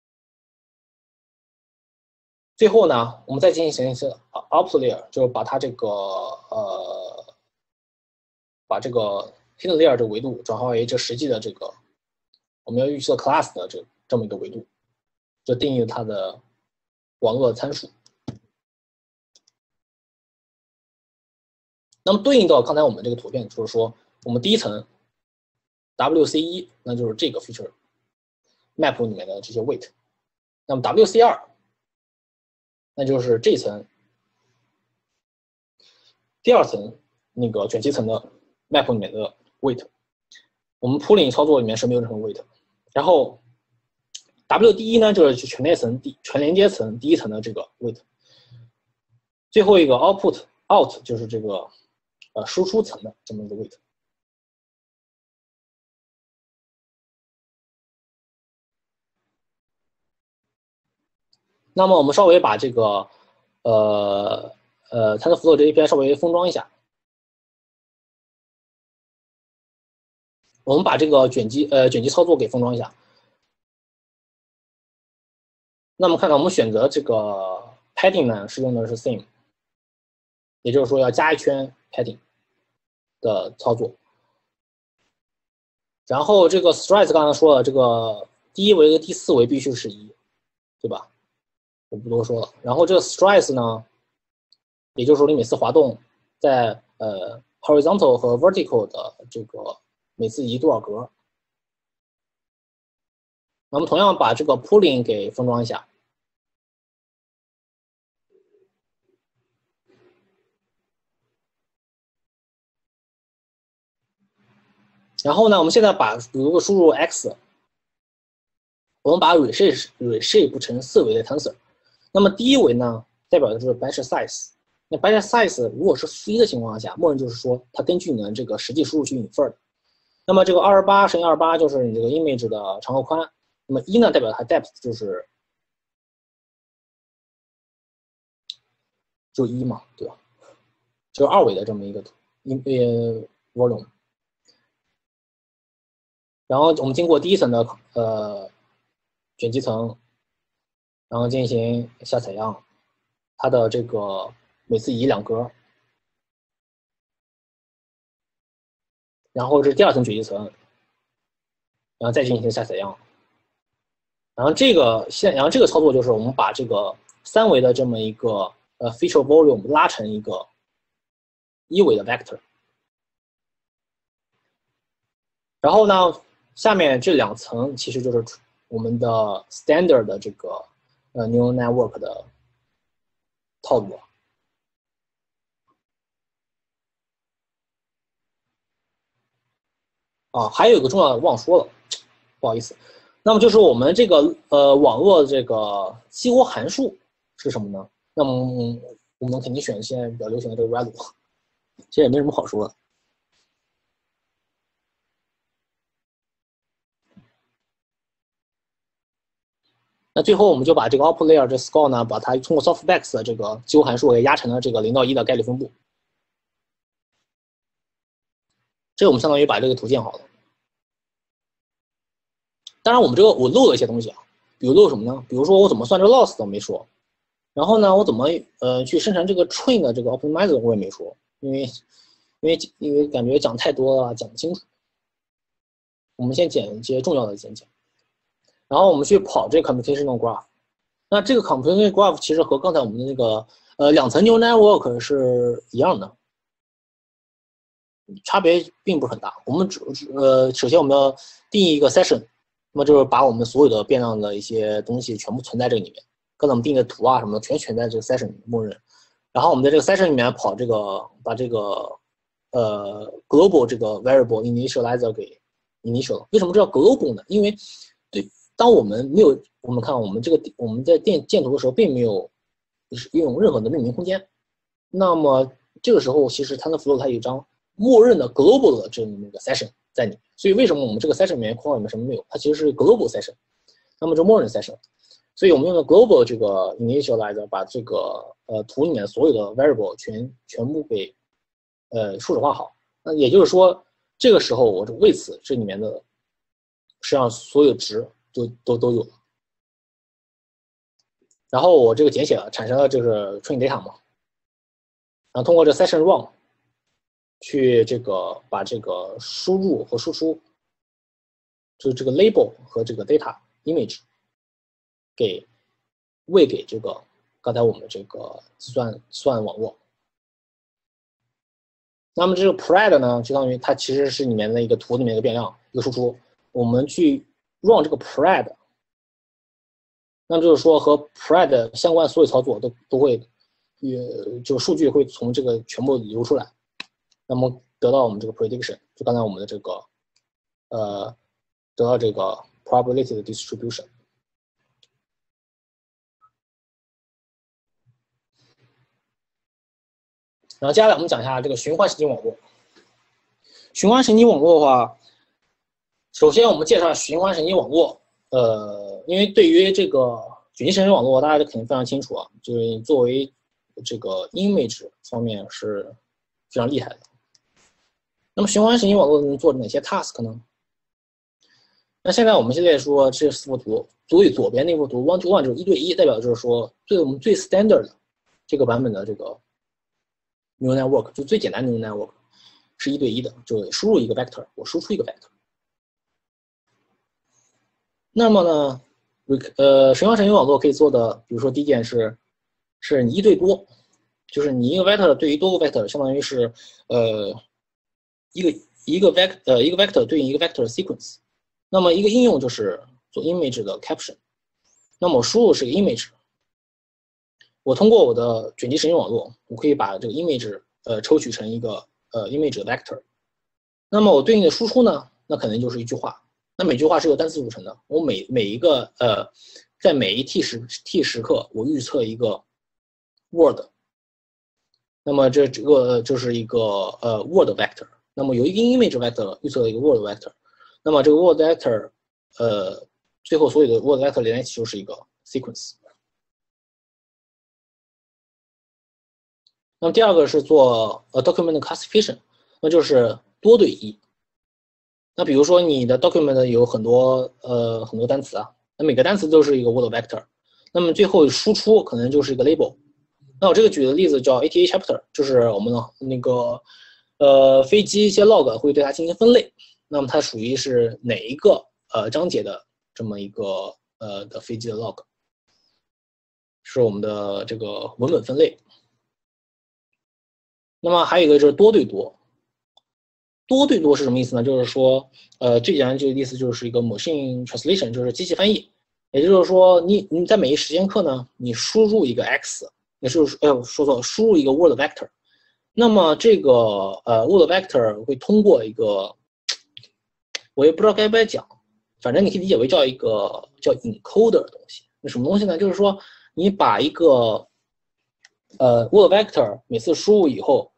S1: 最后呢，我们再进行一次 output layer， 就是把它这个呃把这个 hidden layer 这个维度转化为这实际的这个我们要预测 class 的这这么一个维度，就定义它的网络参数。那么对应到刚才我们这个图片，就是说我们第一层 W C 一， 那就是这个 feature map 里面的这些 weight， 那么 W C 二， 那就是这层第二层那个卷积层的 map 里面的 weight， 我们 pooling 操作里面是没有任何 weight。然后 W D 一 呢，就是全连层第全连接层第一层的这个 weight。最后一个 output out 就是这个呃输出层的这么一个 weight。那么我们稍微把这个呃呃 TensorFlow 这 A P I 稍微封装一下。我们把这个卷积呃卷积操作给封装一下。那么看到我们选择这个 padding 呢，是用的是 theme， 也就是说要加一圈 padding 的操作。然后这个 strides 刚才说了，这个第一维和第四维必须是一，对吧？我不多说了。然后这个 strides 呢，也就是说你每次滑动在呃 horizontal 和 vertical 的这个每次移多少格。那么同样把这个 pooling 给封装一下。然后呢，我们现在把如果输入 x， 我们把 reshape reshape 成四维的 tensor。那么第一维呢，代表的就是 batch size。那 batch size 如果是负一的情况下，默认就是说它根据你的这个实际输入去 infer 的。那么这个二十八乘以二十八就是你这个 image 的长和宽。那么一呢，代表它 depth 就是就一嘛，对吧？就是二维的这么一个呃 volume。然后我们经过第一层的呃卷积层，然后进行下采样，它的这个每次移两格，然后这是第二层卷积层，然后再进行下采样，然后这个现然后这个操作就是我们把这个三维的这么一个呃 feature volume 拉成一个一维的 vector， 然后呢。下面这两层其实就是我们的 standard 的这个呃 neural network 的套路。啊，还有一个重要的忘说了，不好意思。那么就是我们这个呃网络这个激活函数是什么呢？那么我们肯定选现在比较流行的这个 value， 其实也没什么好说的。那最后我们就把这个 output layer 这 score 呢，把它通过 softmax 的这个激活函数给压成了这个零到一的概率分布。这我们相当于把这个图建好了。当然我们这个我漏了一些东西啊，比如漏什么呢？比如说我怎么算这个 loss 我没说，然后呢我怎么呃去生成这个 train 的这个 optimizer 我也没说，因为因为因为感觉讲太多了，讲不清楚。我们先捡一些重要的先讲。然后我们去跑这个 computational graph， 那这个 computational graph 其实和刚才我们的那个呃两层 neural network 是一样的，差别并不是很大。我们只呃首先我们要定义一个 session， 那么就是把我们所有的变量的一些东西全部存在这个里面，刚才我们定的图啊什么的全存在这个 session 里面默认。然后我们在这个 session 里面跑这个把这个呃 global 这个 variable initializer 给 initial。为什么这叫 global 呢？因为对，当我们没有我们看我们这个我们在建建图的时候，并没有运用任何的命名空间，那么这个时候其实 TensorFlow 它有一张默认的 global 的这么一个 session 在里面。所以为什么我们这个 session 里面括号里面什么没有？它其实是 global session， 那么这默认 session。所以我们用的 global 这个 initializer 把这个呃图里面所有的 variable 全全部给呃数值化好。那也就是说，这个时候我这为此这里面的实际上所有值就都都有了。然后我这个简写了产生了这个 train data 嘛，然后通过这 session run 去这个把这个输入和输出，就是这个 label 和这个 data image 给喂给这个刚才我们这个计算计算网络。那么这个 pred 呢，就相当于它其实是里面的一个图里面的变量，一个输出。我们去 run 这个 pred， 那么就是说和 pred 相关所有操作都都会，呃，就数据会从这个全部流出来，那么得到我们这个 prediction， 就刚才我们的这个，呃，得到这个 probability 的 distribution。然后接下来我们讲一下这个循环神经网络。循环神经网络的话，首先我们介绍循环神经网络。呃，因为对于这个卷积神经网络，大家肯定非常清楚啊，就是作为这个 image 方面是非常厉害的。那么循环神经网络能做哪些 task 呢？那现在我们现在说这四幅图，最左边那幅图 one to one 就是一对一，代表就是说最我们最 standard 的这个版本的这个 neural network 就最简单的 neural network 是一对一的，就输入一个 vector， 我输出一个 vector。那么呢，呃，循环神经网络可以做的，比如说第一件是，是你一对多，就是你一个 vector 对于多个 vector， 相当于是呃一个一个 vector 呃一个 vector 对应一个 vector sequence。那么一个应用就是做 image 的 caption。那么我输入是个 image， 我通过我的卷积神经网络，我可以把这个 image 呃抽取成一个呃 image 的 vector。那么我对应的输出呢，那可能就是一句话。那每句话是由单词组成的，我每每一个呃，在每一 t 时 t 时刻，我预测一个 word， 那么这这个就是一个呃 word vector， 那么由一个 image vector 预测一个 word vector， 那么这个 word vector 呃最后所有的 word vector 连在一起就是一个 sequence。那么第二个是做呃 document classification， 那就是多对一。那比如说你的 document 有很多呃很多单词啊，那每个单词都是一个 word vector， 那么最后输出可能就是一个 label。那我这个举的例子叫 A T A chapter， 就是我们的那个呃飞机一些 log 会对它进行分类，那么它属于是哪一个呃章节的这么一个呃的飞机的 log， 是我们的这个文本分类。那么还有一个就是多对多。多对多是什么意思呢？就是说，呃，最简单这个意思就是一个 machine translation， 就是机器翻译。也就是说，你你在每一时间刻呢，你输入一个 x， 也就是哎呦说错，输入一个 word vector。那么这个呃 word vector 会通过一个，我也不知道该不该讲，反正你可以理解为叫一个叫 encoder 的东西。那什么东西呢？就是说你把一个呃 word vector 每次输入以后。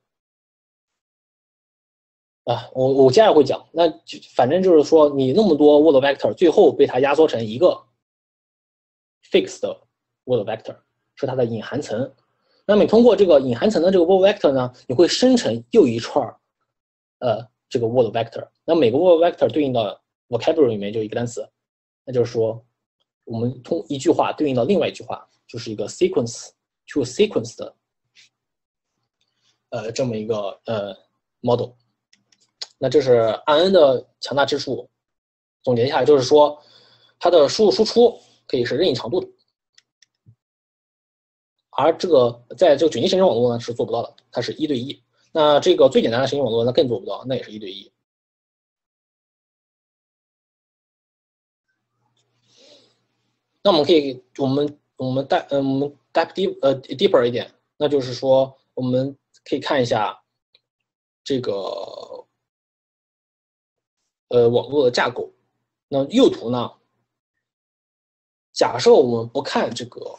S1: 啊，我我接下来会讲，那就反正就是说，你那么多 word vector， 最后被它压缩成一个 fixed 的 word vector， 是它的隐含层。那么你通过这个隐含层的这个 word vector 呢，你会生成又一串呃这个 word vector。那每个 word vector 对应到 vocabulary 里面就一个单词，那就是说，我们通一句话对应到另外一句话，就是一个 sequence to sequence 的呃这么一个呃 model。那这是 I N 的强大之处。总结一下，就是说，它的输入输出可以是任意长度的，而这个在这个卷积神经网络呢是做不到的，它是一对一。那这个最简单的神经网络那更做不到，那也是一对一。那我们可以，我们我们带嗯我们 dive deep 呃 deeper 一点，那就是说，我们可以看一下这个。 呃网络的架构。那右图呢，假设我们不看这个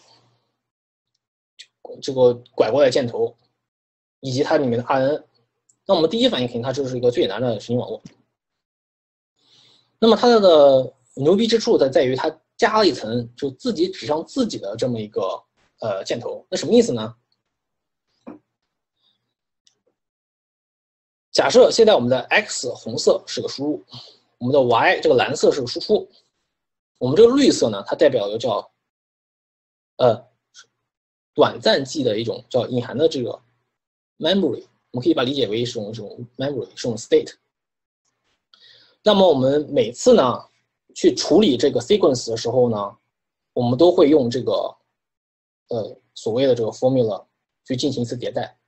S1: 这个拐过来箭头以及它里面的 R N， 那我们第一反应肯定它就是一个最简单的神经网络。那么它的牛逼之处在在于它加了一层就自己指向自己的这么一个呃箭头。那什么意思呢？假设现在我们的 X 红色是个输入，我们的 Y 这个蓝色是个输出，我们这个绿色呢，它代表的叫呃短暂记的一种叫隐含的这个 memory， 我们可以把它理解为是种这种 memory， 是种 state。那么我们每次呢去处理这个 sequence 的时候呢，我们都会用这个呃所谓的这个 formula 去进行一次迭代。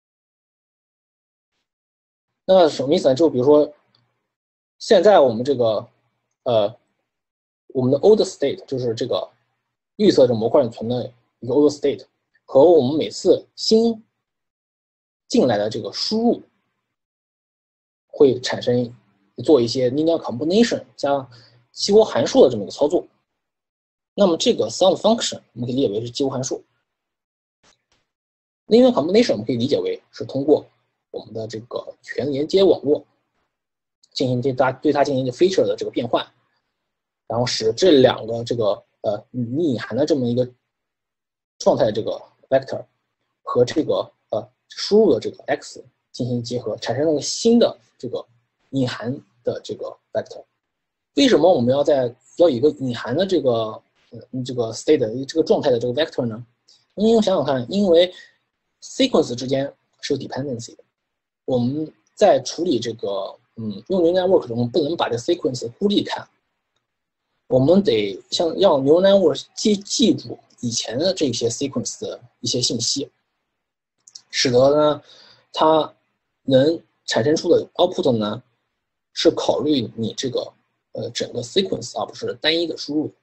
S1: 那什么意思呢？就比如说，现在我们这个呃我们的 old state 就是这个绿色这模块里存的一个 old state， 和我们每次新进来的这个输入会产生做一些 linear combination 加激活函数的这么一个操作。那么这个 sum function 我们可以理解为是激活函数。linear combination 我们可以理解为是通过我们的这个全连接网络进行对它对它进行一个 feature 的这个变换，然后使这两个这个呃隐含的这么一个状态的这个 vector 和这个呃输入的这个 x 进行结合，产生了个新的这个隐含的这个 vector。为什么我们要在要有一个隐含的这个呃这个 state 这个状态的这个 vector 呢？因为想想看，因为 sequence 之间是有 dependency 的，我们在处理这个嗯用 neural network 中不能把这 sequence 孤立看，我们得像让 neural network 记记住以前的这些 sequence 的一些信息，使得呢它能产生出的 output 呢是考虑你这个呃整个 sequence 而不是单一的输入。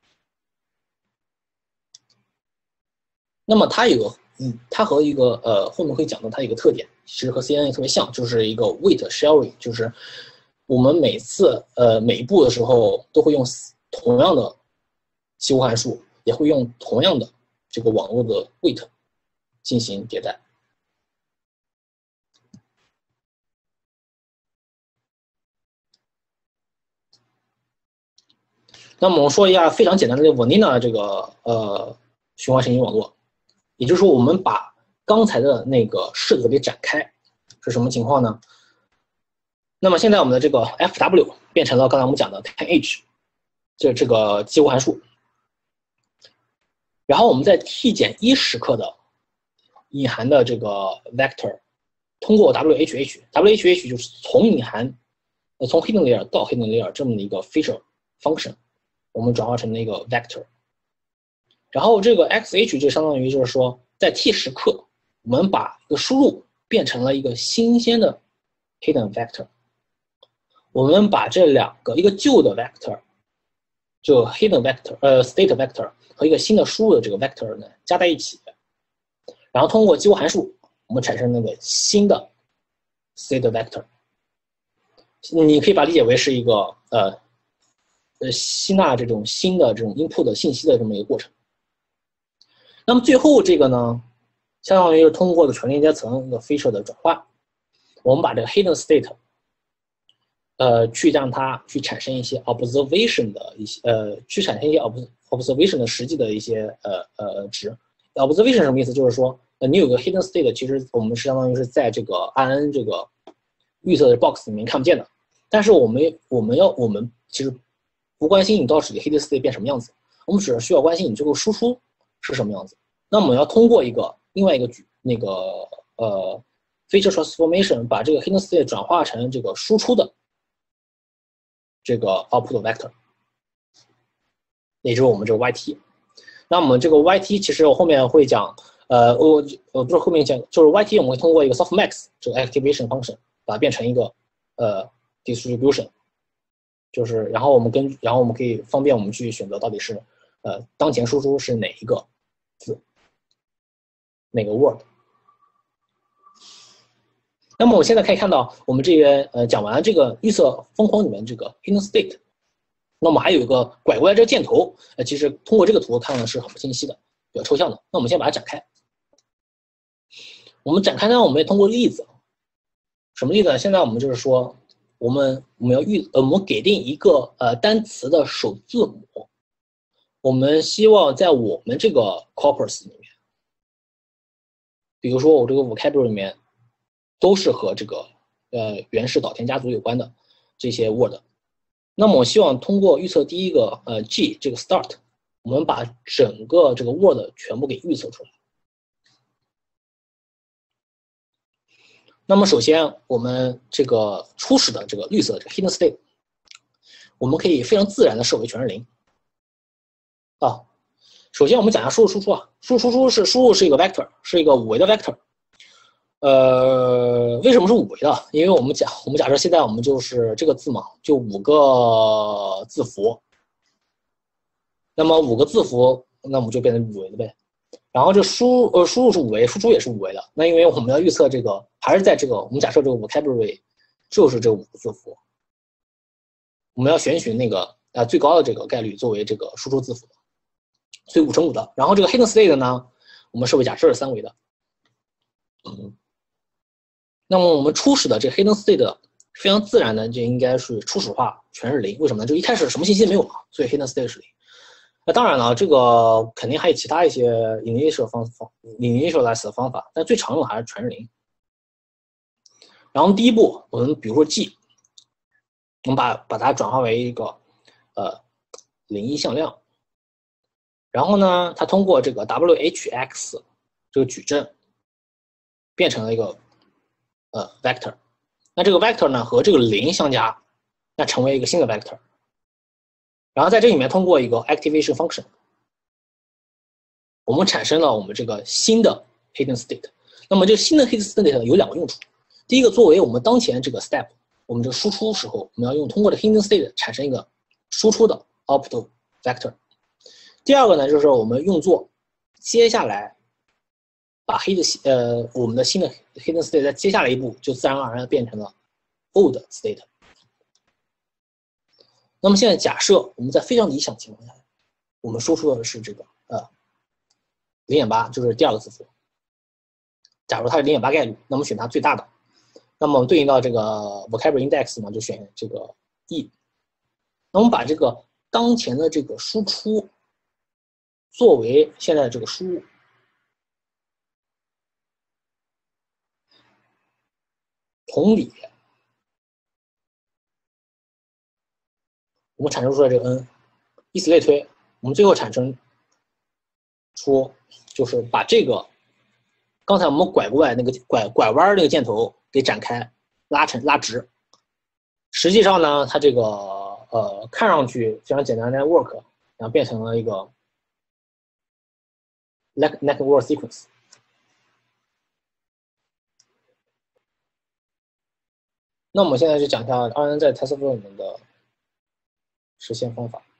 S1: 那么它有个嗯，它和一个呃后面会讲到它有一个特点，其实和 C N N 特别像，就是一个 weight sharing， 就是我们每次呃每一步的时候都会用同样的激活函数，也会用同样的这个网络的 weight 进行迭代。那么我们说一下非常简单的 vanilla 这个呃循环神经网络，也就是说我们把刚才的那个式子给展开，是什么情况呢？那么现在我们的这个 F W 变成了刚才我们讲的 ten H， 这这个激活函数，然后我们在 t 减一时刻的隐含的这个 vector， 通过 W H H，W H H 就是从隐含，呃从 hidden layer 到 hidden layer 这么的一个 feature function， 我们转化成了一个 vector。然后这个 X H 就相当于就是说，在 t 时刻，我们把一个输入变成了一个新鲜的 hidden vector。我们把这两个，一个旧的 vector， 就 hidden vector， 呃 state vector 和一个新的输入的这个 vector 呢加在一起，然后通过激活函数，我们产生那个新的 state vector。你可以把它理解为是一个呃呃吸纳这种新的这种 input 的信息的这么一个过程。那么最后这个呢，相当于是通过的全连接层一个 feature 的转换，我们把这个 hidden state， 呃，去让它去产生一些 observation 的一些呃，去产生一些 observation 的实际的一些呃呃值。observation 什么意思？就是说，呃，你有个 hidden state， 其实我们是相当于是在这个 R N 这个预测的 box 里面看不见的，但是我们我们要我们其实不关心你到底 hidden state 变什么样子，我们只是需要关心你这个输出是什么样子。那我们要通过一个另外一个那个呃 feature transformation 把这个 hidden state 转化成这个输出的这个 output vector， 也就是我们这个 Y T。那我们这个 Y T 其实我后面会讲，呃，我我不是后面讲，就是 Y T 我们会通过一个 softmax 这个 activation function 把它变成一个呃 distribution， 就是然后我们跟然后我们可以方便我们去选择到底是呃当前输出是哪一个字。哪个 word？ 那么我现在可以看到，我们这边呃讲完了这个预测封框里面这个 hidden state， 那么还有一个拐过来这个箭头，呃，其实通过这个图看的是很不清晰的，比较抽象的。那我们先把它展开。我们展开呢，我们也通过例子，什么例子呢？现在我们就是说，我们我们要预呃，我们给定一个呃单词的首字母，我们希望在我们这个 corpus 里面，比如说我这个 vocabulary 里面都是和这个呃源氏岛田家族有关的这些 word， 那么我希望通过预测第一个呃 G 这个 start， 我们把整个这个 word 全部给预测出来。那么首先我们这个初始的这个绿色的这个 hidden state， 我们可以非常自然的设为全是零啊。首先我们讲一下输入输出啊，输入输出是输入是一个 vector， 是一个五维的 vector。呃，为什么是五维的？因为我们假我们假设现在我们就是这个字嘛，就五个字符，那么五个字符，那我们就变成五维的呗。然后这输呃输入是五维，输出也是五维的。那因为我们要预测这个，还是在这个我们假设这个 vocabulary 就是这五个字符，我们要选取那个呃最高的这个概率作为这个输出字符，所以五乘五的。然后这个 hidden state 呢，我们设为假设是三维的。嗯，那么我们初始的这个 hidden state 非常自然的就应该是初始化全是零，为什么呢？就一开始什么信息没有嘛，所以 hidden state 是零。那当然了，这个肯定还有其他一些 initial 方法 initialize 的方法，但最常用的还是全是零。然后第一步，我们比如说 G， 我们把把它转化为一个呃零一向量，然后呢，它通过这个 W H X 这个矩阵变成了一个呃 vector， 那这个 vector 呢和这个零相加，那成为一个新的 vector。然后在这里面通过一个 activation function， 我们产生了我们这个新的 hidden state。那么这个新的 hidden state 有两个用处，第一个作为我们当前这个 step， 我们这个输出时候，我们要用通过这 hidden state 产生一个输出的 output vector。第二个呢，就是我们用作接下来把 hidden 呃我们的新的 hidden state 在接下来一步就自然而然变成了 old state。那么现在假设我们在非常理想情况下，我们输出的是这个呃 零点八， 就是第二个字符。假如它是 零点八 概率，那么选它最大的。那么对应到这个 vocabulary index 嘛，就选这个 E。那我们把这个当前的这个输出作为现在的这个输入。同理，我们产生出来这个 n， 以此类推，我们最后产生出就是把这个刚才我们拐过来那个拐拐弯那个箭头给展开，拉成拉直。实际上呢，它这个呃看上去非常简单的 network， 然后变成了一个 network sequence。那我们现在就讲一下 R N 在 TensorFlow 里面的实现方法。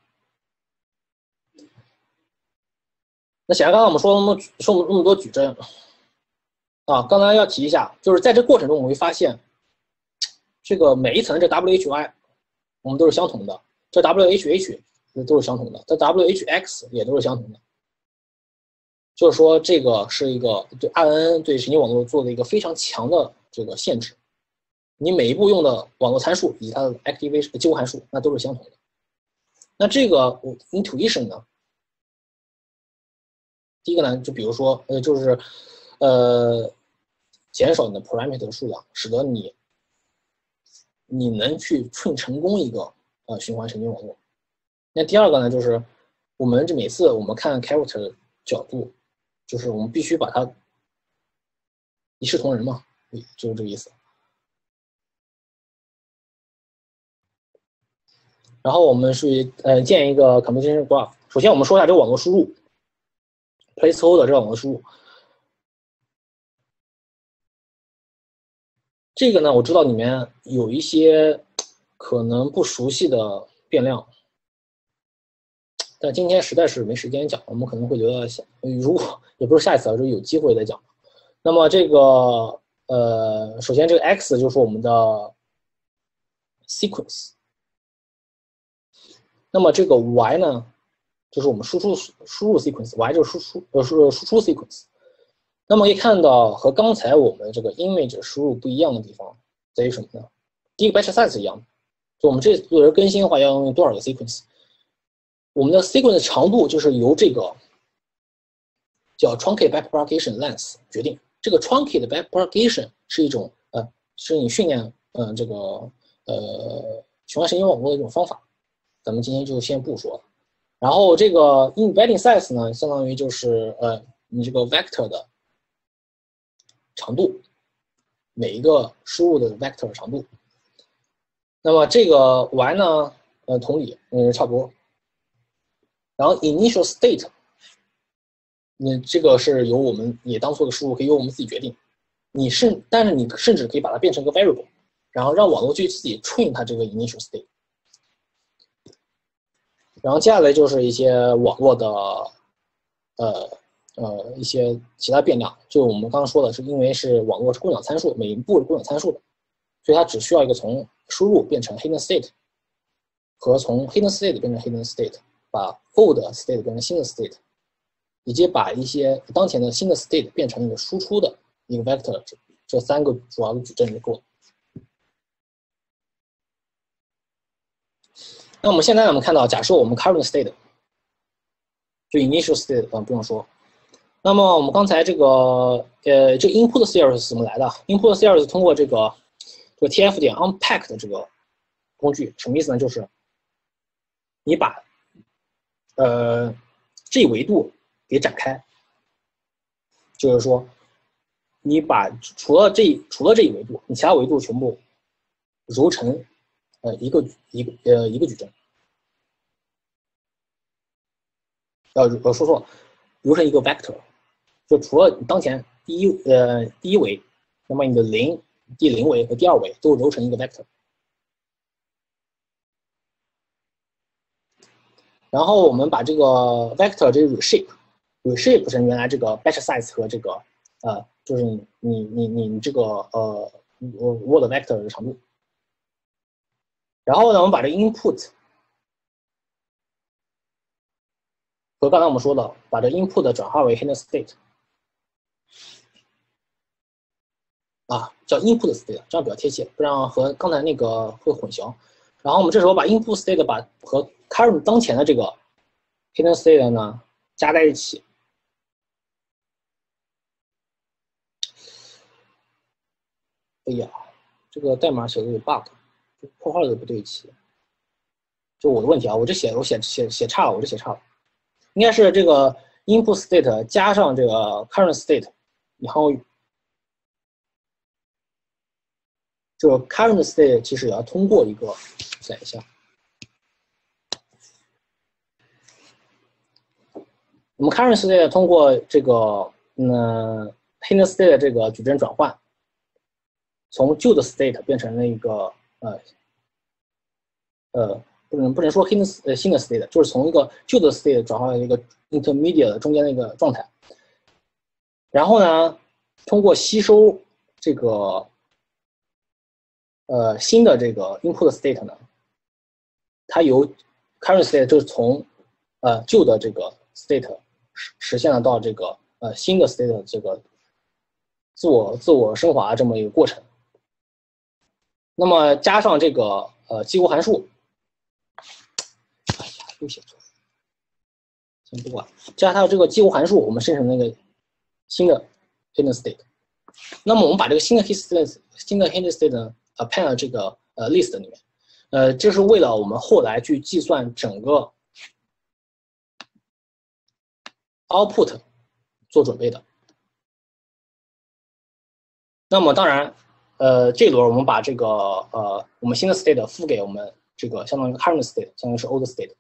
S1: 那显然刚才我们说了那么说了那么多矩阵啊，刚才要提一下，就是在这过程中我们会发现，这个每一层这 W H Y 我们都是相同的，这 W H H 都是相同的，这 W H X 也都是相同的。就是说，这个是一个对 R N 对神经网络做的一个非常强的这个限制。你每一步用的网络参数以及它的 activation 激活函数，那都是相同的。那这个 intuition 呢？第一个呢，就比如说，呃，就是呃，减少你的 parameter 的数量，使得你你能去 train 成功一个呃循环神经网络。那第二个呢，就是我们这每次我们看 character 的角度，就是我们必须把它一视同仁嘛，就是这个意思。然后我们是呃建一个 computation graph。首先我们说一下这个网络输入 placeholder 这个网络输入。这个呢，我知道里面有一些可能不熟悉的变量，但今天实在是没时间讲，我们可能会留到下，如果也不是下一次，而是有机会再讲。那么这个呃，首先这个 x 就是我们的 sequence， 那么这个 y 呢，就是我们输出输入 sequence，y 就是输出呃输输出 sequence。那么可以看到和刚才我们这个 image 输入不一样的地方在于什么呢？第一个 batch size 一样，就我们这次更新的话要用多少个 sequence？ 我们的 sequence 长度就是由这个叫 truncate backpropagation length 决定。这个 truncate backpropagation 是一种呃，是你训练嗯、呃、这个呃循环神经网络的一种方法，咱们今天就先不说了。然后这个 embedding size 呢，相当于就是呃你这个 vector 的长度，每一个输入的 vector 的长度。那么这个 y 呢，呃同理，嗯差不多。然后 initial state， 你这个是由我们也当做个输入，可以由我们自己决定。你甚但是你甚至可以把它变成一个 variable， 然后让网络去自己 train 它这个 initial state。然后接下来就是一些网络的呃呃一些其他变量，就我们刚刚说的是，因为是网络是共享参数，每一步是共享参数的，所以它只需要一个从输入变成 hidden state 和从 hidden state 变成 hidden state， 把 old state 变成新的 state， 以及把一些当前的新的 state 变成一个输出的一个 vector， 这三个主要的矩阵就够了。那我们现在我们看到，假设我们 current state 就 initial state 啊、呃、不用说。那么我们刚才这个呃这个 input series 是怎么来的 ？input series 通过这个这个 tf 点 unpack 的这个工具，什么意思呢？就是你把呃这一维度给展开，就是说你把除了这除了这一维度，你其他维度全部揉成呃一个一个呃一个矩阵。呃，我说错了，揉成一个 vector， 就除了当前第一呃第一维，那么你的零、第零维和第二维都揉成一个 vector。然后我们把这个 vector 这个 reshape，reshape 成原来这个 batch size 和这个呃，就是你你你你这个呃 word vector 的长度。然后呢，我们把这个 input 和刚才我们说的，把这 input 转化为 hidden state， 啊，叫 input state， 这样比较贴切，不然和刚才那个会混淆。然后我们这时候把 input state 把和 current 当前的这个 hidden state 呢加在一起。哎呀，这个代码写的有 bug， 括号都不对齐，就我的问题啊，我这写我写写写差了，我这写差了，应该是这个 input state 加上这个 current state， 然后这个 current state 其实也要通过一个，想一下，我们 current state 通过这个嗯 hidden state 的这个矩阵转换，从旧的 state 变成了一个呃呃。不能不能说 hidden 呃新的 state， 就是从一个旧的 state 转化为一个 intermediate 的中间的一个状态。然后呢，通过吸收这个呃新的这个 input state 呢，它由 current state 就是从呃旧的这个 state 实现了到这个呃新的 state 的这个自我自我升华这么一个过程。那么加上这个呃激活函数。又写错，先不管。加上它的这个激活函数，我们生成那个新的 hidden state。那么我们把这个新的 hidden state 新的 hidden state 呢 append 到这个呃 list 里面，呃，这是为了我们后来去计算整个 output 做准备的。那么当然，呃，这一轮我们把这个呃我们新的 state 付给我们这个相当于 current state， 相当于是 old state。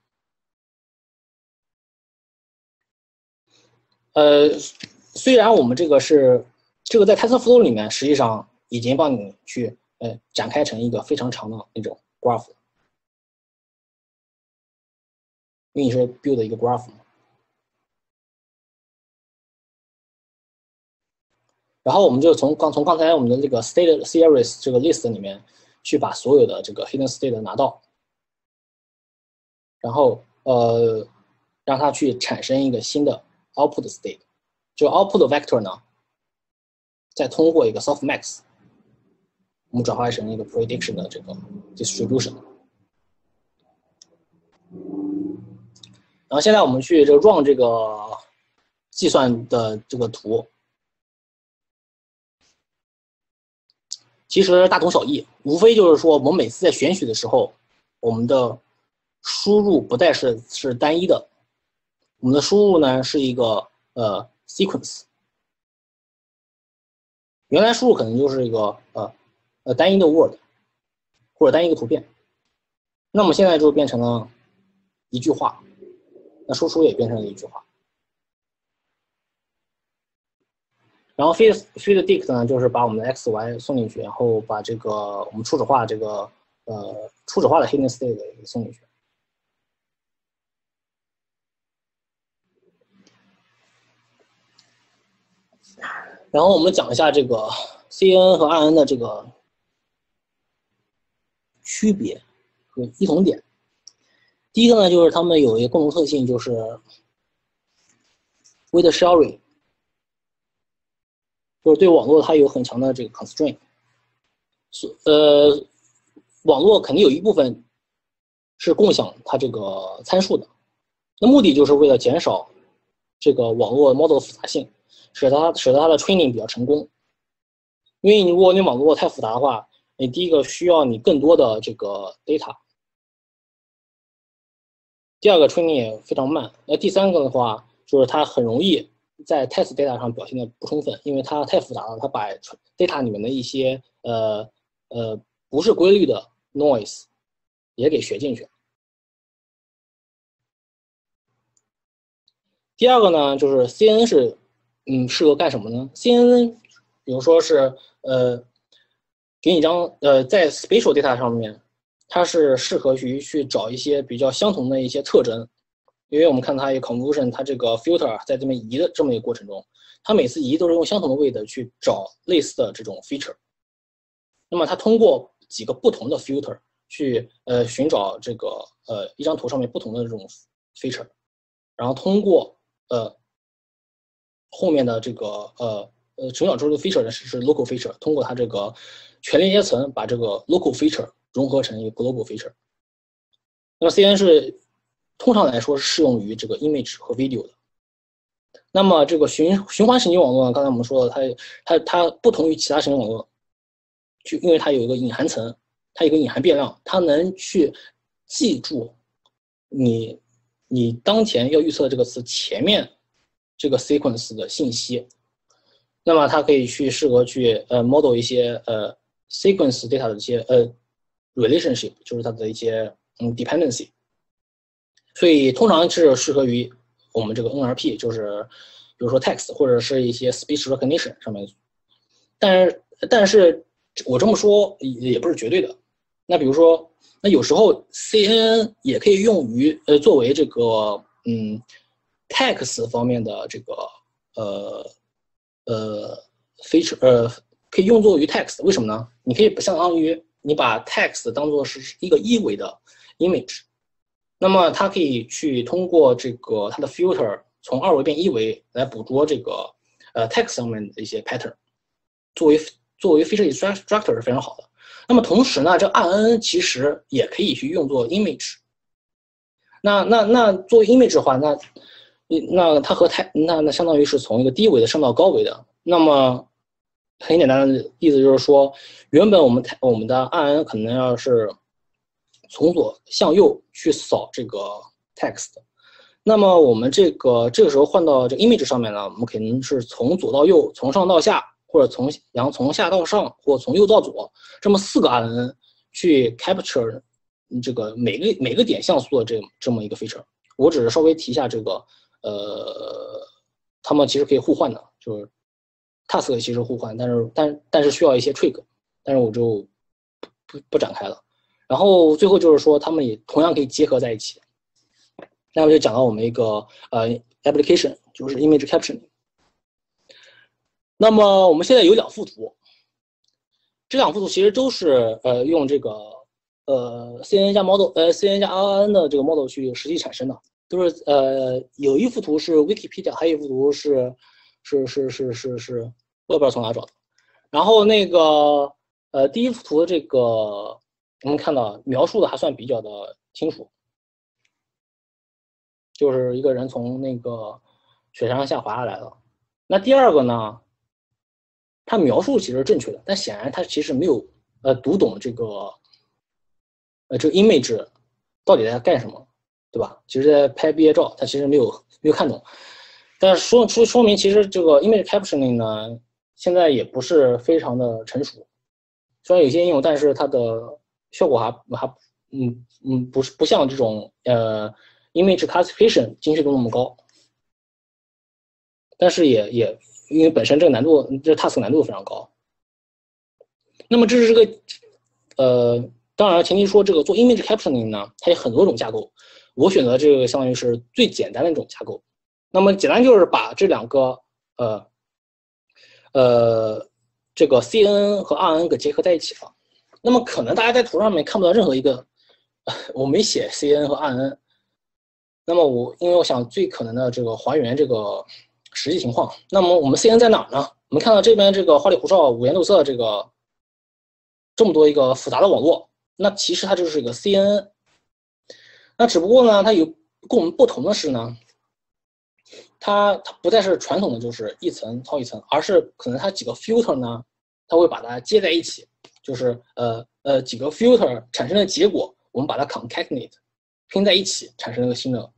S1: 呃，虽然我们这个是这个在 TensorFlow 里面，实际上已经帮你去呃展开成一个非常长的那种 graph， 因为你是 build 一个 graph 嘛。 然后我们就从刚从刚才我们的这个 state series 这个 list 里面去把所有的这个 hidden state 拿到，然后呃让它去产生一个新的 output state， 就 output vector 呢，再通过一个 softmax， 我们转化成一个 prediction 的这个 distribution。然后现在我们去这 run 这个计算的这个图。其实大同小异，无非就是说，我们每次在选取的时候，我们的输入不再是是单一的，我们的输入呢是一个呃 sequence。原来输入可能就是一个呃呃单一的 word 或者单一个图片，那么现在就变成了一句话，那输出也变成了一句话。然后 feed feed dict 呢，就是把我们的 x、y 送进去，然后把这个我们初始化这个呃初始化的 hidden state 给送进去。然后我们讲一下这个 C N N 和 I N 的这个区别和异同点。第一个呢，就是它们有一个共同特性，就是 weight sharing。就是对网络它有很强的这个 constraint， 呃，网络肯定有一部分是共享它这个参数的，那目的就是为了减少这个网络 model 复杂性，使它使得它的 training 比较成功。因为如果你网络太复杂的话，你第一个需要你更多的这个 data， 第二个 training 也非常慢，那第三个的话就是它很容易在 test data 上表现的不充分，因为它太复杂了，它把 data 里面的一些呃呃不是规律的 noise 也给学进去。第二个呢，就是 C N N 是嗯适合干什么呢 ？C N N 比如说是呃给你一张呃在 spatial data 上面，它是适合于去找一些比较相同的一些特征。因为我们看它一个 convolution， 它这个 filter 在这边移的这么一个过程中，它每次移都是用相同的位的去找类似的这种 feature。那么它通过几个不同的 filter 去呃寻找这个呃一张图上面不同的这种 feature， 然后通过呃后面的这个呃呃寻找出的 feature 是是 local feature， 通过它这个全连接层把这个 local feature 融合成一个 global feature。那么 C N N 是通常来说是适用于这个 image 和 video 的。那么这个循循环神经网络呢，刚才我们说了，它它它不同于其他神经网络，就因为它有一个隐含层，它有一个隐含变量，它能去记住你你当前要预测的这个词前面这个 sequence 的信息。那么它可以去适合去呃 model 一些呃 sequence data 的一些呃 relationship， 就是它的一些嗯 dependency。所以通常是适合于我们这个 N L P， 就是比如说 text 或者是一些 speech recognition 上面。但是但是我这么说也不是绝对的。那比如说，那有时候 C N N 也可以用于呃作为这个嗯 text 方面的这个呃呃 feature 呃可以用作于 text。为什么呢？你可以相当于你把 text 当做是一个一维的 image。那么它可以去通过这个它的 filter 从二维变一维来捕捉这个呃 text 上面的一些 pattern， 作为作为 feature extractor 是非常好的。那么同时呢，这 I N N 其实也可以去用作 image。那那那作为 image 的话，那那它和太那那相当于是从一个低维的上到高维的。那么很简单的例子就是说，原本我们我们的 I N N 可能要是从左向右去扫这个 text， 那么我们这个这个时候换到这个 image 上面呢，我们肯定是从左到右，从上到下，或者从然后从下到上，或从右到左，这么四个 I N N 去 capture 这个每个每个点像素的这这么一个 feature。我只是稍微提一下这个，呃，他们其实可以互换的，就是 task 其实互换，但是但但是需要一些 trick， 但是我就不不不展开了。然后最后就是说，他们也同样可以结合在一起。那么就讲到我们一个呃 application， 就是 image captioning。 那么我们现在有两幅图，这两幅图其实都是呃用这个呃 C N N 加 model 呃 C N N 加 R N 的这个 model 去实际产生的，都是呃有一幅图是 Wikipedia， 还有一幅图是是是是是是我也不知道从哪找的。然后那个呃第一幅图的这个我们看到描述的还算比较的清楚，就是一个人从那个雪山上下滑下来了。那第二个呢，他描述其实是正确的，但显然他其实没有呃读懂这个呃这个 image 到底在干什么，对吧？其实在拍毕业照，他其实没有没有看懂。但是说说说明其实这个 image captioning 呢，现在也不是非常的成熟。虽然有些应用，但是它的效果还还嗯嗯不是不像这种呃 image classification 精确度那么高。但是也也因为本身这个难度，这 task 难度非常高。那么这是这个呃，当然前提说这个做 image captioning 呢，它有很多种架构，我选择这个相当于是最简单的一种架构。那么简单就是把这两个呃呃这个 C N N 和 R N 给结合在一起了。那么可能大家在图上面看不到任何一个，我没写 C N N 和 R N。那么我因为我想最可能的这个还原这个实际情况。那么我们 C N 在哪儿呢？我们看到这边这个花里胡哨、五颜六色这个这么多一个复杂的网络，那其实它就是一个 C N N。那只不过呢，它有跟我们不同的是呢，它它不再是传统的就是一层套一层，而是可能它几个 filter 呢，它会把它接在一起，就是呃呃几个 filter 产生的结果，我们把它 concatenate 拼在一起，产生一个新的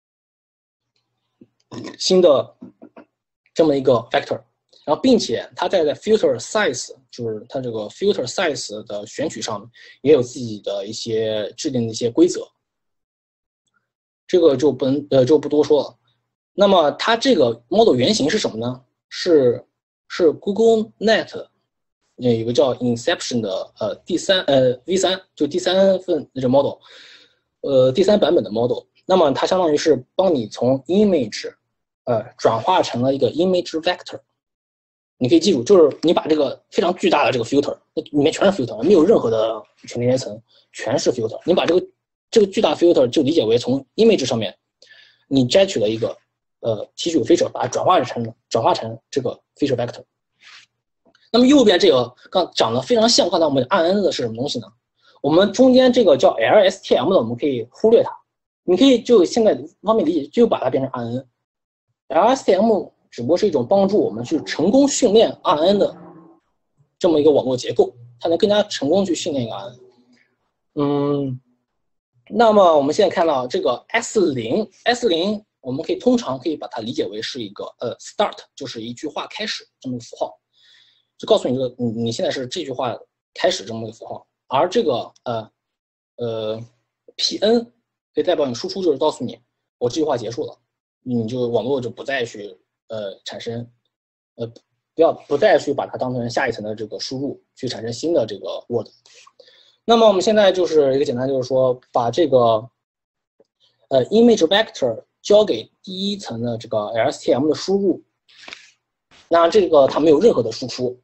S1: 新的这么一个 vector。然后并且它在在 filter size， 就是它这个 filter size 的选取上也有自己的一些制定的一些规则，这个就不能呃就不多说了。那么它这个 model 原型是什么呢？是是 GoogleNet 有一个叫 Inception 的呃第三呃 V 三，就第三份那个 model， 呃第三版本的 model。那么它相当于是帮你从 image 呃转化成了一个 image vector。你可以记住，就是你把这个非常巨大的这个 filter， 里面全是 filter， 没有任何的全连接层，全是 filter。你把这个这个巨大 filter 就理解为从 image 上面，你摘取了一个呃提取 feature， 把它转化成转化成这个 feature vector。那么右边这个刚长得非常像刚才我们 R N 的是什么东西呢？我们中间这个叫 L S T M 的，我们可以忽略它，你可以就现在方面理解，就把它变成 R N。L S T M只不过是一种帮助我们去成功训练 R N 的这么一个网络结构，它能更加成功去训练一个 R N。嗯，那么我们现在看到这个 S 零 S 零，我们可以通常可以把它理解为是一个呃 start， 就是一句话开始这么一个符号，就告诉你这个你你现在是这句话开始这么一个符号。而这个呃呃 P N 可以代表你输出，就是告诉你我这句话结束了，你就网络就不再去。呃，产生，呃，不要不再去把它当成下一层的这个输入，去产生新的这个 word。那么我们现在就是一个简单，就是说把这个呃 image vector 交给第一层的这个 L S T M 的输入，那这个它没有任何的输出。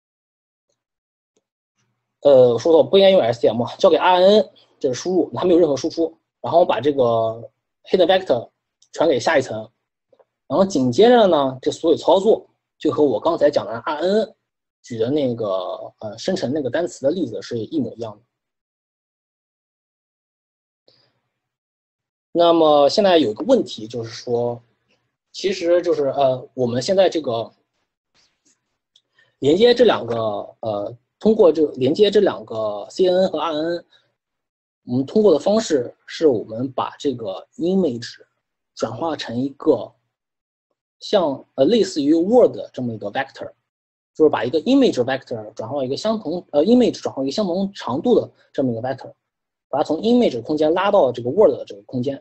S1: 呃，我说错，不应该用 L S T M， 交给 R N 这是输入，它没有任何输出。然后把这个 hidden vector 传给下一层。然后紧接着呢，这所有操作就和我刚才讲的 R N 举的那个呃生成那个单词的例子是一模一样的。那么现在有个问题就是说，其实就是呃我们现在这个连接这两个呃通过这个连接这两个 C N N 和 R N， 我们通过的方式是我们把这个 image 转化成一个。像呃类似于 Word 这么一个 vector， 就是把一个 image vector 转化一个相同呃 image 转化一个相同长度的这么一个 vector， 把它从 image 空间拉到这个 Word 的这个空间。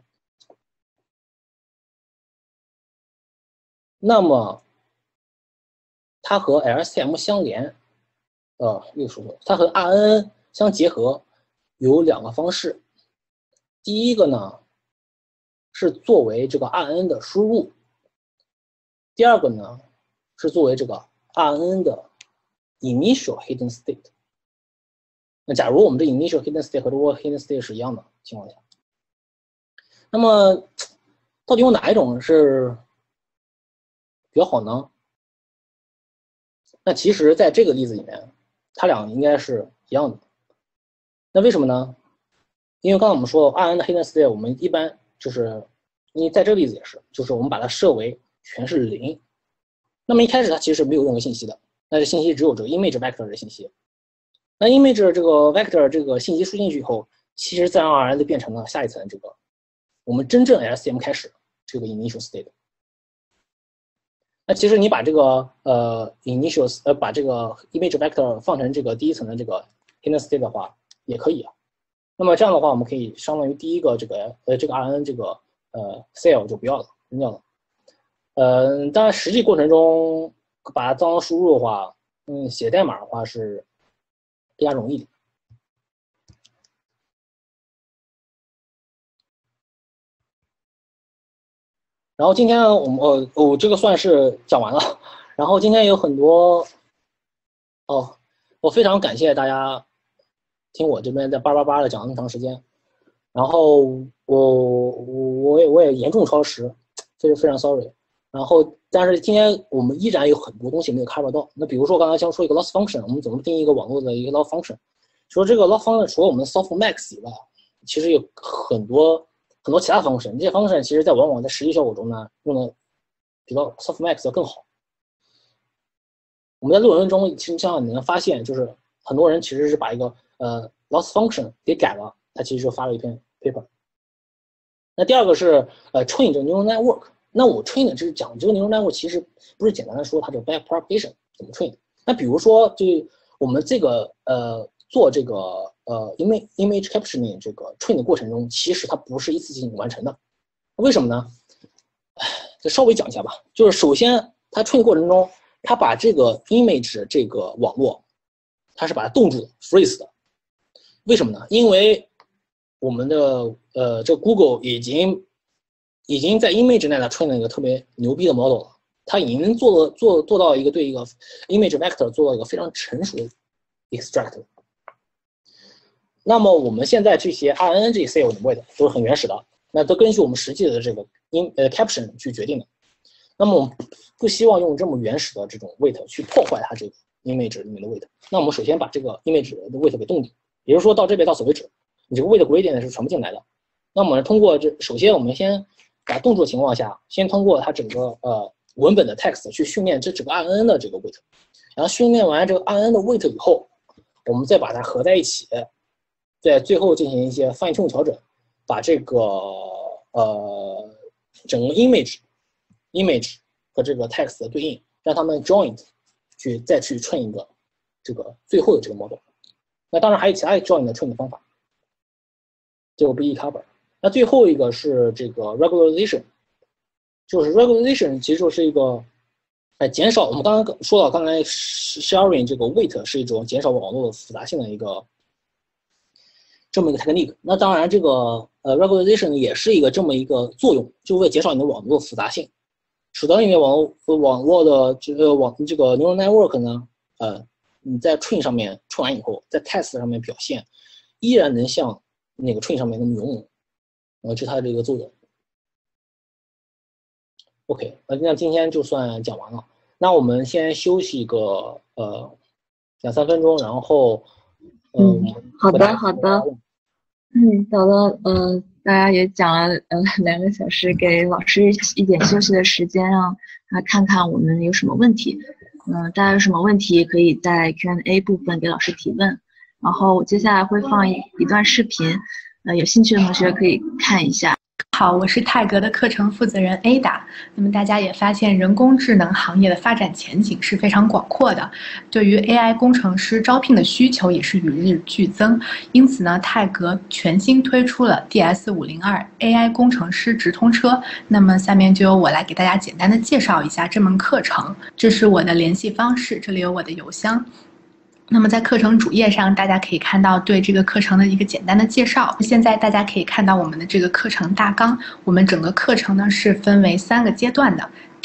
S1: 那么它和 L S T M 相连，呃又说错，它和 R N 相结合有两个方式。第一个呢是作为这个 R N 的输入。第二个呢，是作为这个 R N N 的 initial hidden state。那假如我们的 initial hidden state 和这个 hidden state 是一样的情况下，那么到底用哪一种是比较好呢？那其实在这个例子里面，它俩应该是一样的。那为什么呢？因为刚才我们说 R N 的 hidden state， 我们一般就是因为在这个例子也是，就是我们把它设为全是零。那么一开始它其实是没有任何信息的，那这信息只有这个 image vector 的信息。那 image 这个 vector 这个信息输进去以后，其实自然而然的变成了下一层这个我们真正 L S T M 开始这个 initial state。那其实你把这个呃 initial 呃把这个 image vector 放成这个第一层的这个 hidden state 的话，也可以啊。那么这样的话，我们可以相当于第一个这个呃这个 R N 这个呃 cell 就不要了，扔掉了。呃，当然实际过程中把它当输入的话，嗯，写代码的话是更加容易的。然后今天我们呃我、哦、这个算是讲完了。然后今天有很多哦，我非常感谢大家听我这边在叭叭叭的讲那么长时间。然后我我也我也严重超时，这是非常 sorry。然后但是今天我们依然有很多东西没有 cover 到。那比如说刚才想说一个 loss function， 我们怎么定义一个网络的一个 loss function？ 说这个 loss function 除了我们 softmax 以外，其实有很多很多其他 function， 这些 function 其实在往往在实际效果中呢用的比较 softmax 要更好。我们在论文中其实像你能发现，就是很多人其实是把一个呃 loss function 给改了，他其实就发了一篇 paper。那第二个是呃 train 这个 neural network。那我 train 的就是讲这个 neural network 其实不是简单的说它这个 backpropagation 怎么 train。那比如说就我们这个呃做这个呃 image image captioning 这个 train 的过程中，其实它不是一次性完成的。为什么呢？就稍微讲一下吧。就是首先它 train 过程中，它把这个 image 这个网络，它是把它冻住的 freeze 的。为什么呢？因为我们的呃这 Google 已经已经在 image 那 train 了一个特别牛逼的 model 了，它已经做了做做到一个对一个 image vector 做到一个非常成熟的 extract。那么我们现在这些 R N N 这些 cell 的 weight 都是很原始的，那都根据我们实际的这个 in 呃 caption 去决定的。那么我们不希望用这么原始的这种 weight 去破坏它这个 image 里面的 weight。那我们首先把这个 image 的 weight 给冻住，也就是说到这边到此为止，你这个 weight gradient 是传不进来的。那么通过这，首先我们先把它冻住的情况下，先通过它整个呃文本的 text 去训练这整个 R N N 的这个 weight， 然后训练完这个 R N N 的 weight 以后，我们再把它合在一起，在最后进行一些 fine tune 调整，把这个呃整个 image image 和这个 text 的对应，让它们 joint 去再去 train 一个这个最后的这个 model。那当然还有其他 joint 的 train 的方法，这个不一一 cover。那最后一个是这个 regularization， 就是 regularization 其实就是一个哎减少我们刚刚说到刚才 sharing 这个 weight 是一种减少网络的复杂性的一个这么一个 technique。那当然这个呃 regularization 也是一个这么一个作用，就为减少你的网络复杂性，使得你的网络网络的这个网这个 neural network 呢，呃你在 train 上面 train 完以后，在 test 上面表现依然能像那个 train 上面那么勇猛。呃，这是它的这个作用。OK， 那今天就算讲完了。那我们先休息个呃两三分钟，然后呃，
S2: 嗯，好的好的，嗯，好的，呃，大家也讲了呃两个小时，给老师一点休息的时间，让他看看我们有什么问题。嗯、呃，大家有什么问题可以在 Q and A 部分给老师提问。然后我接下来会放一一段视频。呃，有兴趣的同学可以看一下。
S3: 好，我是泰格的课程负责人 Ada。那么大家也发现，人工智能行业的发展前景是非常广阔的，对于 A I 工程师招聘的需求也是与日俱增。因此呢，泰格全新推出了 D S 五零二 A I 工程师直通车。那么下面就由我来给大家简单的介绍一下这门课程。这是我的联系方式，这里有我的邮箱。那么在课程主页上，大家可以看到对这个课程的一个简单的介绍。现在大家可以看到我们的这个课程大纲。我们整个课程呢是分为三个阶段的。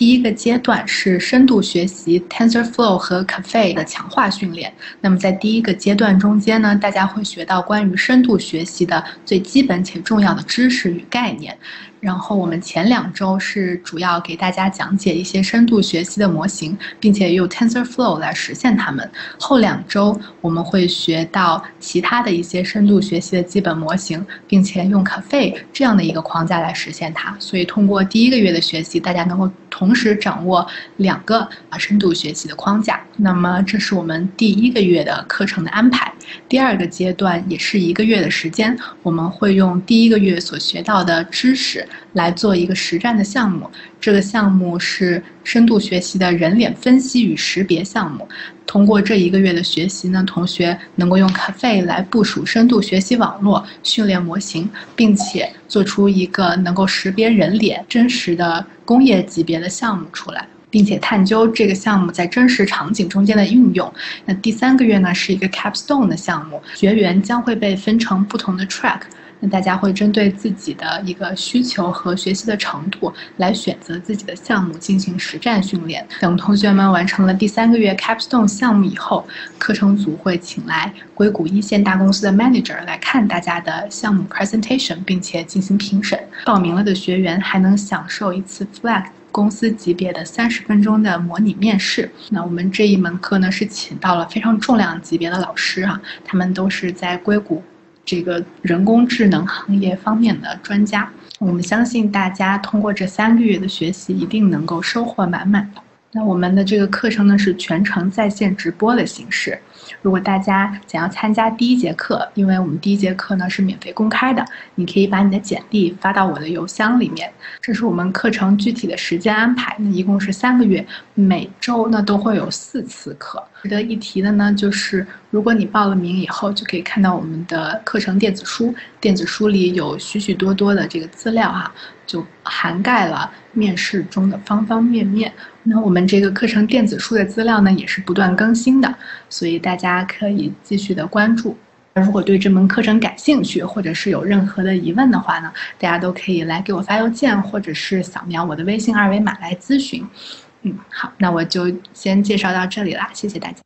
S3: 第一个阶段是深度学习 TensorFlow 和 Caffe 的强化训练。那么在第一个阶段中间呢，大家会学到关于深度学习的最基本且重要的知识与概念。然后我们前两周是主要给大家讲解一些深度学习的模型，并且用 TensorFlow 来实现它们。后两周我们会学到其他的一些深度学习的基本模型，并且用 Caffe 这样的一个框架来实现它。所以通过第一个月的学习，大家能够同时掌握两个啊深度学习的框架。那么这是我们第一个月的课程的安排。第二个阶段也是一个月的时间，我们会用第一个月所学到的知识来做一个实战的项目。这个项目是深度学习的人脸分析与识别项目。通过这一个月的学习呢，同学能够用 Caffe 来部署深度学习网络，训练模型，并且做出一个能够识别人脸真实的工业级别的项目出来，并且探究这个项目在真实场景中间的运用。那第三个月呢，是一个 Capstone 的项目，学员将会被分成不同的 track。那大家会针对自己的一个需求和学习的程度来选择自己的项目进行实战训练。等同学们完成了第三个月 Capstone 项目以后，课程组会请来硅谷一线大公司的 manager 来看大家的项目 presentation， 并且进行评审。报名了的学员还能享受一次 Flag公司级别的三十分钟的模拟面试。那我们这一门课呢，是请到了非常重量级别的老师啊，他们都是在硅谷这个人工智能行业方面的专家。我们相信大家通过这三个月的学习，一定能够收获满满的。那我们的这个课程呢，是全程在线直播的形式。如果大家想要参加第一节课，因为我们第一节课呢是免费公开的，你可以把你的简历发到我的邮箱里面。这是我们课程具体的时间安排，那一共是三个月，每周呢都会有四次课。值得一提的呢，就是如果你报了名以后，就可以看到我们的课程电子书，电子书里有许许多多的这个资料哈，就涵盖了面试中的方方面面。那我们这个课程电子书的资料呢，也是不断更新的，所以大家可以继续的关注。如果对这门课程感兴趣，或者是有任何的疑问的话呢，大家都可以来给我发邮件，或者是扫描我的微信二维码来咨询。嗯，好，那我就先介绍到这里啦，谢谢大家。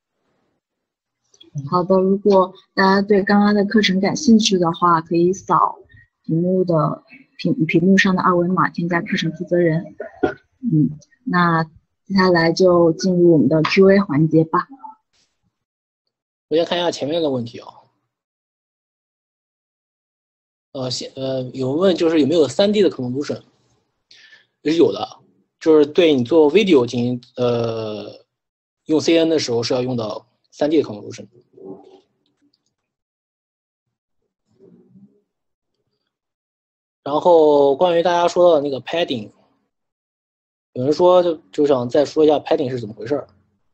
S2: 好的，如果大家对刚刚的课程感兴趣的话，可以扫屏幕的屏屏幕上的二维码，添加课程负责人。嗯，那接下来就进入我们的 Q A 环节吧。
S1: 我先看一下前面的问题啊。呃，现呃有问就是有没有 三 D 的 conclusion， 也是有的，就是对你做 video 进行呃用 C N 的时候是要用到 三 D 的 conclusion。然后关于大家说的那个 padding， 有人说就就想再说一下 padding 是怎么回事。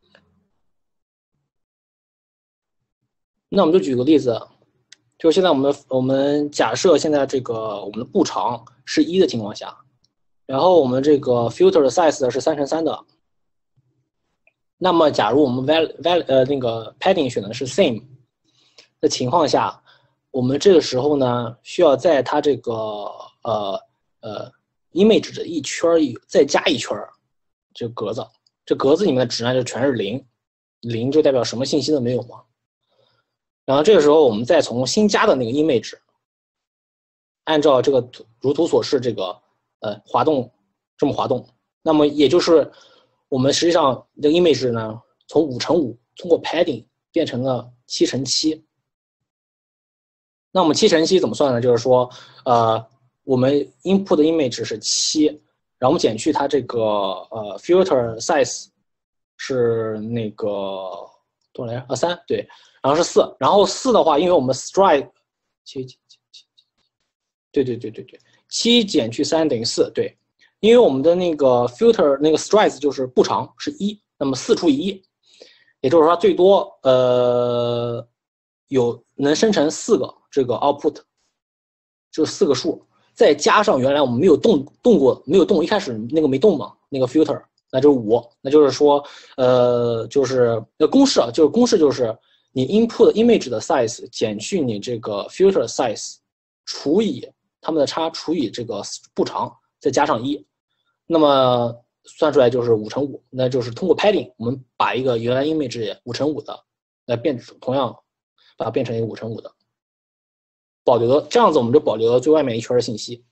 S1: 那我们就举个例子，就是现在我们我们假设现在这个我们的步长是一的情况下，然后我们这个 filter 的 size 是三乘三的，那么假如我们 val val 呃那个 padding 选的是 same 的情况下，我们这个时候呢需要在它这个呃呃 image 的一圈再加一圈这个格子，这格子里面的值呢就全是零，零就代表什么信息都没有嘛。然后这个时候我们再从新加的那个 image 按照这个如图所示这个呃滑动这么滑动，那么也就是我们实际上这个 image 呢从五乘五通过 padding 变成了七乘七。那我们七乘七怎么算呢？就是说呃我们 input 的 image 是七，然后我们减去它这个呃 filter size 是那个多少来着？啊三，对。然后是四，然后四的话，因为我们 stride 七七七七，对对对对对，七减去三等于四，对，因为我们的那个 filter 那个 strides 就是步长是一，那么四除以一，也就是说最多呃有能生成四个这个 output， 就四个数，再加上原来我们没有动动过，没有动，一开始那个没动嘛，那个 filter 那就是五，那就是说呃就是那公式啊，就是公式就是。你 input image 的 size 减去你这个 filter size 除以它们的差除以这个步长再加上一，那么算出来就是五乘五，那就是通过 padding， 我们把一个原来 image 五乘五的，来变同样把它变成一个五乘五的，保留了这样子，我们就保留了最外面一圈的信息。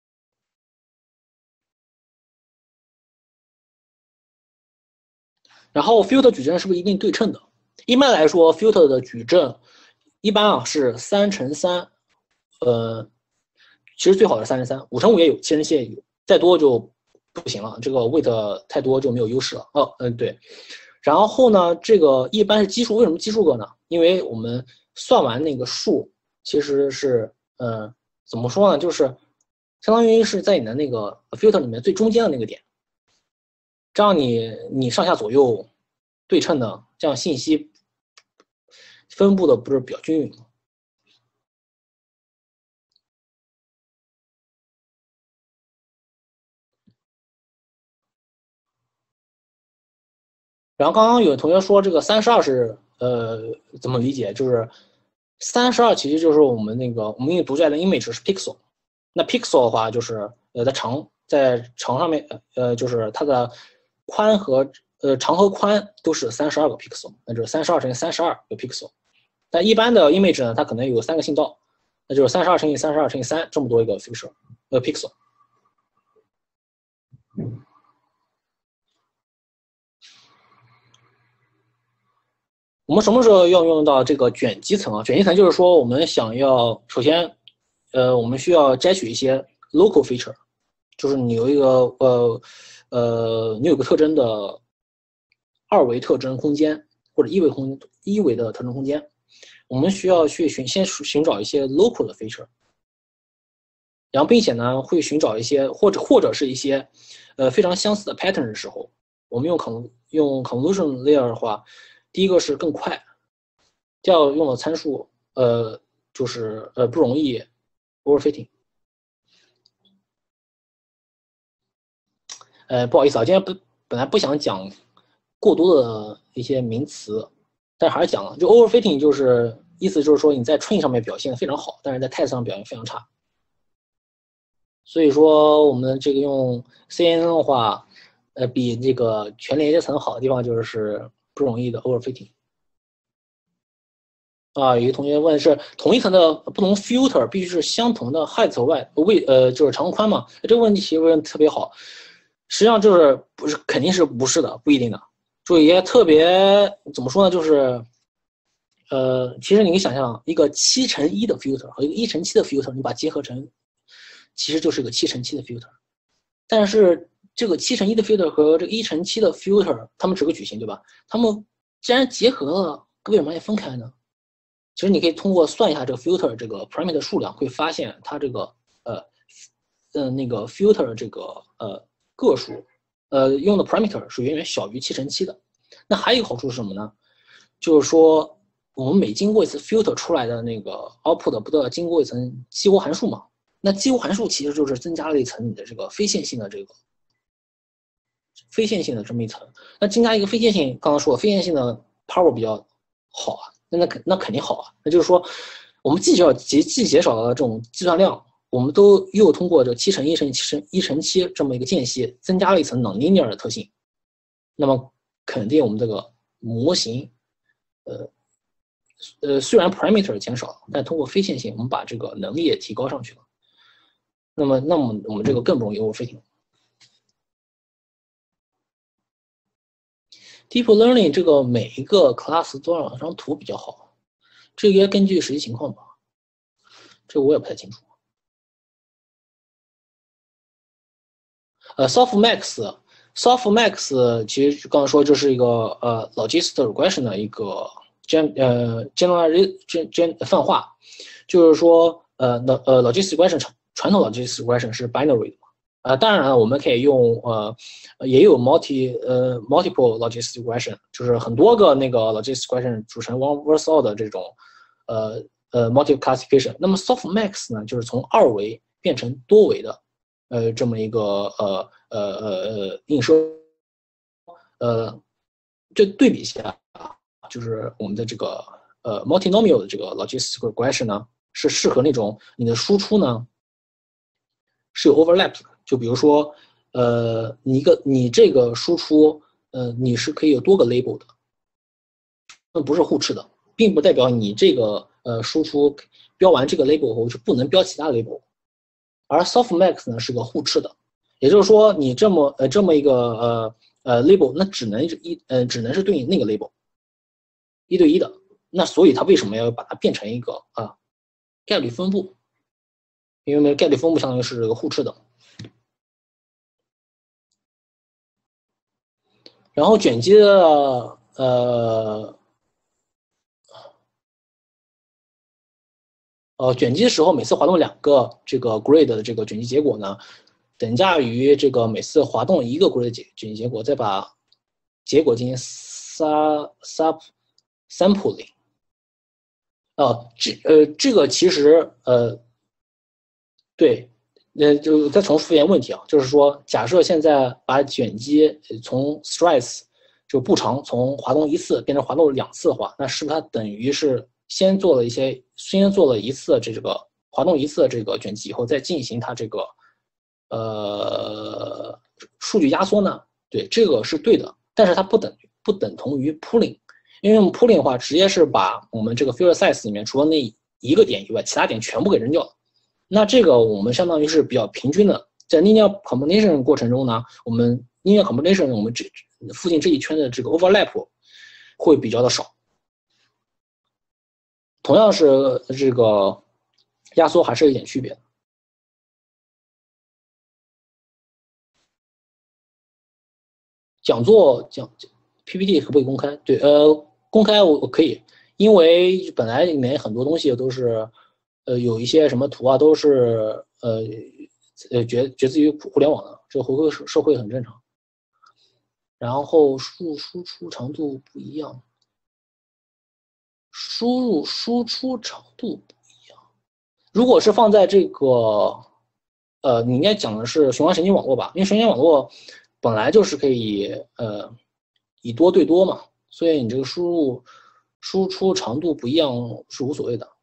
S1: 然后 filter 矩阵是不是一定对称的？一般来说 ，filter 的矩阵一般啊是三乘三，呃，其实最好是三乘三，五乘五也有，七乘七也有，再多就不行了，这个 weight 太多就没有优势了。哦，嗯，对。然后呢，这个一般是奇数，为什么奇数个呢？因为我们算完那个数，其实是呃怎么说呢？就是相当于是在你的那个 filter 里面最中间的那个点。这样你你上下左右对称的，这样信息分布的不是比较均匀吗？然后刚刚有同学说这个三十二是呃怎么理解？就是三十二其实就是我们那个我们给你读出来的 image 是 pixel， 那 pixel 的话就是呃在长在长上面呃就是它的宽和呃长和宽都是三十二个 pixel， 那就是三十二乘以三十二个 pixel。但一般的 image 呢，它可能有三个信道，那就是三十二乘以三十二乘以三这么多一个 pixel， 呃 pixel。我们什么时候要用到这个卷积层啊？卷积层就是说，我们想要首先，呃，我们需要摘取一些 local feature， 就是你有一个呃呃，你有个特征的二维特征空间或者一维空一维的特征空间，我们需要去寻先寻找一些 local 的 feature， 然后并且呢会寻找一些或者或者是一些呃非常相似的 pattern 的时候，我们用 con 用 convolution layer 的话。第一个是更快，第二个用的参数，呃，就是呃不容易 overfitting。呃，不好意思啊，今天不本来不想讲过多的一些名词，但是还是讲了。就 overfitting 就是意思就是说你在 train 上面表现的非常好，但是在 test 上表现非常差。所以说我们这个用 C N N 的话，呃，比这个全连接层好的地方就是不容易的 overfitting。啊，有一个同学问是同一层的不同 filter 必须是相同的 height 外位呃就是长宽嘛？这个问题其实问得特别好，实际上就是不是肯定是不是的，不一定的。注意也特别怎么说呢？就是呃，其实你可以想象一个七乘一的 filter 和一个一乘七的 filter， 你把它结合成，其实就是一个七乘七的 filter。但是这个七乘一的 filter 和这个一乘七的 filter， 它们只个矩形对吧？它们既然结合了，为什么要分开呢？其实你可以通过算一下这个 filter 这个 parameter 数量，会发现它这个呃呃那个 filter 这个呃个数呃用的 parameter 是远远小于七乘七的。那还有一个好处是什么呢？就是说我们每经过一次 filter 出来的那个 output 不都要经过一层激活函数嘛？那激活函数其实就是增加了一层你的这个非线性的这个非线性的这么一层。那增加一个非线性，刚刚说了非线性的 power 比较好啊。那肯那肯定好啊，那就是说，我们既要既既减少了这种计算量，我们都又通过这七乘一乘七乘一乘七这么一个间隙，增加了一层 nonlinear 的特性。那么肯定我们这个模型，呃呃虽然 parameter 减少，但通过非线性，我们把这个能力也提高上去了。那么那么我们这个更不容易 overfitting。Deep Learning 这个每一个 class 多少张图比较好？这个要根据实际情况吧，这个我也不太清楚。呃 ，Softmax，Softmax Softmax 其实刚刚说这是一个呃 logistic regression 的一个 gen 呃 general gen 泛化，就是说呃呃 logistic regression 传统 logistic regression 是 binary 的。呃，当然了，我们可以用呃，也有 multi 呃 multiple logistic regression， 就是很多个那个 logistic regression 组成 one versus all 的这种呃呃 multiple classification。那么 softmax 呢，就是从二维变成多维的呃这么一个呃呃呃呃映射。呃，这对比一下啊，就是我们的这个呃 multinomial 的这个 logistic regression 呢，是适合那种你的输出呢是有 overlap 的。就比如说， 呃，你一个你这个输出，呃，你是可以有多个 label 的，那不是互斥的，并不代表你这个呃输出标完这个 label 后就不能标其他 label， 而 softmax 呢是个互斥的，也就是说你这么呃这么一个呃呃 label， 那只能一呃只能是对应那个 label， 一对一的，那所以它为什么要把它变成一个啊概率分布？因为概率分布相当于是这个互斥的。然后卷积的呃呃卷积的时候，每次滑动两个这个 grid 的这个卷积结果呢，等价于这个每次滑动一个 grid 卷积结果，再把结果进行 sub sub sampling。哦，这呃这个其实呃对。呃，就再重复一遍问题啊，就是说，假设现在把卷积从 stress 就步长从滑动一次变成滑动两次的话，那是不是它等于是先做了一些，先做了一次这个滑动一次的这个卷积以后，再进行它这个呃数据压缩呢？对，这个是对的，但是它不等不等同于 pooling， 因为我们 pooling 的话，直接是把我们这个 filter size 里面除了那一个点以外，其他点全部给扔掉了。那这个我们相当于是比较平均的，在 linear combination 过程中呢，我们 linear combination 我们这附近这一圈的这个 overlap 会比较的少。同样是这个压缩还是有一点区别的。讲座讲 P P T 可不可以公开？对，呃，公开我我可以，因为本来里面很多东西都是。呃，有一些什么图啊，都是呃呃觉觉自于互联网的，这个回馈社会很正常。然后输入输出长度不一样，输入输出长度不一样。如果是放在这个，呃，你应该讲的是循环神经网络吧？因为神经网络本来就是可以呃以多对多嘛，所以你这个输入输出长度不一样是无所谓的。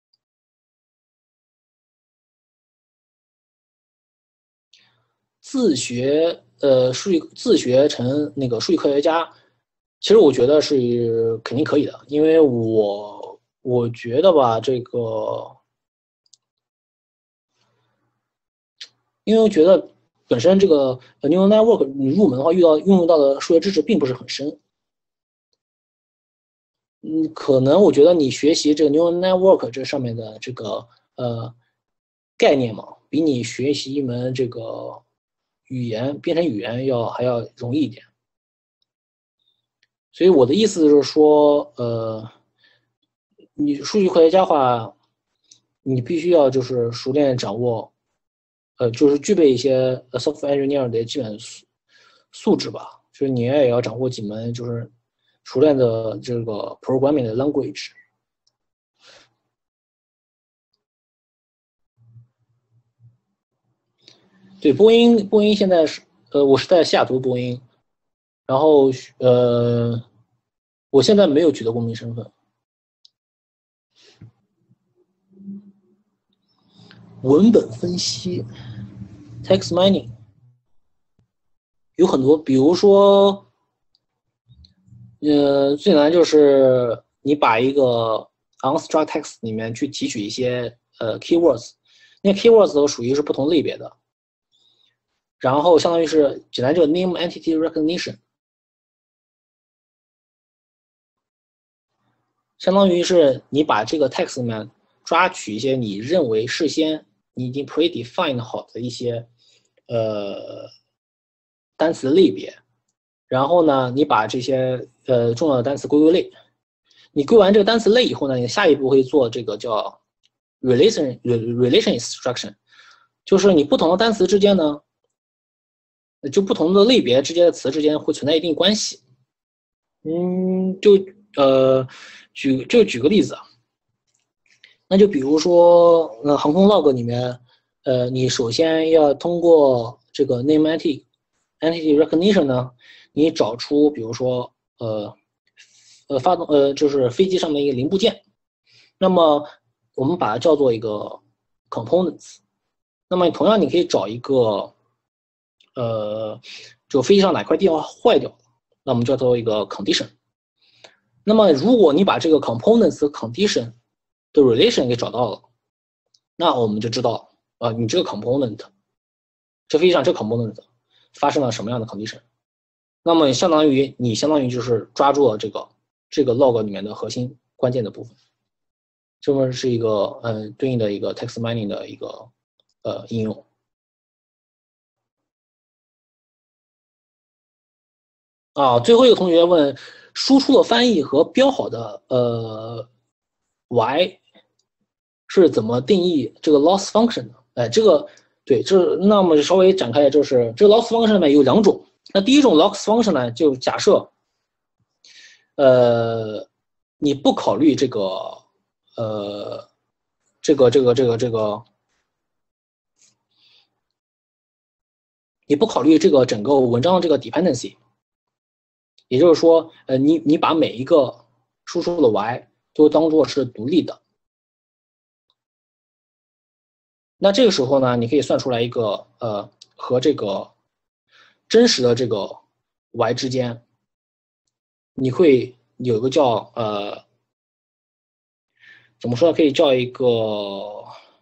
S1: 自学呃数据自学成那个数据科学家，其实我觉得是肯定可以的，因为我我觉得吧，这个，因为我觉得本身这个 neural network 你入门的话，遇到运用到的数学知识并不是很深。嗯，可能我觉得你学习这个 neural network 这上面的这个呃概念嘛，比你学习一门这个语言编程语言要还要容易一点。所以我的意思就是说，呃，你数据科学家的话，你必须要就是熟练掌握，呃，就是具备一些 software engineer 的基本素素质吧，就是你也要掌握几门就是熟练的这个 programming 的 language。对，波音，波音现在是，呃，我是在西雅图波音，然后呃，我现在没有取得公民身份。文本分析 ，text mining 有很多，比如说，呃，最难就是你把一个 unstructured text 里面去提取一些呃 keywords， 那 keywords 都属于是不同类别的。然后相当于是简单就是 name entity recognition， 相当于是你把这个 text 里面抓取一些你认为事先你已经 predefine 好的一些呃单词类别，然后呢，你把这些呃重要的单词归归类。你归完这个单词类以后呢，你下一步会做这个叫 relation relation instruction， 就是你不同的单词之间呢。就不同的类别之间的词之间会存在一定关系。嗯，就呃举就举个例子啊，那就比如说呃航空 log 里面，呃你首先要通过这个 name entity entity recognition 呢，你找出比如说呃呃发动呃就是飞机上的一个零部件，那么我们把它叫做一个 components。那么同样你可以找一个呃，就飞机上哪块地方坏掉了，那我们就要做一个 condition。那么如果你把这个 components 和 condition 的 relation 给找到了，那我们就知道啊、呃，你这个 component 这飞机上这个 component 发生了什么样的 condition。那么相当于你相当于就是抓住了这个这个 log 里面的核心关键的部分。这么是一个呃对应的一个 text mining 的一个呃应用。啊，最后一个同学问，输出的翻译和标好的呃 y 是怎么定义这个 loss function 的？哎，这个对，这那么稍微展开，就是这个 loss function 呢有两种。那第一种 loss function 呢，就假设呃你不考虑这个呃这个这个这个这个，你不考虑这个整个文章这个 dependency。也就是说，呃，你你把每一个输出的 y 都当做是独立的，那这个时候呢，你可以算出来一个呃和这个真实的这个 y 之间，你会有一个叫呃怎么说呢？可以叫一个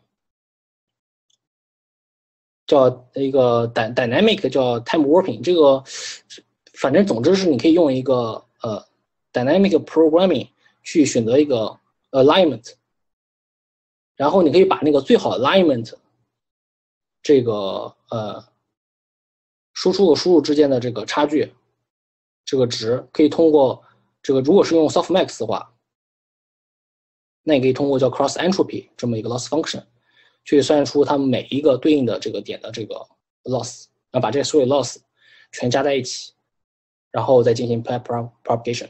S1: 叫一个 dynamic 叫 time warping 这个。反正总之是你可以用一个呃 dynamic programming 去选择一个 alignment， 然后你可以把那个最好 alignment 这个呃输出和输入之间的这个差距这个值，可以通过这个如果是用 softmax 的话，那你可以通过叫 cross entropy 这么一个 loss function 去算出它们每一个对应的这个点的这个 loss， 然后把这所有 loss 全加在一起。然后再进行 propagation。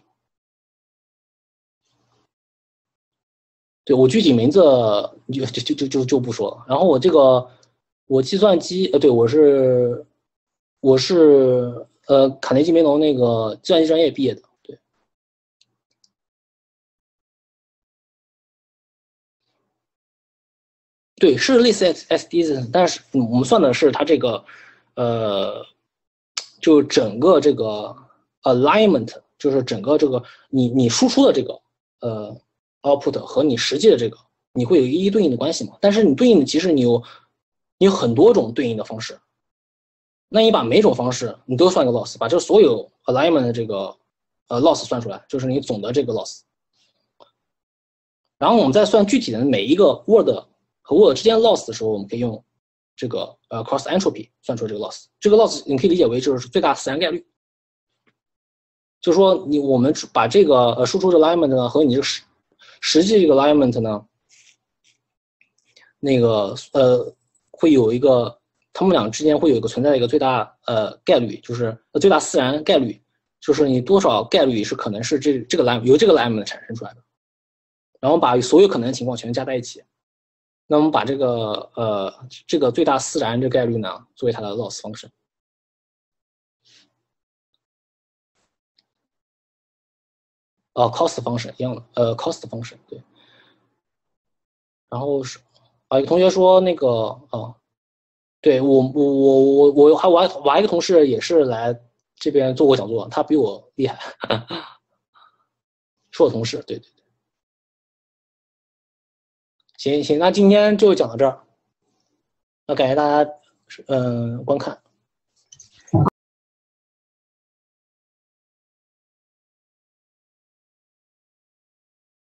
S1: 对，我具体名字就就就就就不说了。然后我这个我计算机呃，对我是我是呃卡内基梅隆那个计算机专业毕业的。对，对，是类似 S D 的，但是我们算的是它这个呃，就整个这个。alignment 就是整个这个你你输出的这个呃 output 和你实际的这个你会有一一对应的关系嘛？但是你对应的其实你有你有很多种对应的方式，那你把每种方式你都算个 loss， 把这所有 alignment 的这个呃 loss 算出来，就是你总的这个 loss。然后我们再算具体的每一个 word 和 word 之间 loss 的时候，我们可以用这个呃 cross entropy 算出这个 loss。这个 loss 你可以理解为就是最大自然概率。就是说你我们把这个呃输出的 alignment 呢和你这个实实际这个 alignment 呢，那个呃会有一个他们俩之间会有一个存在的一个最大呃概率，就是最大自然概率，就是你多少概率是可能是这这个 alignment 由这个 alignment 产生出来的，然后把所有可能的情况全加在一起，那我们把这个呃这个最大自然这个概率呢作为它的 loss function。呃 cost function 一样的，呃 cost function 对。然后是啊，有同学说那个哦，对我我我我我还我还我还有一个同事也是来这边做过讲座，他比我厉害，是我同事，对对对。行行，那今天就讲到这儿，那感谢大家嗯、呃、观看。